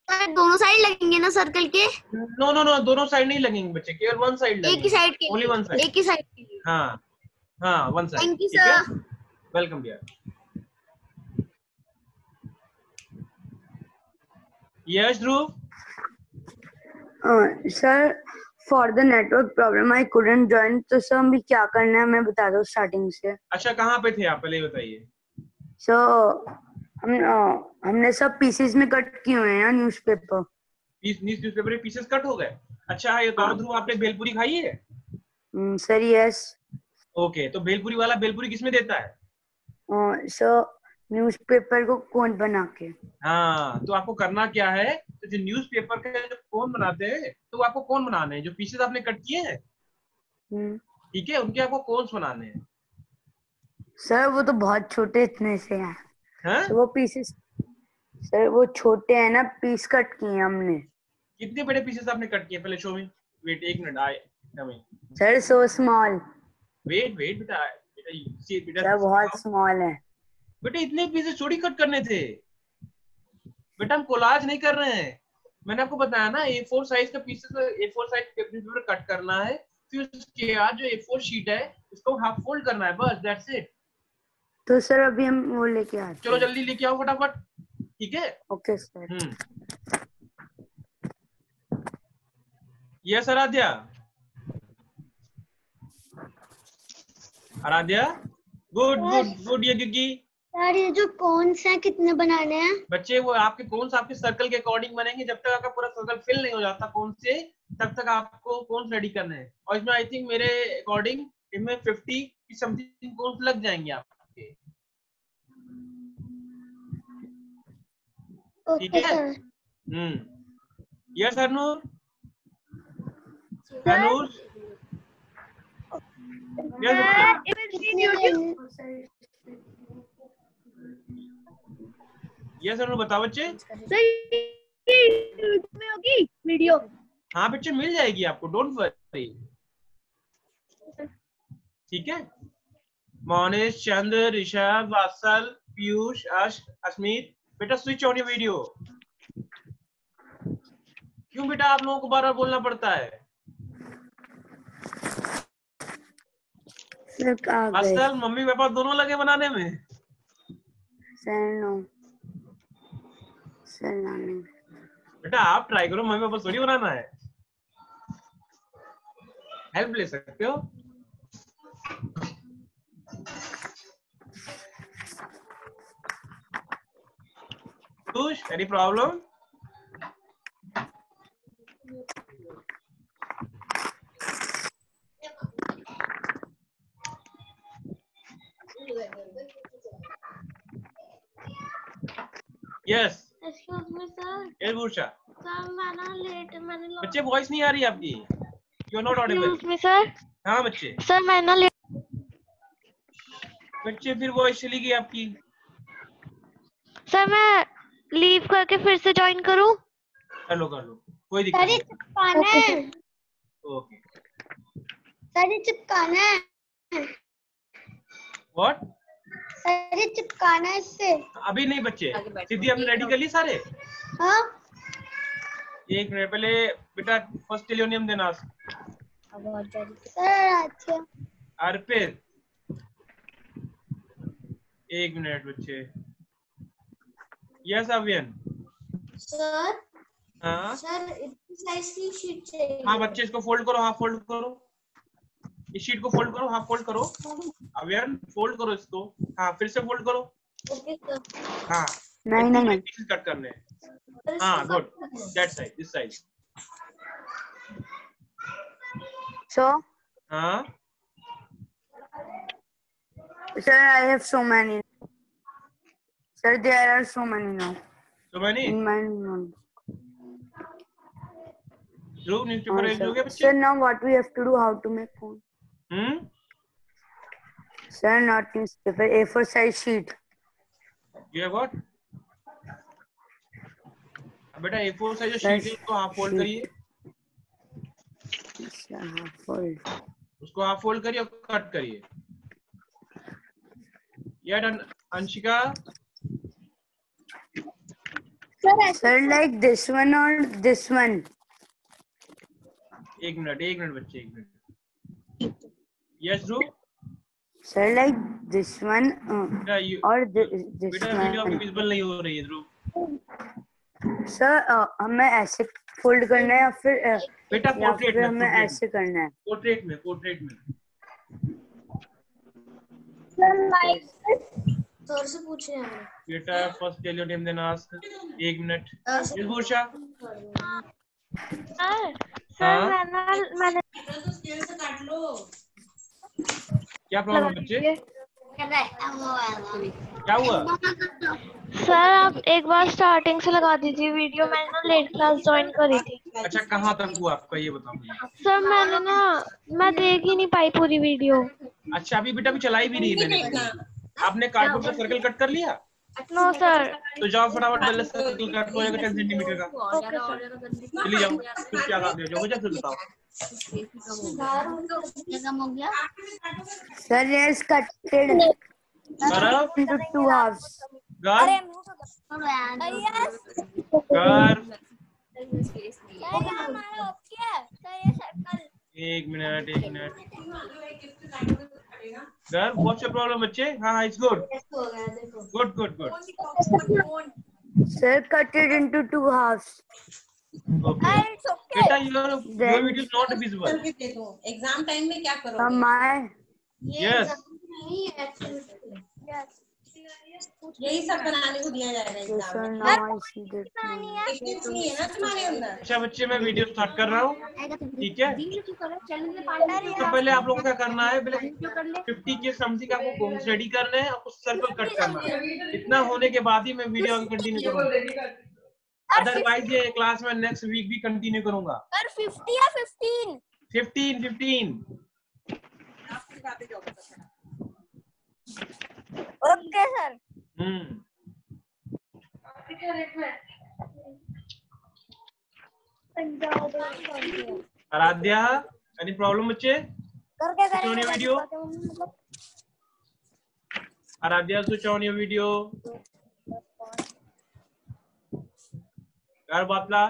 दोनों साइड लगेंगे ना सर्कल के? नो नो नो, दोनों साइड नहीं लगेंगे बच्चे, केवल वन साइड लगेंगे। एक ही साइड के, ओनली वन साइड, एक ही साइड के। हाँ हाँ वन साइड। थैंक यू ठीक है, sir. Welcome dear. Yes Dhruv. Sir for the network problem I couldn't join, तो सर अभी क्या करना है मैं बता दो स्टार्टिंग से। अच्छा कहाँ पे थे आप, पहले बताइए। सो so, हम uh, हमने सब पीसेस में कट किए हुए हैं न्यूज़पेपर। न्यूज़पेपर के पीसेस कट हो गए। अच्छा ये तो ध्रुव, आपने भेलपुरी खाई है? Sir yes. ओके, तो भेलपुरी वाला भेलपुरी किसमें देता है? सर न्यूज़पेपर को कोन बना के। हाँ, तो आपको करना क्या है, तो जो न्यूज़पेपर के जो कोन बनाते हैं, तो आपको कोन बनाने हैं, जो पीसेस आपने कट किए हैं ठीक है, उनके आपको कोन्स बनाने हैं। सर वो तो बहुत छोटे इतने से हैं। हाँ? तो वो पीसेस सर वो छोटे हैं ना, पीस कट किए हमने। कितने बड़े पीसेस आपने कट किए, पहले शो में। वेट एक मिनट आए हमें। Sir so small. Wait wait बेटा बेटा ये बेटा सर बहुत स्मॉल है बेटा, इतने पीसेस थोड़ी कट करने थे बेटा, हम कोलाज नहीं कर रहे हैं। मैंने आपको बताया ना, ए फोर साइज का pieces A four size paper cut करना है, फिर उसके बाद जो ए फोर शीट है उसको हाफ फोल्ड करना है, बस दैट्स इट। तो सर अभी हम वो लेके आते हैं। चलो जल्दी लेके आओ फटाफट, ठीक है। Okay sir. Hmm yes Aaradhya. Aaradhya good good good. ये क्योंकि सर ये जो कौन सा कितने बनाने हैं? बच्चे वो आपके कौन सा आपके सर्कल के अकॉर्डिंग बनेंगे, जब तक आपका पूरा सर्कल फिल नहीं हो जाता कौन से, तब तक आपको कौन रेडी करने हैं। और इसमें आई थिंक मेरे अकॉर्डिंग इसमें फिफ्टी की समथिंग कौन लग जाएंगे आपके, ठीक है। Hmm yes Harnoor. Harnoor yes Harnoor बताओ बच्चे। में होगी वीडियो? हाँ बच्चे मिल जाएगी आपको, डोंट वरी, ठीक है। मोनिश, चंद्र, ऋषभ, वात्सल, पीयूष, अश, अस्मित, बेटा स्विच ऑन योर वीडियो। क्यों बेटा आप लोगों को बार बार बोलना पड़ता है? वात्सल मम्मी पापा दोनों लगे बनाने में। सर नो सर नानी बेटा आप ट्राई करो, मम्मी पापा थोड़ी बनाना है, हेल्प ले सकते हो। Any problem? Yes excuse me sir. Yes Bhusha. Sir मैं ना लेट मैंने बच्चे वॉइस नहीं आ रही आपकी, you are not audible. Excuse me sir. हाँ बच्चे। सर मैं ना लेट बच्चे फिर वॉइस चली गई आपकी। सर मैं लीव करके फिर से ज्वाइन करूं? कर लो कर लो, कोई दिक्कत नहीं। चिपकाना है। ओके सर ये चिपकाना है। व्हाट? सर ये चिपकाना है इससे। अभी नहीं बच्चे, सिद्धि आपने रेडी कर ली सारे? हाँ। एक मिनट पहले बेटा फर्स्ट टेलियोनियम देना। सर अच्छा। अर्पित एक मिनट बच्चे। यस अवियन। सर हाँ सर इतनी साइज की शीट चाहिए। हाँ बच्चे इसको फोल्ड करो, हाफ फोल्ड करो, इस शीट को फोल्ड करो, हाफ फोल्ड करो। अवियन फोल्ड करो इसको, हाँ फिर से फोल्ड करो। Okay sir. हाँ नहीं नहीं नहीं पीसेस कट करने हैं। हाँ good, that side this side. So हाँ sir I have so many sir there are so many now so many in my note. Dhruv newspaper ready हो गया बच्चे? Sir now what we have to do, how to make phone? Hmm Sir not newspaper, A four size sheet. You have what? बेटा A four size sheet है, इसको half fold करिए। Half fold, उसको half fold करिए और cut करिए। या done Anshika. Sir, like this one or this one? एक मिनट एक मिनट बच्चे एक minute. Yes Dhruv. Sir, like this one uh, बेटा you or this, this बेटा वीडियो आपकी one? विजिबल नहीं हो रही है ध्रुव. Sir, uh, हमें ऐसे फोल्ड करना है या फिर uh, बेटा या पोर्ट्रेट फिर में हमें ऐसे करना है? पोर्ट्रेट में पोर्ट्रेट में. सर से पूछे हैं. बेटा first tell your name then ask. एक मिनट. यस भूषा. सर सर हाँ? मैंने मैंने क्या प्रॉब्लम है बच्चे? क्या हुआ? सर आप एक बार स्टार्टिंग से लगा दीजिए वीडियो. मैंने ना लेट क्लास ज्वाइन करी थी. अच्छा कहाँ तक हुआ आपका ये बताओ मुझे. सर मैंने ना मैं देख ही नहीं पाई पूरी वीडियो. अच्छा अभी बेटा भी चलाई भी नहीं मैंने. आपने कार्डबोर्ड का सर्कल कट कर लिया? No sir. तो जाओ फटाफट पहले सर्कल कट हो जाएगा टेन सेंटीमीटर का. Okay sir. चलिए जाओ. फिर क्या काम है जो मुझे फिर बताओ. Sir, yes, cutted Gaurav? into two halves. Gar? Gar? एक मिनट एक minute. Gar, what's your problem बच्चे? हाँ हाँ, it's good. Good good good. Sir, cut it into two halves. Okay. बेटा your your video is not visible. Exam time में क्या करोगे? Am I? Yes. यही सब बनाने को दिया जाएगा Yes, sir, exam now I see that. में. है ना तुम्हारे अंदर? अच्छा बच्चे मैं वीडियो स्टार्ट कर रहा हूँ. ठीक है. तो पहले आप लोगों को क्या करना है, पहले फिफ्टी के समथिंग आपको कोन्स रेडी करने हैं, आपको सर्कल कट करना है. इतना होने के बाद ही मैं वीडियो आगे कंटिन्यू करूँगा. अदरवाइज ये क्लास में नेक्स्ट वीक भी कंटिन्यू करूंगा. सर फिफ्टी या fifteen? Fifteen fifteen. Okay sir. Hmm. Aaradhya any problem बच्चे? करके switch on your video. Aaradhya switch on your video. यार बातला.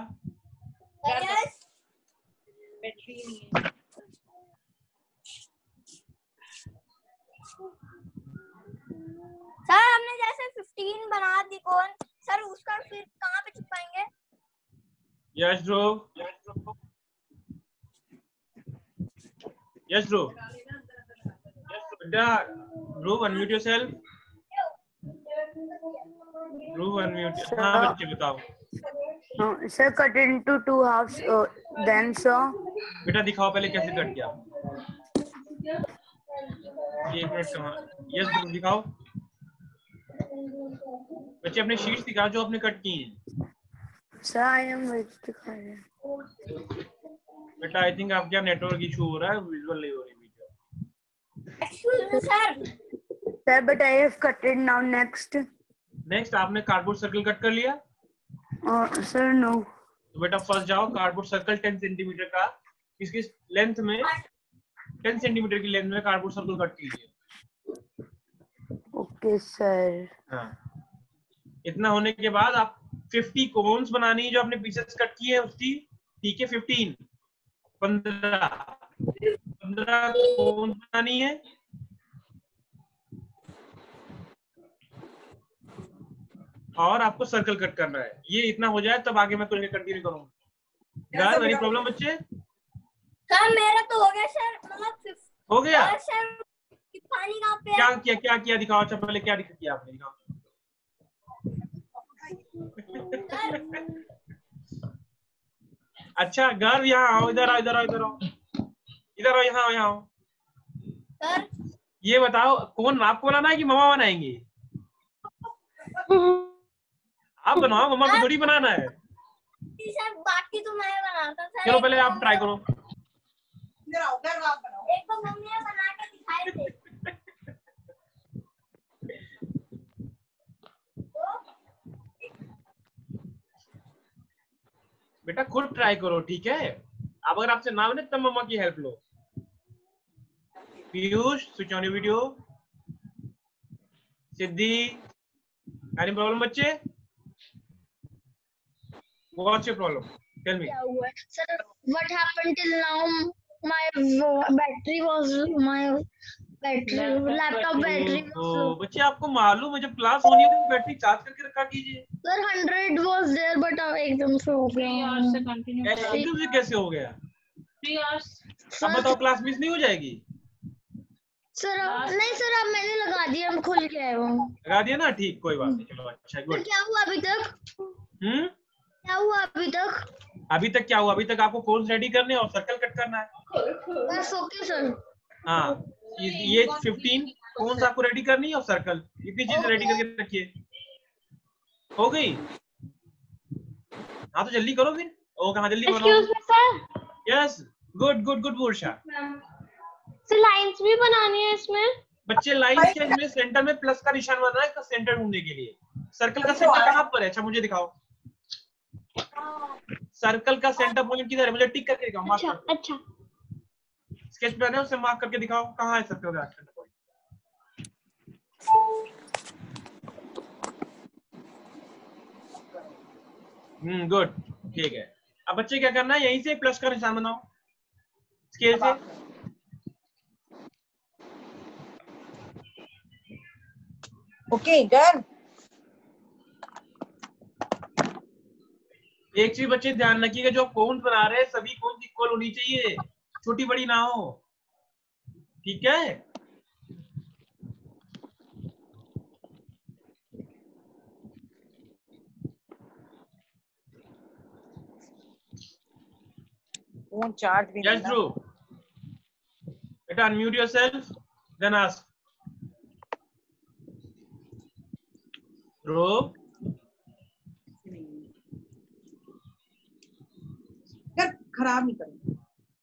सर हमने जैसे फिफ्टीन बना दी कौन सर, उसका फिर कहाँ पे चिपकाएंगे? यस ध्रुव. यस ध्रुव. बेटा Dhruv unmute yourself. Dhruv unmute. हाँ बच्चे बताओ. Uh, sir, cut it into two halves. Uh, then so. बेटा दिखाओ पहले कैसे कट किया. एक मिनट कहाँ. यस ध्रुव दिखाओ. बच्चे अपने शीट्स दिखाओ जो आपने कट की हैं. Sir, I am with the car. बेटा आई थिंक आपके यहाँ नेटवर्क इशू हो रहा है, विजुअल नहीं हो रही video. Excuse me, sir. Sir, but I have cut it now. Next. Next आपने कार्डबोर्ड सर्कल कट कर लिया? Uh, sir, no. तो बेटा फर्स्ट जाओ कार्डबोर्ड सर्कल टेन सेंटीमीटर का, इसकी लेंथ में टेन सेंटीमीटर की लेंथ में कार्डबोर्ड सर्कल कट कीजिए. Okay, sir. हाँ. इतना होने के बाद आप फिफ्टी कोन्स बनानी है जो आपने पीसेस कट किए हैं उसकी. ठीक है. फिफ्टीन पंद्रह पंद्रह कोन्स बनानी है. और आपको सर्कल कट करना है. ये इतना हो जाए तब आगे मैं कुछ कंटिन्यू करूंगा. यार मेरी प्रॉब्लम बच्चे? सर मेरा तो हो गया सर. मतलब हो गया सर. पानी कहाँ पे है? क्या किया क्या किया दिखाओ. अच्छा पहले क्या किया आपने दिखाओ. अच्छा घर यहाँ आओ. इधर आओ इधर आओ इधर आओ इधर आओ. यहाँ आओ यहाँ आओ. सर ये बताओ कौन आपको बनाना है कि मम्मा बनाएंगे? आप बनाओ, मम्मा को थोड़ी बनाना है. सर बाकी तो मैं बनाता सर. चलो पहले आप ट्राई करो. इधर आओ. इधर आप बनाओ. एक तो मम्मी ने बना के दिखाए थे. बेटा खुद ट्राई करो. ठीक है. अब अगर आपसे ना बने तब मम्मा की हेल्प लो. Piyush switch on your video. Siddhi any problem बच्चे? What's your problem? Tell me. क्या हुआ? Sir, what happened till now? My battery was my battery laptop battery was तो low. बच्चे आपको मालूम है जब क्लास होनी है तो बैटरी चार्ज करके रखा कीजिए। Sir, hundred was there but एकदम से हो गया। से कंटिन्यू एकदम से कैसे हो गया? Three hours. अब बताओ क्लास मिस नहीं हो जाएगी? सर नहीं सर अब मैंने लगा दिया, हम खुल गया है वो। लगा दिया ना, ठीक, कोई बात नहीं, चलो अच्छा गुड। क्या हुआ अभी तक? हम्म क्या हुआ अभी तक? अभी तक क्या हुआ? अभी तक आपको कोन्स रेडी करने और सर्कल कट करना है। बस ओके सर। हाँ, ये फिफ्टीन कोन्स आपको रेडी करनी है और सर्कल, इतनी चीज रेडी करके रखिए। हो गई? हाँ तो जल्दी करो फिर। ओ कहाँ जल्दी बनाओ। Excuse me sir. Yes, good good good Varsha. Sir lines भी बनानी है इसमें? बच्चे लाइन के इसमें सेंटर में प्लस का निशान बनाना है इसका सेंटर ढूंढने के लिए। सर्कल का सेंटर कहाँ पर है? अच्छा मुझे दिखाओ। सर्कल का सेंटर पॉइंट किधर है? मुझे टिक करके दिखाओ, मार्क अच्छा, करके। अच्छा। स्केच पेन है उसे मार्क करके दिखाओ कहाँ है सर्कल का सेंटर पॉइंट। हम्म गुड, ठीक है। अब बच्चे क्या करना है, यहीं से प्लस का निशान बनाओ स्केल से। Okay done. एक चीज बच्चे ध्यान रखिएगा, जो कोन्स बना रहे हैं सभी कोन्स इक्वल होनी चाहिए, छोटी बड़ी ना हो, ठीक है? फोन चार्ज भी Yes, Drew. Better unmute yourself, then ask. Drew. यार खराब नहीं करो।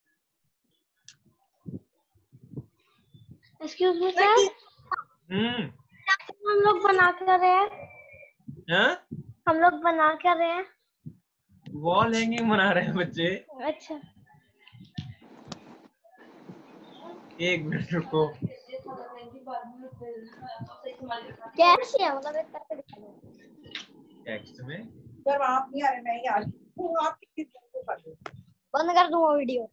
Excuse me sir. हम्म हम लोग बना क्या रहे हैं? हाँ? हम लोग बना क्या रहे हैं? वॉल हैंगिंग बना रहे हैं बच्चे। अच्छा। एक मिनट रुको। कैसे है मतलब एक करके दिखा दो। टेक्स्ट में सर आप नहीं आ रहे, मैं ही आ रही हूँ, आप किसी को कर दो। बंद कर दूंगा वीडियो।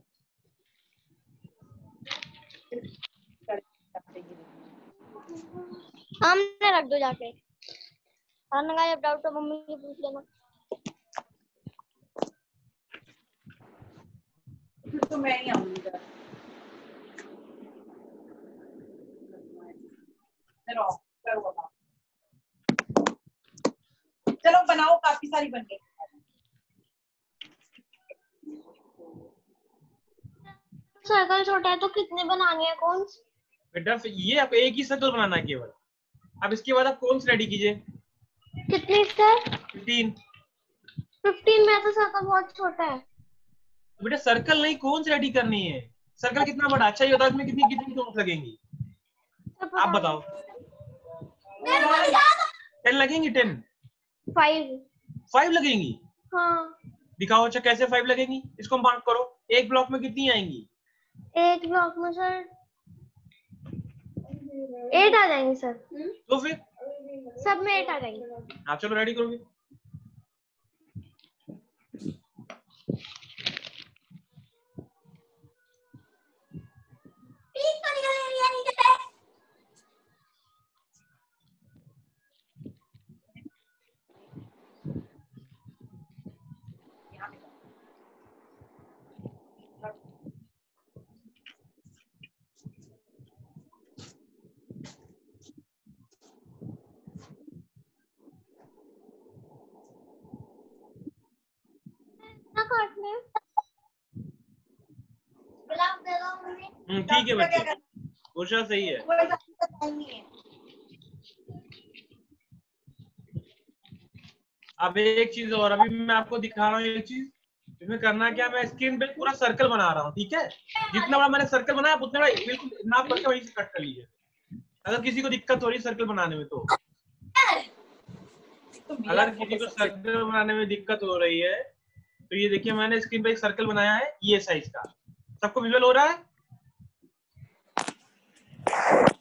सामने रख दो जाके। खाना का जब डाउट तो मम्मी से पूछ लेना। फिर तो मैं ही आऊंगी। चलो करो बाबा। चलो बनाओ, काफी सारी बन गई। सर्कल छोटा है तो कितने बनाने हैं कौन? बेटा ये आप एक ही सर्कल बनाना है केवल। अब इसके बाद आप कोन्स रेडी कीजिए। कितनी सर? फिफ्टीन। फिफ्टीन में तो सर्कल बहुत छोटा है। तो बेटा सर्कल नहीं कोन्स रेडी करनी है। सर्कल कितना बड़ा? अच्छा ये बताओ इसमें कितनी कितनी कोन्स लगेंगी? आप बताओ। टेन लगेंगी? टेन? फाइव। फाइव लगेंगी? हाँ। दिखाओ अच्छा कैसे फाइव लगेंगी, इसको मार्क करो। एक ब्लॉक में कितनी आएंगी? एक ब्लॉक में सर एट आ जाएंगे सर। तो फिर सब में एट आ जाएंगे। आप चलो रेडी करोगे। काटने हम्म ठीक है बच्चे, कोशिश सही है। अब एक चीज और, अभी मैं आपको दिखा रहा हूँ एक चीज। इसमें करना क्या, मैं स्क्रीन पे पूरा सर्कल बना रहा हूँ, ठीक है? जितना बड़ा मैंने सर्कल बनाया उतना बड़ा बिल्कुल नाप करके वहीं से कट कर लीजिए। अगर किसी को दिक्कत हो रही है सर्कल बनाने में तो अगर किसी को सर्कल बनाने में दिक्कत हो रही है तो ये देखिए मैंने स्क्रीन पे एक सर्कल बनाया है ये साइज का। सबको विजुअल हो रहा है?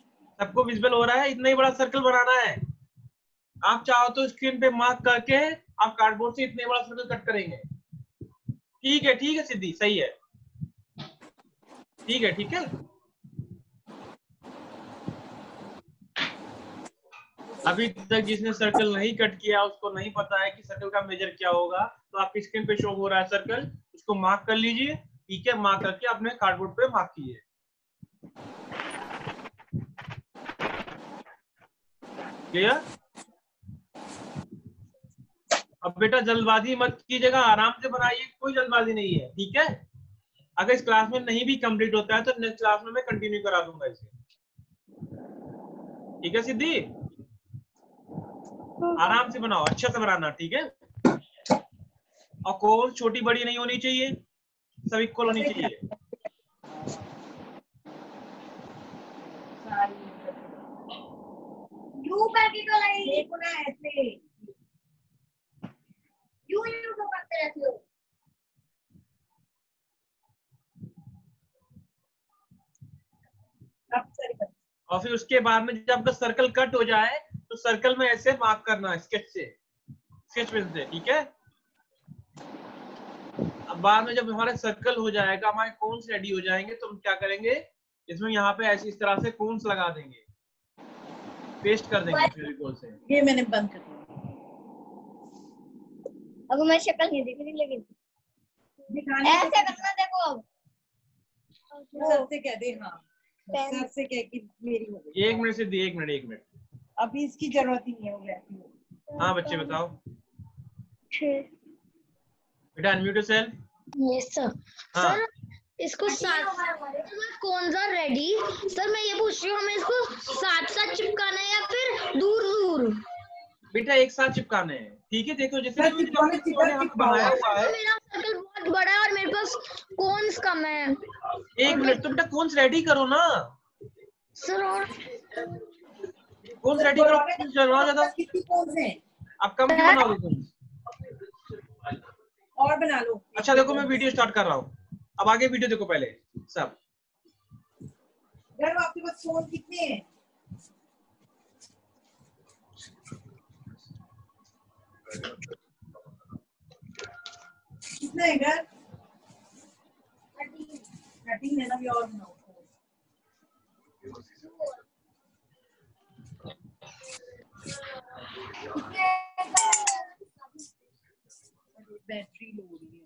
सबको विजुअल हो रहा है? इतना ही बड़ा सर्कल बनाना है। आप चाहो तो स्क्रीन पे मार्क करके आप कार्डबोर्ड से इतने बड़ा सर्कल कट करेंगे। ठीक है ठीक है सिद्धि, सही है, ठीक है ठीक है। अभी तक जिसने सर्कल नहीं कट किया उसको नहीं पता है कि सर्कल का मेजर क्या होगा, तो आपकी स्क्रीन पे शो हो रहा है सर्कल, उसको मार्क कर लीजिए। ठीक है, मार्क करके अपने कार्डबोर्ड पे मार्क कीजिए। क्लियर? अब बेटा जल्दबाजी मत कीजिएगा, आराम से बनाइए, कोई जल्दबाजी नहीं है। ठीक है, अगर इस क्लास में नहीं भी कंप्लीट होता है तो नेक्स्ट क्लास में मैं कंटिन्यू करा दूंगा इसे। ठीक है सिद्धि, आराम से बनाओ, अच्छा से बनाना। ठीक है, और कोल छोटी बड़ी नहीं होनी चाहिए, सब इक्वल होनी चाहिए। यू करके तो नहीं देखो ना, ऐसे यू यू तो करते रहते हो। और फिर उसके बाद में जब आपका सर्कल कट हो जाए तो सर्कल में ऐसे मार्क करना है स्केच से, स्केच पेन से। ठीक है, अब बाद में जब हमारा सर्कल हो जाएगा, हमारे कोन्स रेडी हो जाएंगे, तो हम क्या करेंगे, इसमें यहाँ पे ऐसी इस तरह से कोन्स लगा देंगे, पेस्ट कर देंगे फेविकोल से। ये मैंने बंद कर दिया। अब मैं शक्ल नहीं दिख रही, लेकिन ऐसे करना। देखो अब सर से कह दे, हाँ सर से कह कि मेरी हो गई। एक मिनट से दी, एक मिनट एक मिनट अभी इसकी जरूरत ही नहीं है। हाँ बच्चे बताओ बेटा, unmute yourself. Yes sir. Sir इसको साथ कौन सा रेडी? सर मैं ये पूछ रही हूँ, हमें इसको साथ साथ चिपकाना है या फिर दूर दूर? बेटा एक साथ चिपकाने हैं। ठीक है, देखो जैसे बनाया हुआ है, मेरा सर्कल बहुत बड़ा है और मेरे पास कोन्स कम है। एक मिनट, तो बेटा कोन्स रेडी करो ना सर। और कोन्स रेडी करो, कोन्स ज्यादा कितनी कोन्स हैं? आप कम क्यों बनाओगे कोन्स? और बना लो। अच्छा देखो, मैं वीडियो स्टार्ट कर रहा हूँ, अब आगे वीडियो देखो पहले सब। यार आपके पास फोन कितने हैं? कितने हैं घर? थर्टीन है ना, भी और बनाओ। बैटरी लो रही है।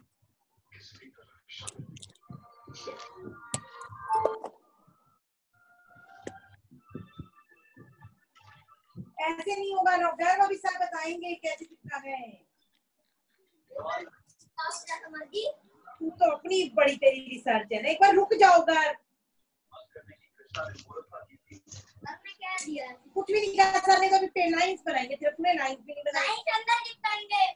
ऐसे नहीं होगा डॉक्टर, अभी सर बताएंगे कैसे चिपका है। तू तो अपनी बड़ी तेरी रिसर्च है ना, एक बार रुक जाओ घर। क्या दिया? कुछ भी नहीं कहा सर ने, कभी पे लाइंस बनाएंगे, सिर्फ में लाइंस भी नहीं बनाएंगे। लाइंस अंदर चिपकाएंगे।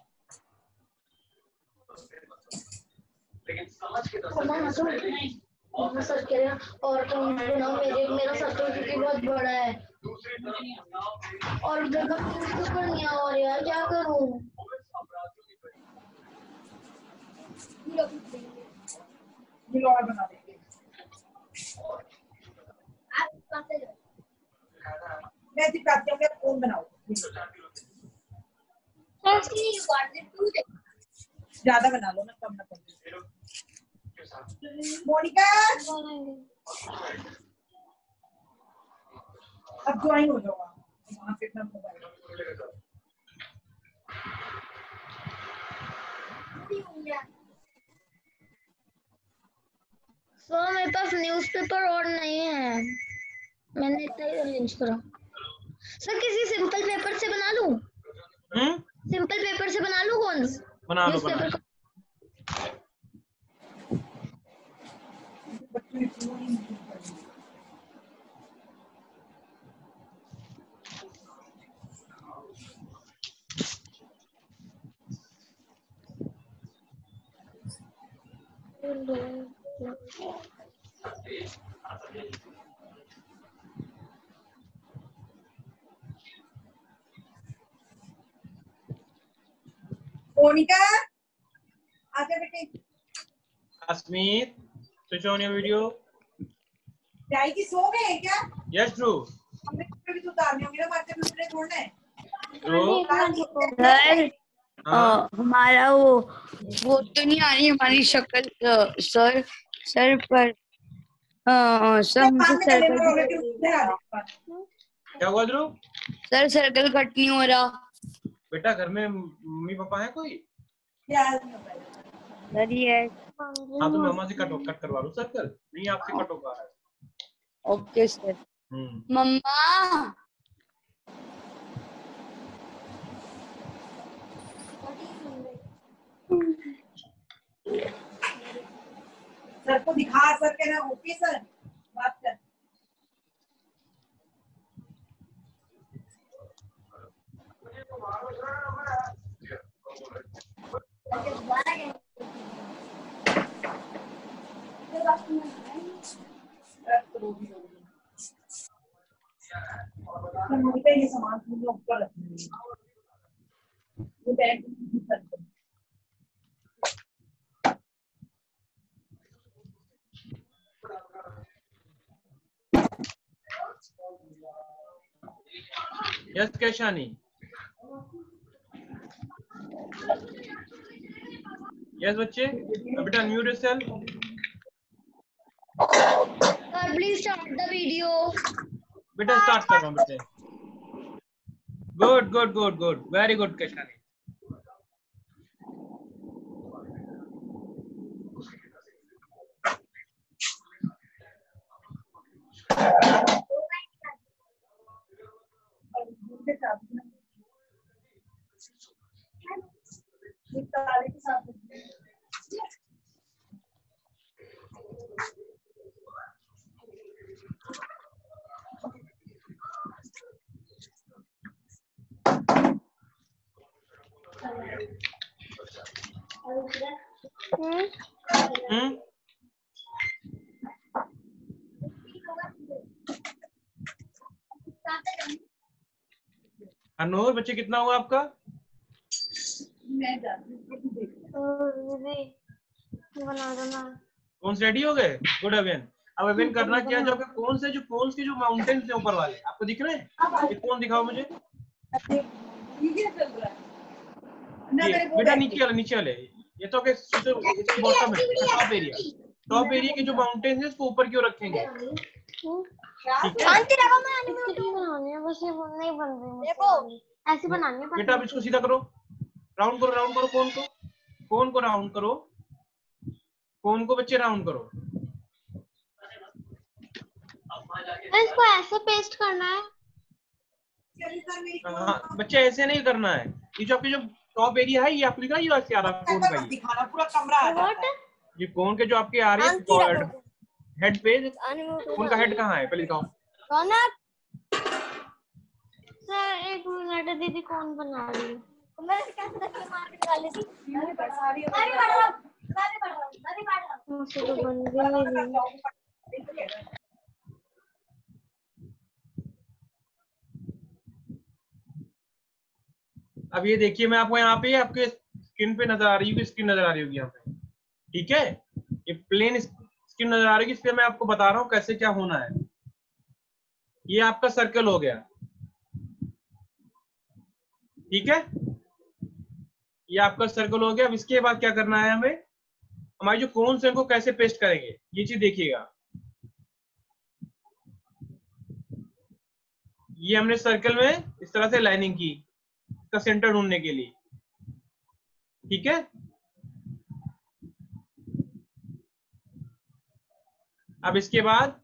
लेकिन समझ के तो और सर कह रहे और तुम बनाओ, मेरे मेरा सर्कल क्योंकि बहुत बड़ा है और जगह पर नहीं आ रहा यार, क्या करूं? ये और बना देंगे। मैं दिखाती हूँ, मैं फोन बनाओ। ज्यादा बना लो ना, कम ना कर। मोनिका अब ज्वाइन हो जाओ वहां पे अपना मोबाइल। सर मेरे पास न्यूज़पेपर और नहीं है, मैंने इतना ही अरेंज करा। सर किसी सिंपल पेपर से बना लूं? हम्म सिंपल पेपर से बना लूं? कौन बना लो बना लो। मोनिका आजा बेटे। Asmit switch on your video. जाई की सो गए क्या? Yes true. हमने भी तो उतारने होंगे ना, मार्केट में छोड़ना है। ट्रू। आ, हमारा वो वो तो नहीं आ रही हमारी शक्ल सर सर पर हाँ सर हमसे सर्कल क्या हुआ ध्रुव? सर सर्कल कट नहीं हो रहा। बेटा घर में मम्मी पापा है कोई? सर ये हाँ तो मम्मा से कट कट करवा लो सर्कल, नहीं आपसे कट होगा। Okay sir. मम्मा सर को दिखा, सर कहना ओके सर बात कर। ये सामान ऊपर यस कैशानी, यस बच्चे, बेटा mute yourself. Sir, please start the video. बेटा स्टार्ट कर रहा हूँ बेटे। Good good good good, very good Keshani. Hmm Anoor बच्चे कितना हुआ आपका? बना दो ना। कौन से रेडी हो गए? Good Avian. अब अवियन करना क्या, जो आपके कौन से जो कौन से जो माउंटेन्स है ऊपर वाले आपको दिख रहे हैं? ये कौन दिखाओ मुझे। ये बेटा नीचे वाले, नीचे वाले ये तो के बॉटम है, टॉप एरिया। टॉप एरिया के जो माउंटेन्स है उसको ऊपर क्यों रखेंगे? ठीक है बस ये नहीं बन रही, देखो ऐसे बनानी है। बेटा अब इसको सीधा करो, राउंड करो, राउंड करो कोन को, कोन को राउंड करो, कोन को बच्चे राउंड करो। इसको ऐसे पेस्ट करना है। हाँ बच्चे ऐसे नहीं करना है। ये जो आपके जो टॉप एरिया है ये आपको दिख रहा है, ये ऐसे आ रहा है कोन का, ये पूरा कमरा ये कोन के जो आपके आ रही है हेड पे, उनका हेड कहाँ है पहले दिखाओ। सर एक मिनट दीदी, कौन बना रही है? मुझसे तो बन भी नहीं रही। अब ये देखिए मैं आपको यहाँ पे आपके स्क्रीन पे नजर आ रही होगी, स्क्रीन नजर आ रही होगी यहाँ पे, ठीक है। ये प्लेन स्क्रीन नजर आ रही है, इस पे मैं आपको बता रहा हूँ कैसे क्या होना है। ये आपका सर्कल हो गया, ठीक है, ये आपका सर्कल हो गया। अब इसके बाद क्या करना है हमें, हमारी जो कोन से इनको कैसे पेस्ट करेंगे ये चीज देखिएगा। ये हमने सर्कल में इस तरह से लाइनिंग की इसका सेंटर ढूंढने के लिए, ठीक है। अब इसके बाद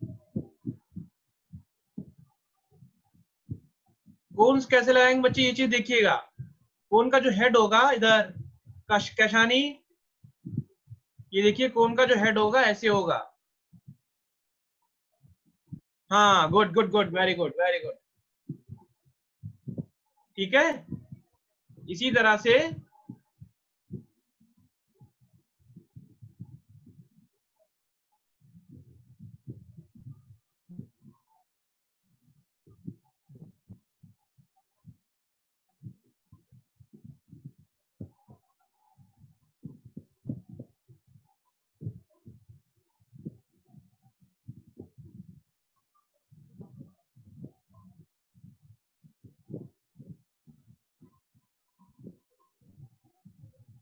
कोन्स कैसे लगाएंगे बच्चे, ये चीज देखिएगा। कोन का जो हेड होगा इधर कैशानी, ये देखिए कोन का जो हेड होगा ऐसे होगा। हाँ good good good, very good very good, ठीक है। इसी तरह से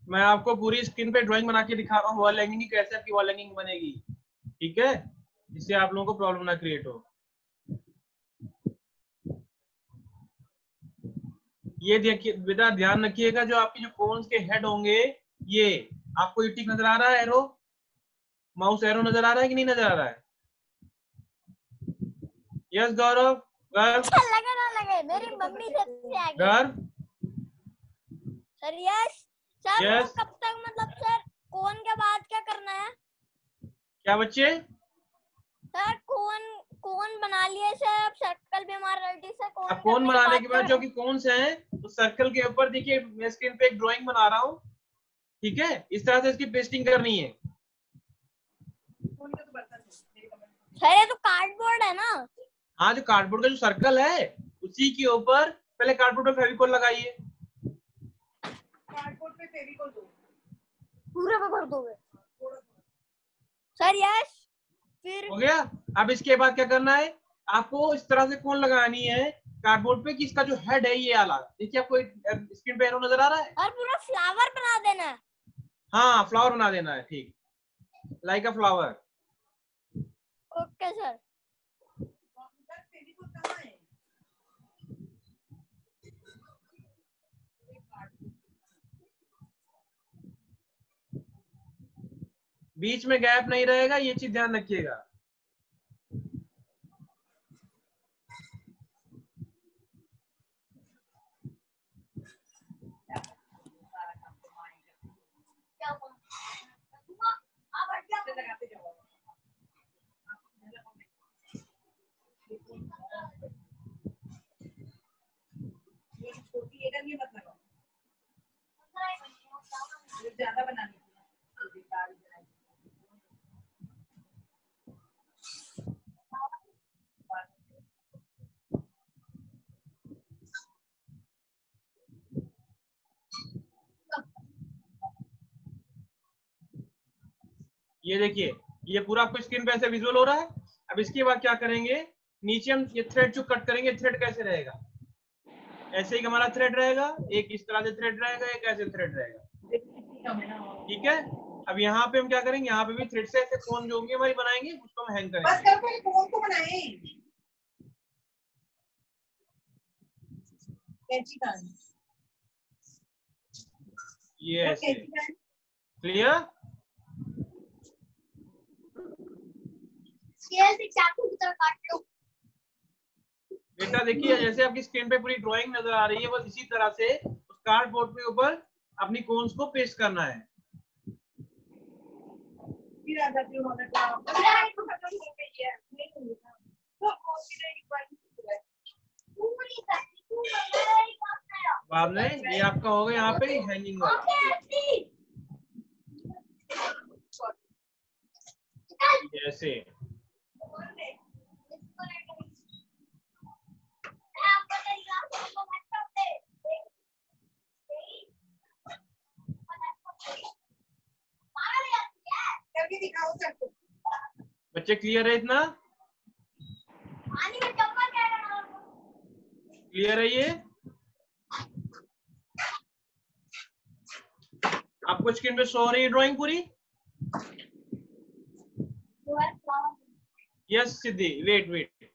मैं आपको पूरी स्क्रीन पे ड्राइंग बना के दिखा रहा हूँ वॉल हैंगिंग की, कैसे आपकी वॉल हैंगिंग बनेगी, ठीक है, जिससे आप लोगों को प्रॉब्लम ना क्रिएट हो। ये देखिए बेटा, ध्यान रखिएगा, जो आपके जो कोन्स के हेड होंगे, ये आपको ये टिक नजर आ रहा है, एरो, माउस एरो नजर आ रहा है कि नहीं नजर आ रहा है? यस गौरव, गर्व, लगे ना लगे, मेरी मम्मी से आगे। गर्व, सर यस सर, Yes. वो कब तक, मतलब सर कोन के बाद क्या करना है? क्या बच्चे? सर कोन कोन बना लिए सर, अब सर्कल भी हमारा रेडी से। कोन अब कोन करने के बनाने के बाद क्या जो कि कोन्स हैं, तो सर्कल के ऊपर देखिए मैं स्क्रीन पे एक ड्राइंग बना रहा हूँ, ठीक है, इस तरह से इसकी पेस्टिंग करनी है। सर ये तो कार्डबोर्ड है ना? हाँ, जो कार्डबोर्ड का जो सर्कल है उसी के ऊपर पहले कार्डबोर्ड पे फेविकोल लगाइए। कार्डबोर्ड पे फेविकोल दो, पूरे पे भर दोगे सर? यस। फिर हो गया। अब इसके बाद क्या करना है, आपको इस तरह से कोन लगानी है कार्डबोर्ड पे कि इसका जो हेड है ये आला, देखिए आपको स्क्रीन पे एरो नजर आ रहा है, और पूरा फ्लावर बना देना है। हाँ फ्लावर बना देना है, ठीक, like a flower. Okay sir. बीच में गैप नहीं रहेगा, ये चीज ध्यान रखिएगा। छोटी एडर ये मत लगाओ, ज्यादा बनानी है। ये देखिए, ये पूरा आपको स्क्रीन पे ऐसे विजुअल हो रहा है। अब इसके बाद क्या करेंगे, नीचे हम ये थ्रेड जो कट करेंगे, थ्रेड कैसे रहेगा, ऐसे ही हमारा थ्रेड रहेगा, एक इस तरह से थ्रेड रहेगा, एक ऐसे थ्रेड रहेगा, ठीक है। अब यहाँ पे हम क्या करेंगे, यहाँ पे भी थ्रेड से ऐसे कोन जो होंगे हमारी बनाएंगे, उसको हम हैंग करेंगे। बस करो, पहले कोन को बनाएं। कैंची का ये ऐसे क्लियर। स्केल से चाकू की तरह काट लो। बेटा देखिए, जैसे आपकी स्क्रीन पे पूरी ड्राइंग नजर आ रही है, बस इसी तरह से उस कार्डबोर्ड के ऊपर अपनी कोन्स को पेस्ट करना है। बाद में ये आपका होगा यहाँ पे हैंगिंग वाला, जैसे बच्चे क्लियर है इतना? क्लियर है ये? आपको स्क्रीन पे शो हो रही है ड्राइंग पूरी? Yes Siddhi, wait wait,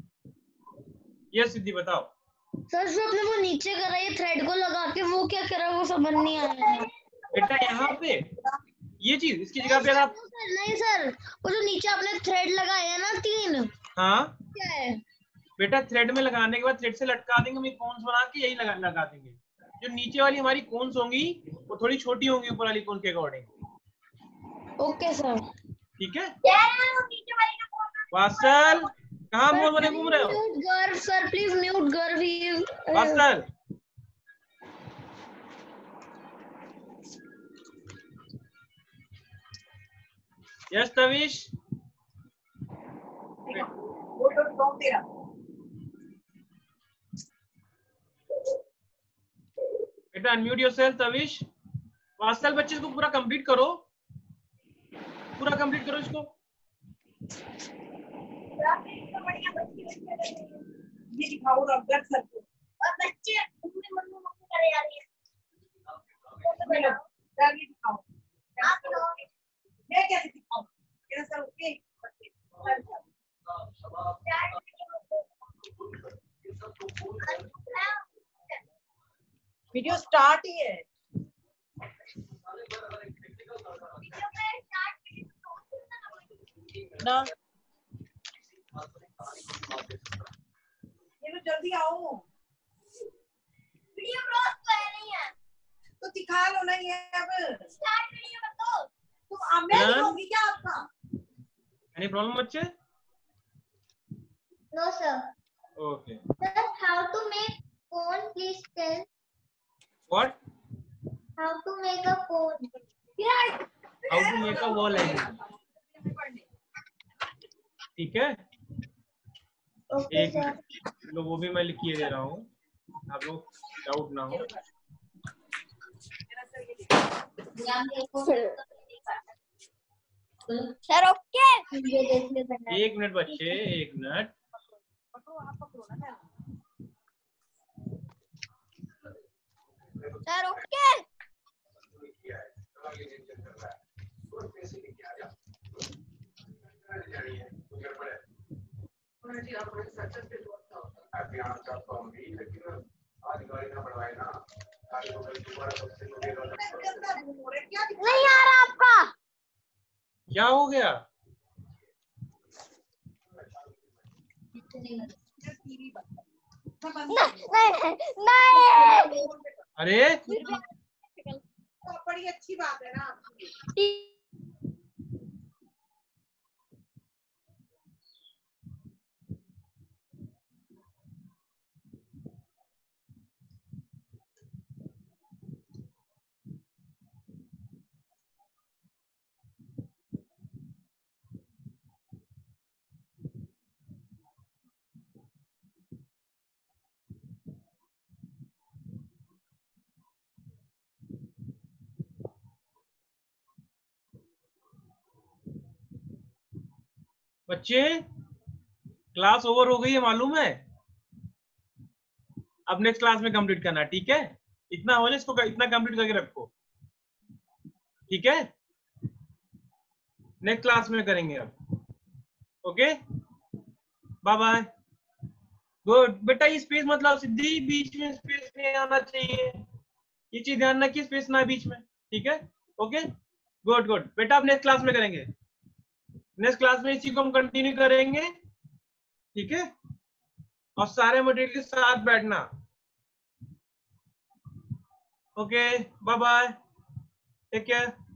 yes Siddhi बताओ। सर जो आपने वो नीचे करा है थ्रेड को लगा के, वो क्या करा, वो समझ नहीं आ रहा है बेटा। यहाँ पे ये चीज इसकी जगह पे आप नहीं सर, वो जो नीचे आपने थ्रेड लगाया है ना तीन, हाँ क्या है बेटा, थ्रेड में लगाने के बाद थ्रेड से लटका देंगे, हम कोन्स बना के यही लगा लगा देंगे। जो नीचे वाली हमारी कोन्स होंगी वो थोड़ी छोटी होंगी ऊपर वाली कोन के अकॉर्डिंग। ओके सर, ठीक है। वात्सल, कहाँ मोर बने घूम रहे हो? म्यूट गर्व सर, प्लीज म्यूट गर्व। वात्सल, यस तविश, बेटा अनम्यूट योरसेल्फ तविश। वात्सल बच्चे इसको पूरा कंप्लीट करो, पूरा कंप्लीट करो इसको। ये दिखाओ रबर सर को, और बच्चे मम्मी मम्मी मम्मी करे जा रही है। करके दिखाओ। मैं कैसे दिखाऊं? मेरा सर ओके। वीडियो स्टार्ट ही है। ना ये तो जल्दी आओ। वीडियो क्रॉस कर रही है तो दिखा लो ना ये अब। स्टार्ट वीडियो कर दो। तुम अब मैं दिखाऊंगी क्या आपका? एनी प्रॉब्लम बच्चे? No sir. Okay. Sir, how to make cone? Please tell. What? How to make a cone? How to make a wall hanging? ठीक है? Okay, एक मिनट, लो वो भी मैं लिख के दे रहा हूँ, आप लोग डाउट ना हो। Sir okay. एक मिनट बच्चे, एक मिनट। Sir okay. नहीं आ रहा आपका। क्या हो गया? नहीं नहीं। अरे बड़ी अच्छी बात है ना। बच्चे क्लास ओवर हो गई है मालूम है? अब नेक्स्ट क्लास में कंप्लीट करना, ठीक है? इतना हो जाए इसको, इतना कंप्लीट करके रखो, ठीक है? नेक्स्ट क्लास में करेंगे अब। Okay, bye bye. गुड बेटा, ये स्पेस मतलब सिद्धि बीच में स्पेस नहीं आना चाहिए, ये चीज ध्यान रखिए, स्पेस ना बीच में, ठीक है? ओके, गुड गुड बेटा, अब नेक्स्ट क्लास में करेंगे। नेक्स्ट क्लास में इसी को हम कंटिन्यू करेंगे, ठीक है? और सारे मटेरियल के साथ बैठना। Okay, bye bye, take care.